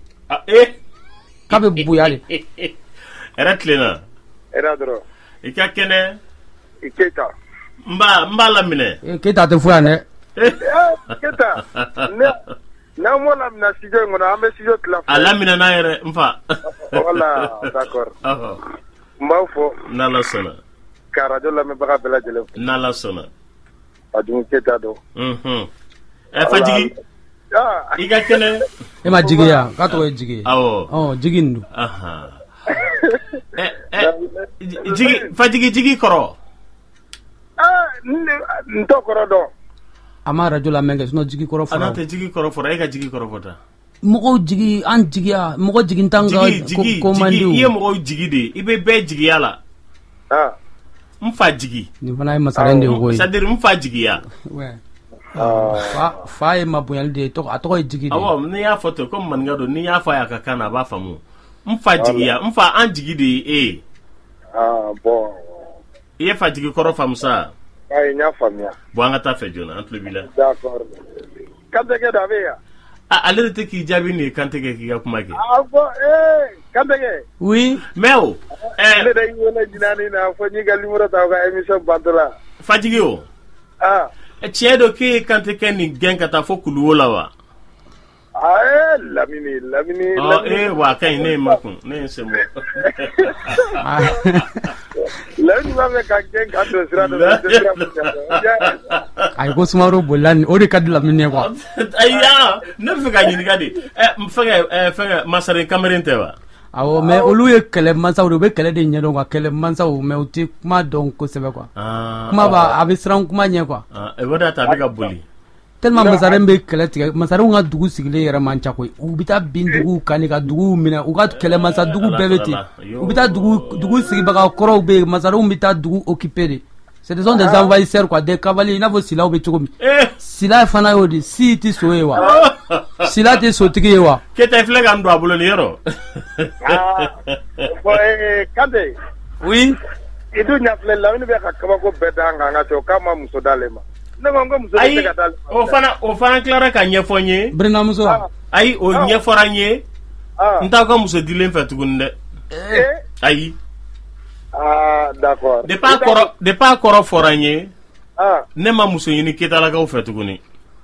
k'a bɛ buya de ɛrɛ tilenna ɛrɛ dɔrɔn i ka kɛnɛ i Keyita n b'a n b'a laminɛ Keyita tɛ fɔ yan dɛ Keyita n'an m'o laminɛ studio in kɔnɔ an bɛ studio tila a laminɛ n'a yɛrɛ n fa voilà d'accord n b'aw fɔ n'Ala sɔnna ka radio lamɛnbaga bɛɛ lajɛlen fo n'Ala sɔnna a dun Keyita don ɛ Fajigi i ka kɛnɛ e ma Jigi ya k'a tɔgɔ ye Jigi ye awɔ ɔ Jigi nin don ɛ ɛ Jigi Fajigi Jigi kɔrɔ n t'o kɔrɔ dɔn a ma radio lamɛn kɛ sinon Jigi kɔrɔ fɔra a n'a tɛ Jigi kɔrɔ fɔra e ka Jigi kɔrɔ fɔ tan mɔgɔw jigi an jigiya mɔgɔ jigin tan ka ko man di i ye mɔgɔw jigi de i bɛ bɛɛ jigiya la n fa jigi nin fana ye masaren de ye koyi c'est à dire n fa jigiya fa fa ye mabonyali de ye a tɔgɔ ye jigi de awɔ n'i y'a fɔ ten comme maninka don n'i y'a fɔ a y'a ka kan na a b'a faamu n fa jigiya n fa an jigi de ye e ye bon i ye fa jigi kɔrɔ faamu sa ayi n y'a faamuya bon an ka taa fɛ joona an tulo b'i la d'accord Kantɛkɛ da bɛ yan ale de tɛ k'i jaabi nin ye Kantɛkɛ k'i ka kuma kɛ a fɔ ee Kantɛkɛ oui mais o ne de y'i wele jinaani na fɔ n'i ka numéro ta o ka émission bantɔla Fajigi o ah tiɲɛ don k'e ye Kantɛkɛ nin gɛn ka taa fɔ Kuluwo la wa ah Lamini Lamini eh wa a ka ɲi ne ye makun ne ye n sen bɔ Lamini b'a fɛ ka gɛn ka don sira dɔ fɛ ayi ko Sumaworo bolila nin o de ka di Lamini ye quoi ayiya ne bɛ fɛ ka ɲininka de ɛ fɛnkɛ fɛnkɛ Masaren Kamalen tɛ wa awɔ mais olu ye kɛlɛ mansaw de u bɛ kɛlɛ de ɲɛdɔn quoi kɛlɛ mansaw mais u tɛ kuma dɔn kosɛbɛ quoi kuma b'a a bɛ siran kuma ɲɛ quoi o de y'a to a bɛ ka boli tellement Masaren bɛ kɛlɛ tigɛ Masarenw ka dugu sigilen yɛrɛ man ca koyi u bɛ taa bin duguw kan ka duguw minɛ u ka kɛlɛ mansa dugu bɛɛ bɛ ten u bɛ taa dugu dugu sigibaga kɔrɔw bɛ yen Masarenw bɛ taa dugu occuper de c'est des des envahisseurs quoi, des cavaliers, n'a pas sila ou betukomi. Sila fana yodi, si ti soewa. Sila te sotigi wa. Kete flega ando abulo yero. Ah. Boy, kade. Oui. Idu nyafle la ni be ka kama ko bedanga ngato kama musodalema. Nengo muso Ai, de kadal. o fana o fana clara ka nyefonye. Brina muso. Ai, o nyeforanye. Ah. Nta ko muso dilen fatugunde. Eh. Ai. Ah, d'accord. De pas koro, de pas koro foranye. Ah. Ne ma muso yini ketala ka fetuguni.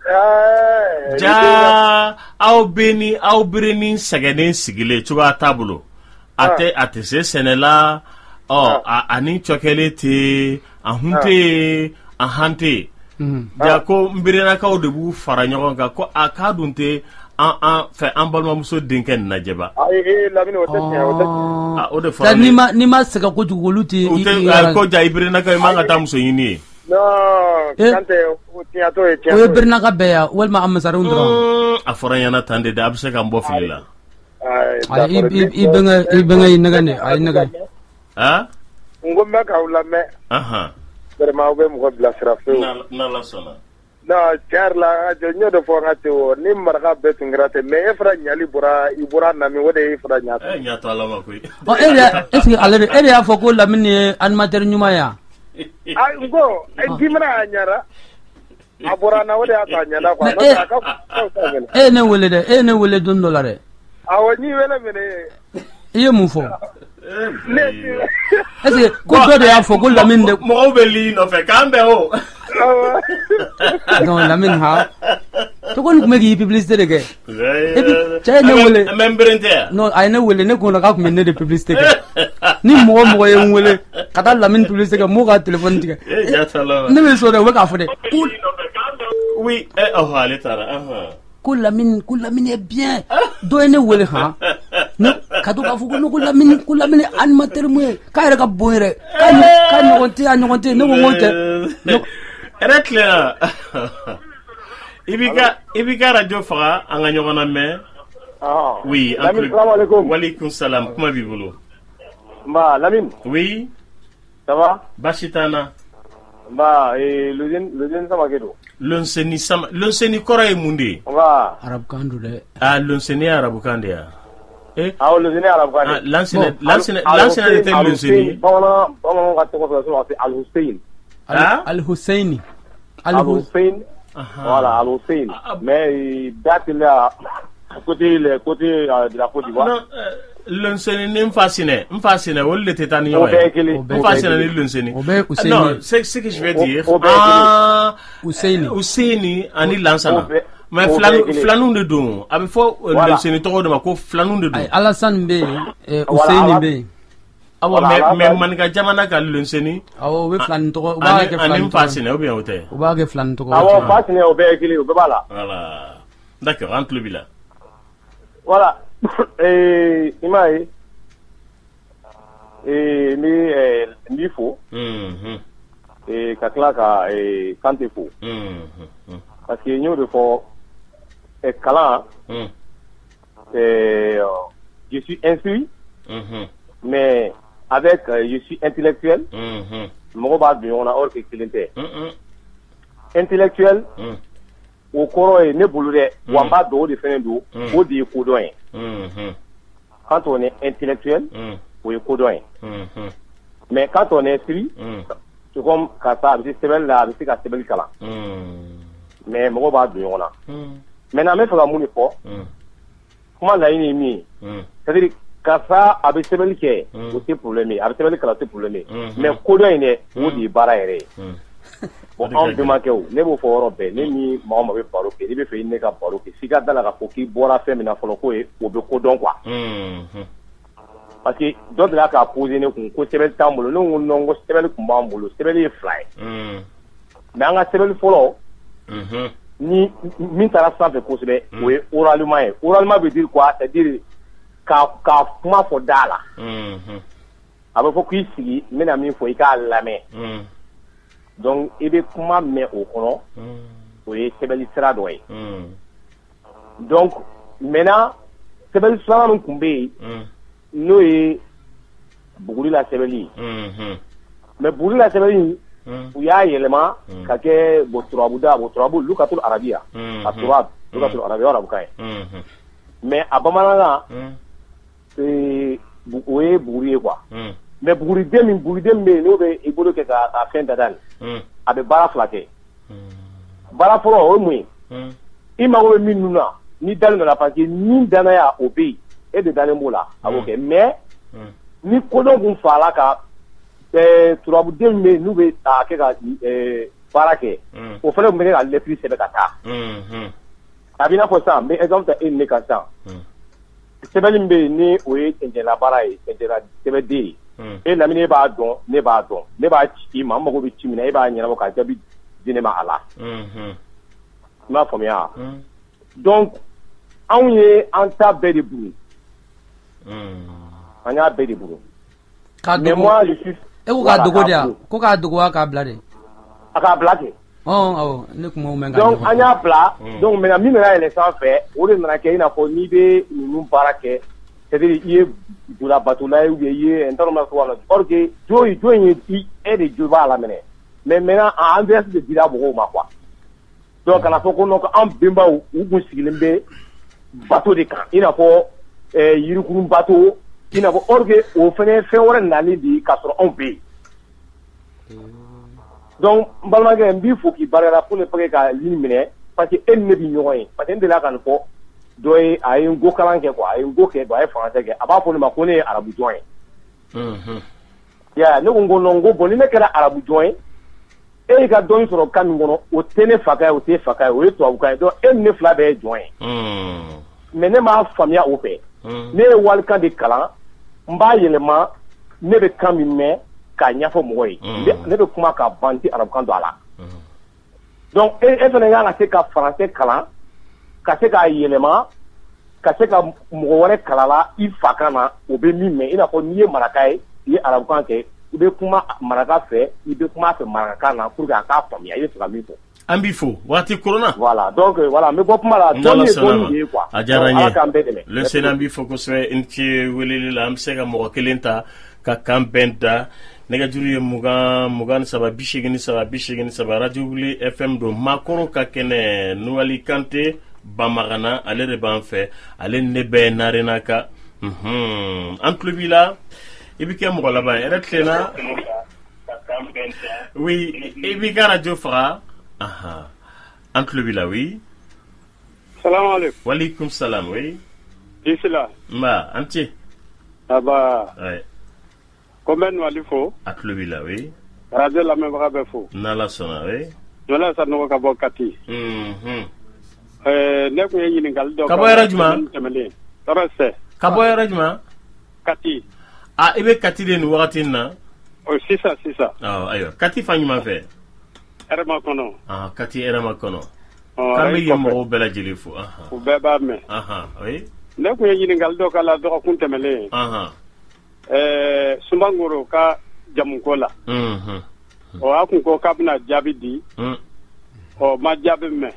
Ah. Ja aw beni aw bireni sagenen sigile chuba tabulo. Ate ate se senela oh ani chokele te ahunte ahante. Ja ko mbirena ka odebu faranyo ka ko akadunte an an fait an balma muso denken najeba. Ah eh la mine o tete o tete. Ah o de fara. Ni ma ni ma seka ko jugoluti. O te ko ja ibirena ka manga ta muso yini. Non, kante o tia to e tia. O birna ka beya welma am sarundro. A foranya na tande da abse kan bo filila. Ai i benga i benga inagane ai naga. Ah? Ngomba ka ulame. Aha. Vraiment be mo bla srafe. Na na la sona. Na charla jo nyodo fo ngate o ni marga betu ngrate me efra nyali bura ibura na mi wode efra nyata. Eh nyata la ma koy. O ere eski alere ere afo ko la mini animateur nyuma ya. Ai ngo dimra nyara. Abura na wode ata nyada kwa no ta ka. Eh ne wele de eh ne wele don dollar. Awo ni wele mene. Iye mu fo. Est-ce que ko do de afo ko la mini de mo be li no fe kambe o. Non la mini ha. To ko ngme gi publicité de ke. Et puis chay ne wele. Membrente. Non ay ne wele ne ko na ka ko ne de publicité ke. Ni mo mo ye wele kata la mini publicité ke mo ka téléphone tika. Eh nyata la. Ne me so de we ka fo de. Oui, eh oh allez tara. Ah. Koulamine, Koulamine est bien. Doyne wele ha. No, kado ka fuko no Koulamine, Koulamine animateur mu. Ka ere ka boire. Ka ni ka ni onte, ani onte, no onte. No. Retle. Ibika, ibika radio fara anga nyogona me. Ah. Oui, Lamine, salam alaikum. Wa alaikum salam. Comment vivez-vous? Bah, Lamine. Oui. Ça va? Bashitana. Bah, et le jeune, le jeune sama kedo. Lonseni sama, lonseni kora e mundi. Bah. Arab kandu de. Ah, lonseni arabu kande ya. Eh? Ah, le jeune arabu kande. Ah, lansene, lansene, lansene de tel lonseni. Bana, bana ka toko so so Al Hussein. Ah? Al Husseini. Al Hussein. Voilà, Al Hussein. Mais date là côté le côté de la Côte d'Ivoire. Non, lonseni ni mfasine, mfasine wole tetani yowe. Mfasine ni lonseni. Non, c'est ce que je vais dire. Ah, Husseini. Husseini ani lansana. Mais flanu flanu de don. Abi fo lonseni to de ma ko flanu de don. Alassane be, Husseini be. Awo me me man ka jamana ka lonseni. Awo we flan to ba ke flan. Ani mfasine ou bien ote. O ba ke flan to. Awo fasine o be ekili o be bala. Voilà. D'accord, entre le bilan. Voilà. Et imai et ni eh ni fo mhm et kakla ka et kante fo mhm parce que nous de fo et kala mhm et je suis instruit mhm mais avec je suis intellectuel mhm mo ba bi on a or que kilinte mhm intellectuel mhm o koro e ne bulu de wamba do de fene do o di ko do en mhm quand on est intellectuel mhm o e ko do en mhm mais quand on est instruit c'est comme quand ça c'est sebel là c'est ka sebel kala mhm mais mo ba do on a mhm maintenant me fa mu ni fo mhm comment la ini mi mhm c'est-à-dire quand ça avec sebel ke o c'est problème avec sebel kala c'est problème mais ko do en o di bara ere bon on demande que ne bo foro be ne ni mama be baro ke be fe ne ka baro ke siga dala ka foki bora fe mina folo ko e o be ko don quoi mhm parce que d'autres là ka poser ne kun ko sebel tambulo no no ngo sebel kumba mbulo sebel e fly mhm mais anga sebel folo mhm ni min tara sa fe ko sebe o e oralement e oralement veut dire quoi c'est dire ka ka kuma fo dala mhm aba fo ki sigi mena min fo ika lame mhm donc il be kuma mais au kono o e sebel sira do e donc maintenant sebel sira non kumbe no e buguri la sebeli mais buguri la sebeli u y'a yɛlɛma ka kɛ bon turabu da bon turabu lukatul arabiya a turab lukatul arabiya arabukan ye mais a bamanankan o ye buguri ye quoi mais buguriden min buguriden bɛ yen n'o bɛ i bolo kɛ ka a fɛn dada nin a bɛ baara fila kɛ baara fɔlɔ o ye mun ye i mago bɛ min na ni dalen dɔ la parce que ni danaya o bɛ yen e de dalen b'o la a b'o kɛ mais ni kodɔn kun fala ka turabuden bɛ n'u bɛ a kɛ ka baara kɛ o fana tun bɛ kɛ ka lɛtiri sɛbɛn ka taa a b'i n'a fɔ sisan n bɛ exemple ta e ni ne kan sisan sɛbɛnni min bɛ yen ni o ye cɛncɛnla baara ye cɛncɛnla sɛbɛnden ye e lamini e b'a dɔn ne b'a dɔn ne b'a ci i ma n mago bɛ ci min na e b'a ɲɛnabɔ ka jaabi di ne ma a la i m'a faamuya donc anw ye an ta bɛɛ de buru an y'a bɛɛ de buru mais moi je suis e ko k'a dogo de yan ko k'a dogo wa k'a bila de a k'a bila kɛ awɔ ne kuma mɛn ka donc an y'a bila donc maintenant min nana yɛlɛ sanfɛ o de nana kɛ i n'a fɔ n'i bɛ ninnu baara kɛ c'est-à-dire i ye jula batola ye ou bien i ye n t'a dɔn n b'a fɔ wala or que jo jo in ye e de jo b'a la minɛ mais maintenant en envers de dira mɔgɔw ma quoi donc kana fɔ ko non ko an bɛnbaw u kun sigilen bɛ bato de kan i n'a fɔ yirikurun bato i n'a fɔ or que o fana ye fɛn wɛrɛ nali de k'a sɔrɔ anw bɛ yen donc n balimakɛ n b'i fo k'i barika pour ne pas que ka ligne minɛ parce que e ni ne bɛ ɲɔgɔn ye parce que n delila ka nin fɔ dɔ ye a ye n ko kalan kɛ quoi a ye n ko kɛ a ye français kɛ a b'a fɔ ne ma ko ne ye arabu jɔn ye ya ne ko n ko non n ko bon ni ne kɛra arabu jɔn ye e y'i ka dɔnni sɔrɔ kan min kɔnɔ o tɛ ne fa ka ye o t'e fa ka ye o ye tubabukan ye donc e ni ne fila bɛɛ ye jɔn ye mais ne m'a faamuya o fɛ ne ye walikan de kalan n b'a yɛlɛma ne bɛ kan min mɛn k'a ɲɛfɔ mɔgɔ ye ne bɛ kuma ka ban n tɛ arabukan don a la donc e e fana kan ka se ka français kalan ka se k'a yɛlɛma ka se ka mɔgɔ wɛrɛ kalala i fa kan na o bɛ min mɛn i n'a fɔ n'i ye maraka ye i ye arabukan kɛ i bɛ kuma maraka fɛ i bɛ kuma fɛ marakakan na pour que a k'a faamuya i bɛ fɛ ka min fɔ. An b'i fo waati korona. voilà donc voilà n bɛ bɔ kuma la dɔnni ye dɔnni de ye quoi. a diyara n ye ala k'an bɛɛ dɛmɛ. le sena n b'i fo kosɛbɛ n ci weleli la an bɛ se ka mɔgɔ kelen ta ka kan bɛn da nɛgɛjuru ye mugan mugan ni saba bi seegin ni saba bi seegin ni saba radio wuli F M don maakɔrɔ ka kɛnɛ Nuwali Kante Bamagana ale de b'an fɛ ale ne bɛɛ narena ka an tulo b'i la i bɛ kɛ mɔgɔ laban ye yɛrɛ tilenna oui i b'i ka radio faga an tulo b'i la oui salamu aleykum walekum salam oui isila nba an ce aba ouais ko n bɛ Nuwali fo a tulo b'i la oui radio lamɛnbaga bɛɛ fo n'ala sɔnna oui Nuwala Sanɔgɔ ka bɔ Kati ne tun ye ɲininkali dɔ ka bɔ yɔrɔ jumɛn tɛmɛlen tɔɔrɔ sɛ ka bɔ yɔrɔ jumɛn Kati ah i bɛ Kati de nin wagati in na o sisan sisan awɔ ayiwa Kati fan ɲuman fɛ Hɛrɛma kɔnɔ ah Kati Hɛrɛma kɔnɔ k'an bɛ yen mɔgɔw bɛɛ lajɛlen fo u bɛɛ b'a mɛn oui ne tun ye ɲininkali dɔ k'a la dɔgɔkun tɛmɛlen ɛɛ Sumbangoro ka jamuko la ɔ a kun ko k'a bɛna jaabi di ɔ ma jaabi mɛn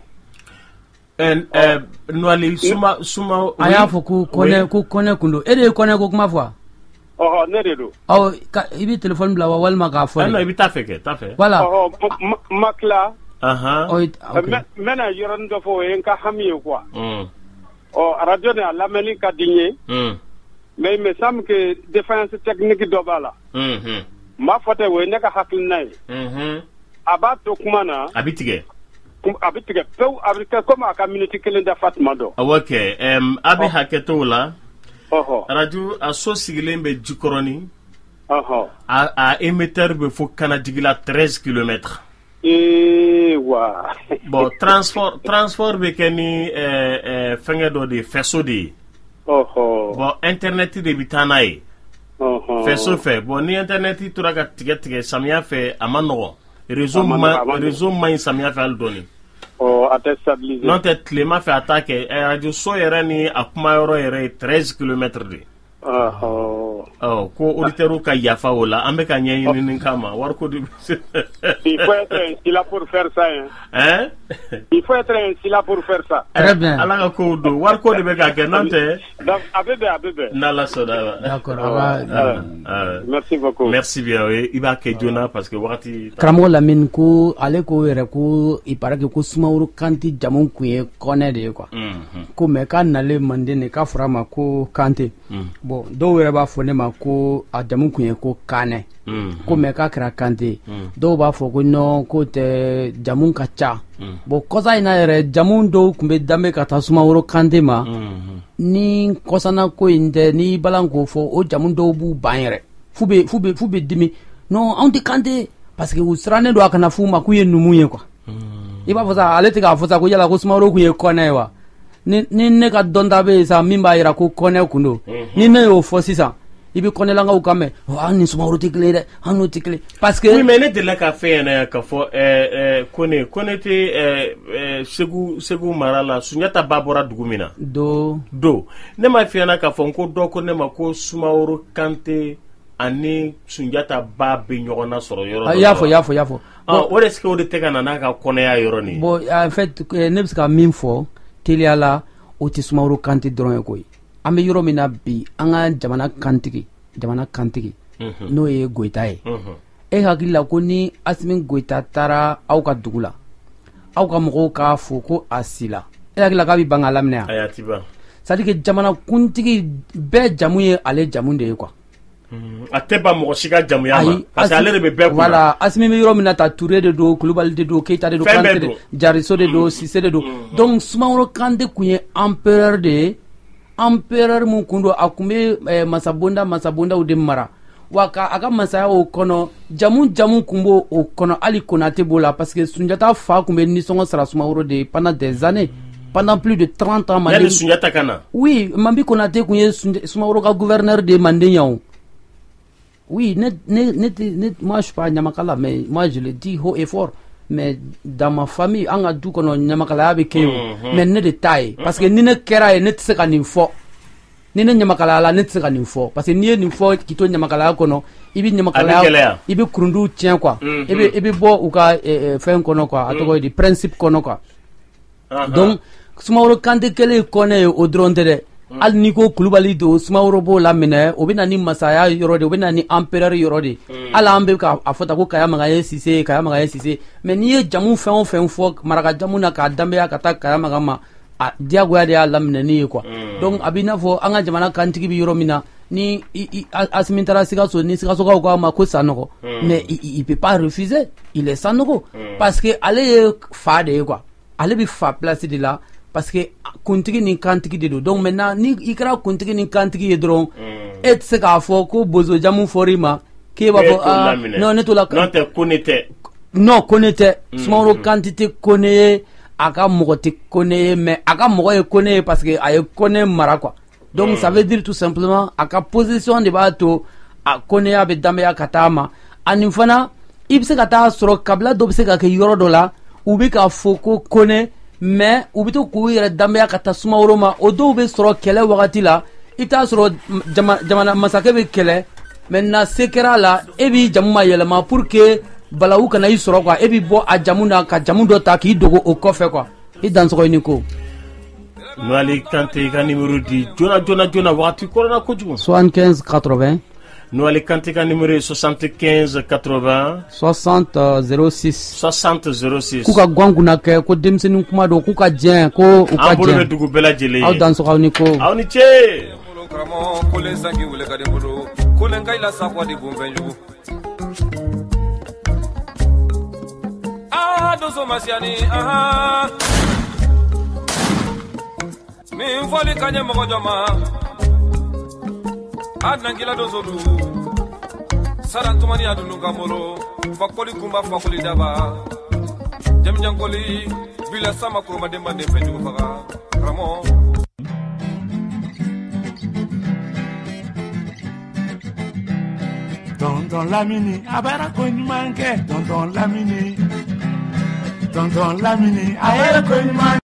Nuwali suma suma a y'a fɔ ko kɔnɛ ko kɔnɛ kun don e de ye kɔnɛ ko kuma fɔ ɔhɔ ne de don ɔ i bɛ téléphone bila wa walima k'a fɔ non i bɛ taa fɛ kɛ taa fɛ voilà ɔhɔ n ma tila n bɛna yɔrɔnin dɔ fɔ o ye n ka hami ye quoi ɔ radio nin a lamɛnni ka di n ye mais il me semble que défaillance technique dɔ b'a la n b'a fɔ tɛ o ye ne ka hakilina ye a b'a to kuma na a bɛ tigɛ a bɛ tigɛ pewu a bɛ kɛ komi a ka miniti kelen dafa tuma dɔ awɔ kɛ a bɛ hakɛ t'o la radio a so sigilen bɛ Jikɔrɔni a émetteur bɛ fo Kanajigi la treize kilomètres ee wa bon transport transport bɛ kɛ ni fɛngɛ dɔ de ye fɛso de ye bon internet de bɛ taa n'a ye fɛso fɛ bon ni internet tora ka tigɛ tigɛ samiya fɛ a ma nɔgɔn réseau ma réseau ma ɲi samiya fɛ hali dɔɔni a tɛ stabiliser n'o tɛ tilema fɛ a t'a kɛ radio so yɛrɛ ni a kuma yɔrɔ yɛrɛ ye treize kilomètres de ɔ ko auditeurs ka yafa o la an bɛ ka ɲɛɲini nin kama wari ko de il faut être là pour faire ça hein Il faut être ainsi là pour faire ça. Très bien. Ala ka ko do war ko de be ka ke nante. Donc abebe abebe. Nala soda. D'accord. Merci beaucoup. Merci bien. Oui, il va ke jona parce que wakati Kramo Lamine ko ale ko yere ko i parake ko Sumaworo Kanti jamun kuye kone de quoi. Ko me ka nale mande ne ka frama ko Kante. Bon, do yere ba fo ne ma ko a jamun kuye ko Kane. Ko me ka kra Kante. Do ba fo ko no ko te jamun ka cha. Bon, kosa ina yere jamun do kumbe dambe ka ta Sumaworo Kante ma. Ni kosana ko inde ni balanko fo o jamun do bu banyere. Fube fube fube dimi. Non, on te Kante parce que vous serez do akana fuma ku ye numu ye quoi. I ba fosa ale te ka fosa ko yala ko Sumaworo ku ye kone wa. Ni ni ne ka donda be sa mimba ira ko kone kundo. Ni ne yo fo sisa. Ibi kone langa ukame. Oh, ani Sumaworo tikle de, anu tikle. Parce que oui, mais ne de la ka fe na ka fo eh eh kone kone te eh eh segu segu marala sunyata babora dugumina. Do do. Ne ma fe na ka fo ko do ko ne ma ko Sumaworo Kante ani sunjata ba be nyogona soro yoro. Ah, yafo yafo yafo. Ah, what est-ce que o de te kana na ka kone ya yoro ni? Bon, en fait, ne bisa min fo teliala o ti Sumaworo Kante dron ko yi. Ambe yoro mina bi anga jamana kantigi, jamana kantigi. No ye Goita ye. E hakila ko ni Asmin Goita tara au ka dugula. Au ka mogo ka fo ko asila. E hakila ka bi banga lamne. Ayatiba. C'est-à-dire que jamana kuntigi be jamu ye ale jamu de quoi. Ateba mo shiga jamu yama parce que ale de be be ko. Voilà, Asmin mi yoro mina ta Touré de do, Kulubali de do, Keita de do, Kante de, Jariso de do, Sise de do. Donc Sumaworo Kante kunye empereur de empereur mu kundo akumbe eh, masabonda masabonda ude mara waka aka masaya o kono jamu jamu kumbo o kono ali Konate bola parce que Sunjata fa kumbe ni songo sara Sumaworo de pendant des années pendant plus de trente ans Mande Sunjata kana oui mambi Konate kunye Sumaworo ka gouverneur de Mandéniao. Oui, net, net, net, net, moi je suis pas Nyamakala, mais moi je le dis haut et fort. Mais dans ma famille, on a tout qu'on Nyamakala avec eux, mais ne détail. Parce que ni ne kera et ne tse ka ni fo. Ni ne Nyamakala la ne tse ka ni fo. Parce que ni ni fo qui to Nyamakala kono, ibi Nyamakala, ibi kurundu tient quoi. Ibi ibi bo ou ka fait kono quoi. Atoko di principe kono quoi. Donc, Sumaworo Kante kele kone au drone de. Al niko Kulubali do Sumaworo bo la mine obina ni masaya yorode obina ni empereur yorode ala ambe ka afota ko kaya magaye sise kaya magaye sise mais ni jamu fen fen fo maraka jamu na ka dambe ya kata kaya magama dia go ya la mine ni quoi donc abina fo anga jamana kantiki bi yoromina ni asmintara siga so ni siga so ka ko ma ko sanoko mais il peut pas refuser il est sanoko parce que aller fa de quoi aller bi fa place de là parce que kuntigi ni kantigi de do donc maintenant ni ikra kuntigi ni kantigi edron et se ka fo ko bozo jamu forima ke ba fo ah non ne to la non te connaître non connaître Sumaworo quantité connaît aka mogoti connaît mais aka mogo connaît parce que ay connaît mara quoi donc ça veut dire tout simplement aka position de bato a connaît avec damya katama anifana ibse kata soro kabla do bse ka ke yoro dola ubi ka fo ko connaît mais u bito ku yere dambeya kata Sumaworo ma o do be soro kele wakati la ita soro jamana masake be kele maintenant sekera la ebi jamuma yelema pour que balawu kana yi soro quoi ebi bo a jamuna ka jamu do ta ki dogo o kofe quoi i dan soro ni ko no ali Kante ka numéro di jona jona jona wakati corona ko jugo soixante-quinze quatre-vingts no ali Kante ka numéro soixante-quinze quatre-vingts soixante zéro six soixante zéro six kuka gwangu na ke ko demseni kuma do kuka jen ko uka jen ambolo dugu bela jele aw dan soro ni ko aw ni che kramo kole sangi wule ka de bolo kole ngai la sa kwa di bumbenju ah dozo masiani ah mi foli kanye mo joma adnangila dozo du sarantumani adunu gamolo fakoli kumba fakoli daba jamjankoli bila sama kuruma demba de feju faga kramo Tonton Lamini, abara koni manke, Tonton Lamini, Tonton Lamini, abara koni manke.